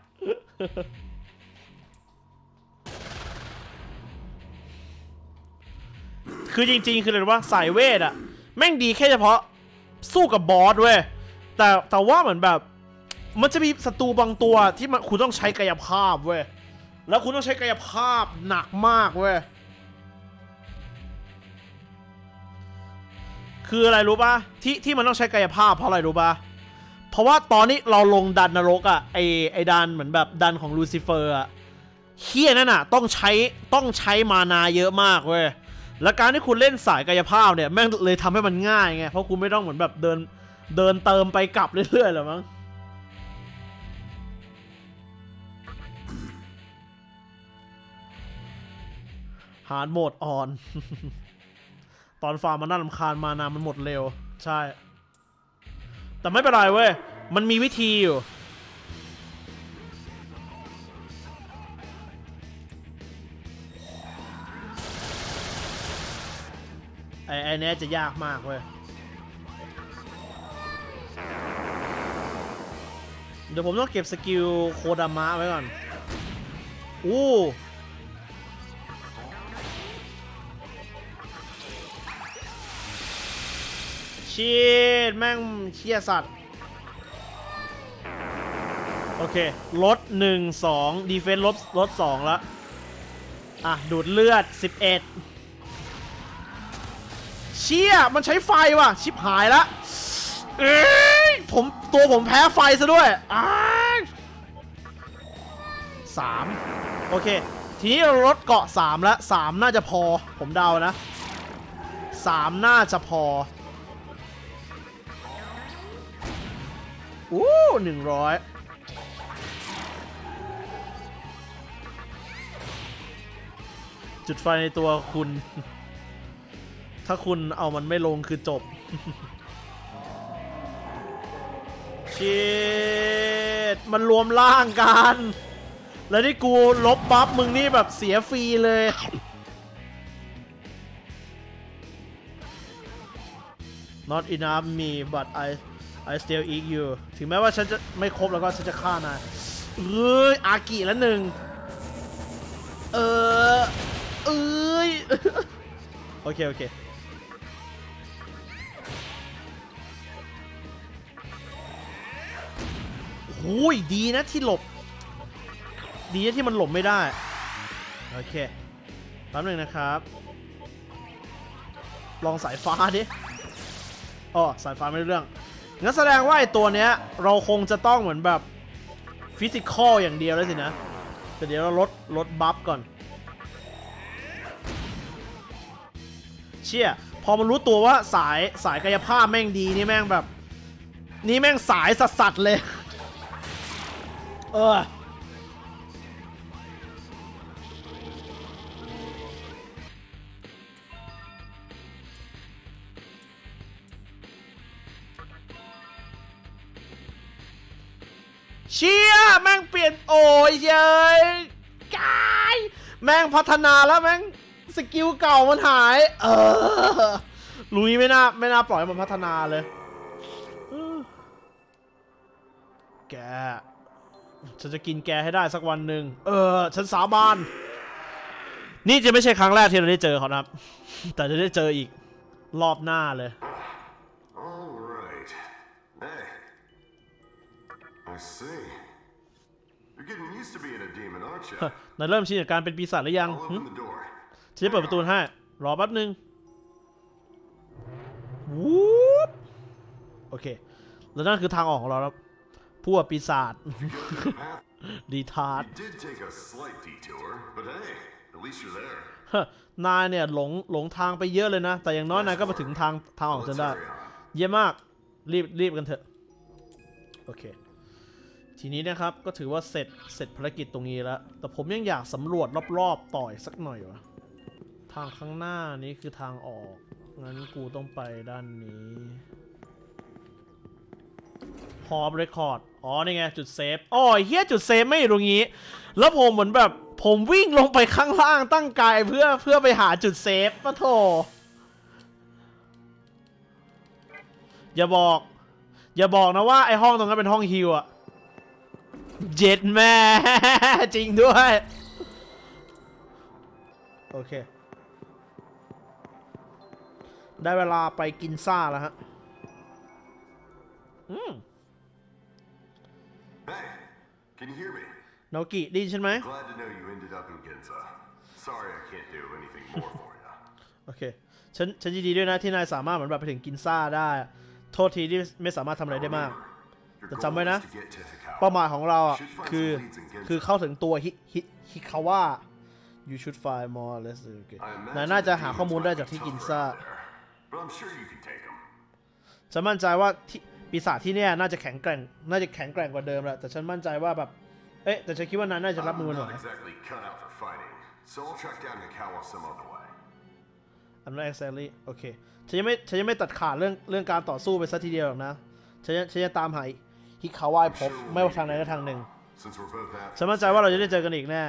คือจริงๆคือเลยว่าสายเวทอะแม่งดีแค่เฉพาะสู้กับบอสเว้ยแต่ว่าเหมือนแบบมันจะมีศัตรูบางตัวที่มันคุณต้องใช้กายภาพเว้ยแล้วคุณต้องใช้กายภาพหนักมากเว้ยคืออะไรรู้ป่ะที่มันต้องใช้กายภาพเพราะอะไรรู้ป่ะเพราะว่าตอนนี้เราลงดันนรกอะไอดันเหมือนแบบดันของลูซิเฟอร์อะเฮี้ยนั่นอะต้องใช้มานาเยอะมากเว้ยและการที่คุณเล่นสายกายภาพเนี่ยแม่งเลยทำให้มันง่ายไงเพราะคุณไม่ต้องเหมือนแบบเดินเติมไปกลับเรื่อยๆหรอมั้งฮาร์ดโหมดออน ตอนฟาร์มมันน่ารำคาญมานามันหมดเร็วใช่แต่ไม่เป็นไรเว้ยมันมีวิธีอยู่ไอ้นี้จะยากมากเว้ยเดี๋ยวผมต้องเก็บสกิลโคดามะไว้ก่อนอู้ชีดแม่งเชี่ยสัตว์โอเคลด1 2ดีเฟนส์ลด2แล้วอ่ะดูดเลือด11เชี่ยมันใช้ไฟว่ะชิบหายละตัวผมแพ้ไฟซะด้วย3โอเคทีนี้เราลดเกาะ3แล้ว3น่าจะพอผมเดานะ3น่าจะพอ100จุดไฟในตัวคุณถ้าคุณเอามันไม่ลงคือจบชิตมันรวมร่างกันแล้วที่กูลบบัฟมึงนี่แบบเสียฟรีเลย Not enough me but I still eat you ถึงแม้ว่าฉันจะไม่ครบแล้วก็ฉันจะฆ่านายอากิละ1โอเคโอ้ยดีนะที่หลบดีนะที่มันหลบไม่ได้โอเคแป๊บนึงนะครับลองสายฟ้าดิสายฟ้าไม่ได้เรื่องงั้นแสดงว่าไอ้ตัวเนี้ยเราคงจะต้องเหมือนแบบฟิสิกอลอย่างเดียวแล้วสินะแต่เดี๋ยวเราลดบัฟก่อนเชี่ยพอมันรู้ตัวว่าสายกายภาพแม่งดีนี่แม่งแบบนี่แม่งสายสัสๆเลยเชี่ยแม่งเปลี่ยนโอ้ยเย้ยกายแม่งพัฒนาแล้วแม่งสกิลเก่ามันหายลุยไม่น่าปล่อยมันพัฒนาเลยแกฉันจะกินแกให้ได้สักวันหนึ่งฉันสาบานนี่จะไม่ใช่ครั้งแรกที่เราได้เจอเขานะครับแต่จะได้เจออีกรอบหน้าเลย Alright. Hey. I see. You're getting used to being a demon, aren't you? นายเริ่มชินกับการเป็นปีศาจหรือยังฉันจะเปิดประตูให้รอแป๊บนึงวูบโอเคแล้วนั่นคือทางออกของเราครับพวกปีศาจดีทาร์ดนายเนี่ยหลงทางไปเยอะเลยนะแต่อย่างน้อยนายก็มาถึงทางออกจนได้เยี่ยมมากรีบกันเถอะโอเคทีนี้นะครับก็ถือว่าเสร็จภารกิจตรงนี้แล้วแต่ผมยังอยากสำรวจรอบๆต่อยสักหน่อยวะทางข้างหน้านี้คือทางออกงั้นกูต้องไปด้านนี้ฮอปเรคคอร์ดอ๋อนี่ไงจุดเซฟอ๋อเฮียจุดเซฟไม่อยู่ตรงนี้แล้วผมเหมือนแบบผมวิ่งลงไปข้างล่างตั้งกายเพื่อไปหาจุดเซฟปะโถอย่าบอกนะว่าไอห้องตรงนั้นเป็นห้องฮิวอะเจ็ดแม่จริงด้วยโอเคได้เวลาไปกินซ่าแล้วฮะ Hey, can you hear me? โนกิได้ยินใช่ไหม Glad to know you ended up in Ginza. Sorry I can't do anything more for you. โอเคฉันยินดีด้วยนะที่นายสามารถเหมือนแบบไปถึงกินซ่าได้โทษทีที่ไม่สามารถทำอะไรได้มากแต่จำไว้นะเป้าหมายของเราอ่ะคือเข้าถึงตัวฮิคาวะ You should find more or less นายน่าจะหาข้อมูลได้จากที่กินซ่าฉันมั่นใจว่าปีศาจที่เนี่ยน่าจะแข็งแกร่งกว่าเดิมแหละแต่ฉันมั่นใจว่าแบบแต่ฉันคิดว่านายน่าจะรับมือหน่อยI'm not exactly โอเคฉันยังไม่ตัดขาดเรื่องการต่อสู้ไปซะทีเดียวหรอกนะฉันจะตามหาฮิคาวะพบไม่ว่าทางไหนก็ทางหนึ่งฉันมั่นใจว่าเราจะได้เจอกันอีกแน่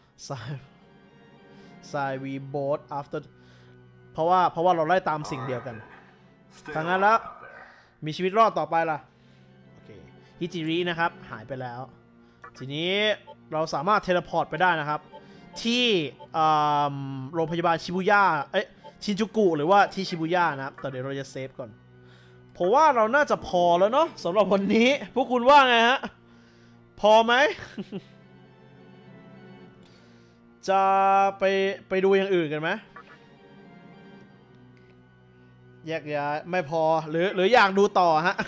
Side we both after เพราะว่าเราไล่ตามสิ่งเดียวกันทางนั้นแล้วมีชีวิตรอดต่อไปล่ะโอเคฮิจิรินะครับหายไปแล้วทีนี้เราสามารถเทเลพอร์ตไปได้นะครับที่โรงพยาบาลชิบุย่าชินจูกุหรือว่าที่ชิบุย่านะครับแต่เดี๋ยวเราจะเซฟก่อนผมว่าเราน่าจะพอแล้วเนาะสำหรับวันนี้พวกคุณว่าไงฮะพอไหม จะไปดูอย่างอื่นกันไหมแยกย้ายไม่พอหรืออยากดูต่อฮะ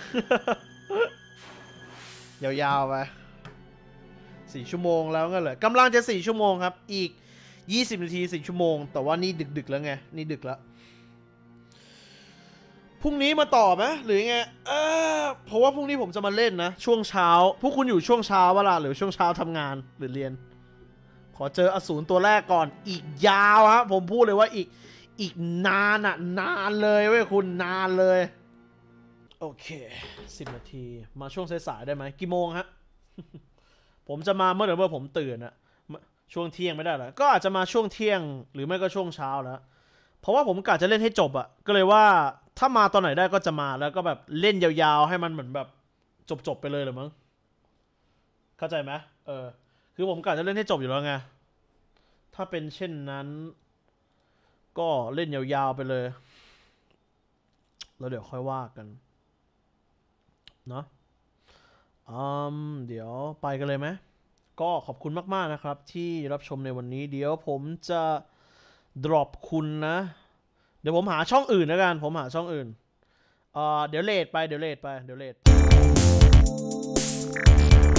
ยาวๆไป4 ชั่วโมงแล้วงั้นเหรอกำลังจะ4 ชั่วโมงครับอีก20 นาที4 ชั่วโมงแต่ว่านี่ดึกแล้วไงนี่ดึกแล้วพรุ่งนี้มาต่อไหมหรือไงเพราะว่าพรุ่งนี้ผมจะมาเล่นนะช่วงเช้าพวกคุณอยู่ช่วงเช้าเวลาหรือช่วงเช้าทำงานหรือเรียนขอเจออสูรตัวแรกก่อนอีกยาวฮะผมพูดเลยว่าอีกนานอ่ะนานเลยเว้ยคุณนานเลยโอเค10 นาทีมาช่วงสายๆได้ไหมกี่โมงฮะ ผมจะมาเมื่อผมตื่นอะช่วงเที่ยงไม่ได้หรอก็อาจจะมาช่วงเที่ยงหรือไม่ก็ช่วงเช้าแล้วเพราะว่าผมกะจะเล่นให้จบอะก็เลยว่าถ้ามาตอนไหนได้ก็จะมาแล้วก็แบบเล่นยาวๆให้มันเหมือนแบบจบไปเลยหรือมั้งเข้าใจไหมคือผมกะจะเล่นให้จบอยู่แล้วไงถ้าเป็นเช่นนั้นก็เล่นยาวๆไปเลยแล้วเดี๋ยวค่อยว่ากันเนาะเดี๋ยวไปกันเลยไหมก็ขอบคุณมากๆนะครับที่รับชมในวันนี้เดี๋ยวผมจะ drop คุณนะเดี๋ยวผมหาช่องอื่นแล้วกันผมหาช่องอื่นเดี๋ยวเลทไป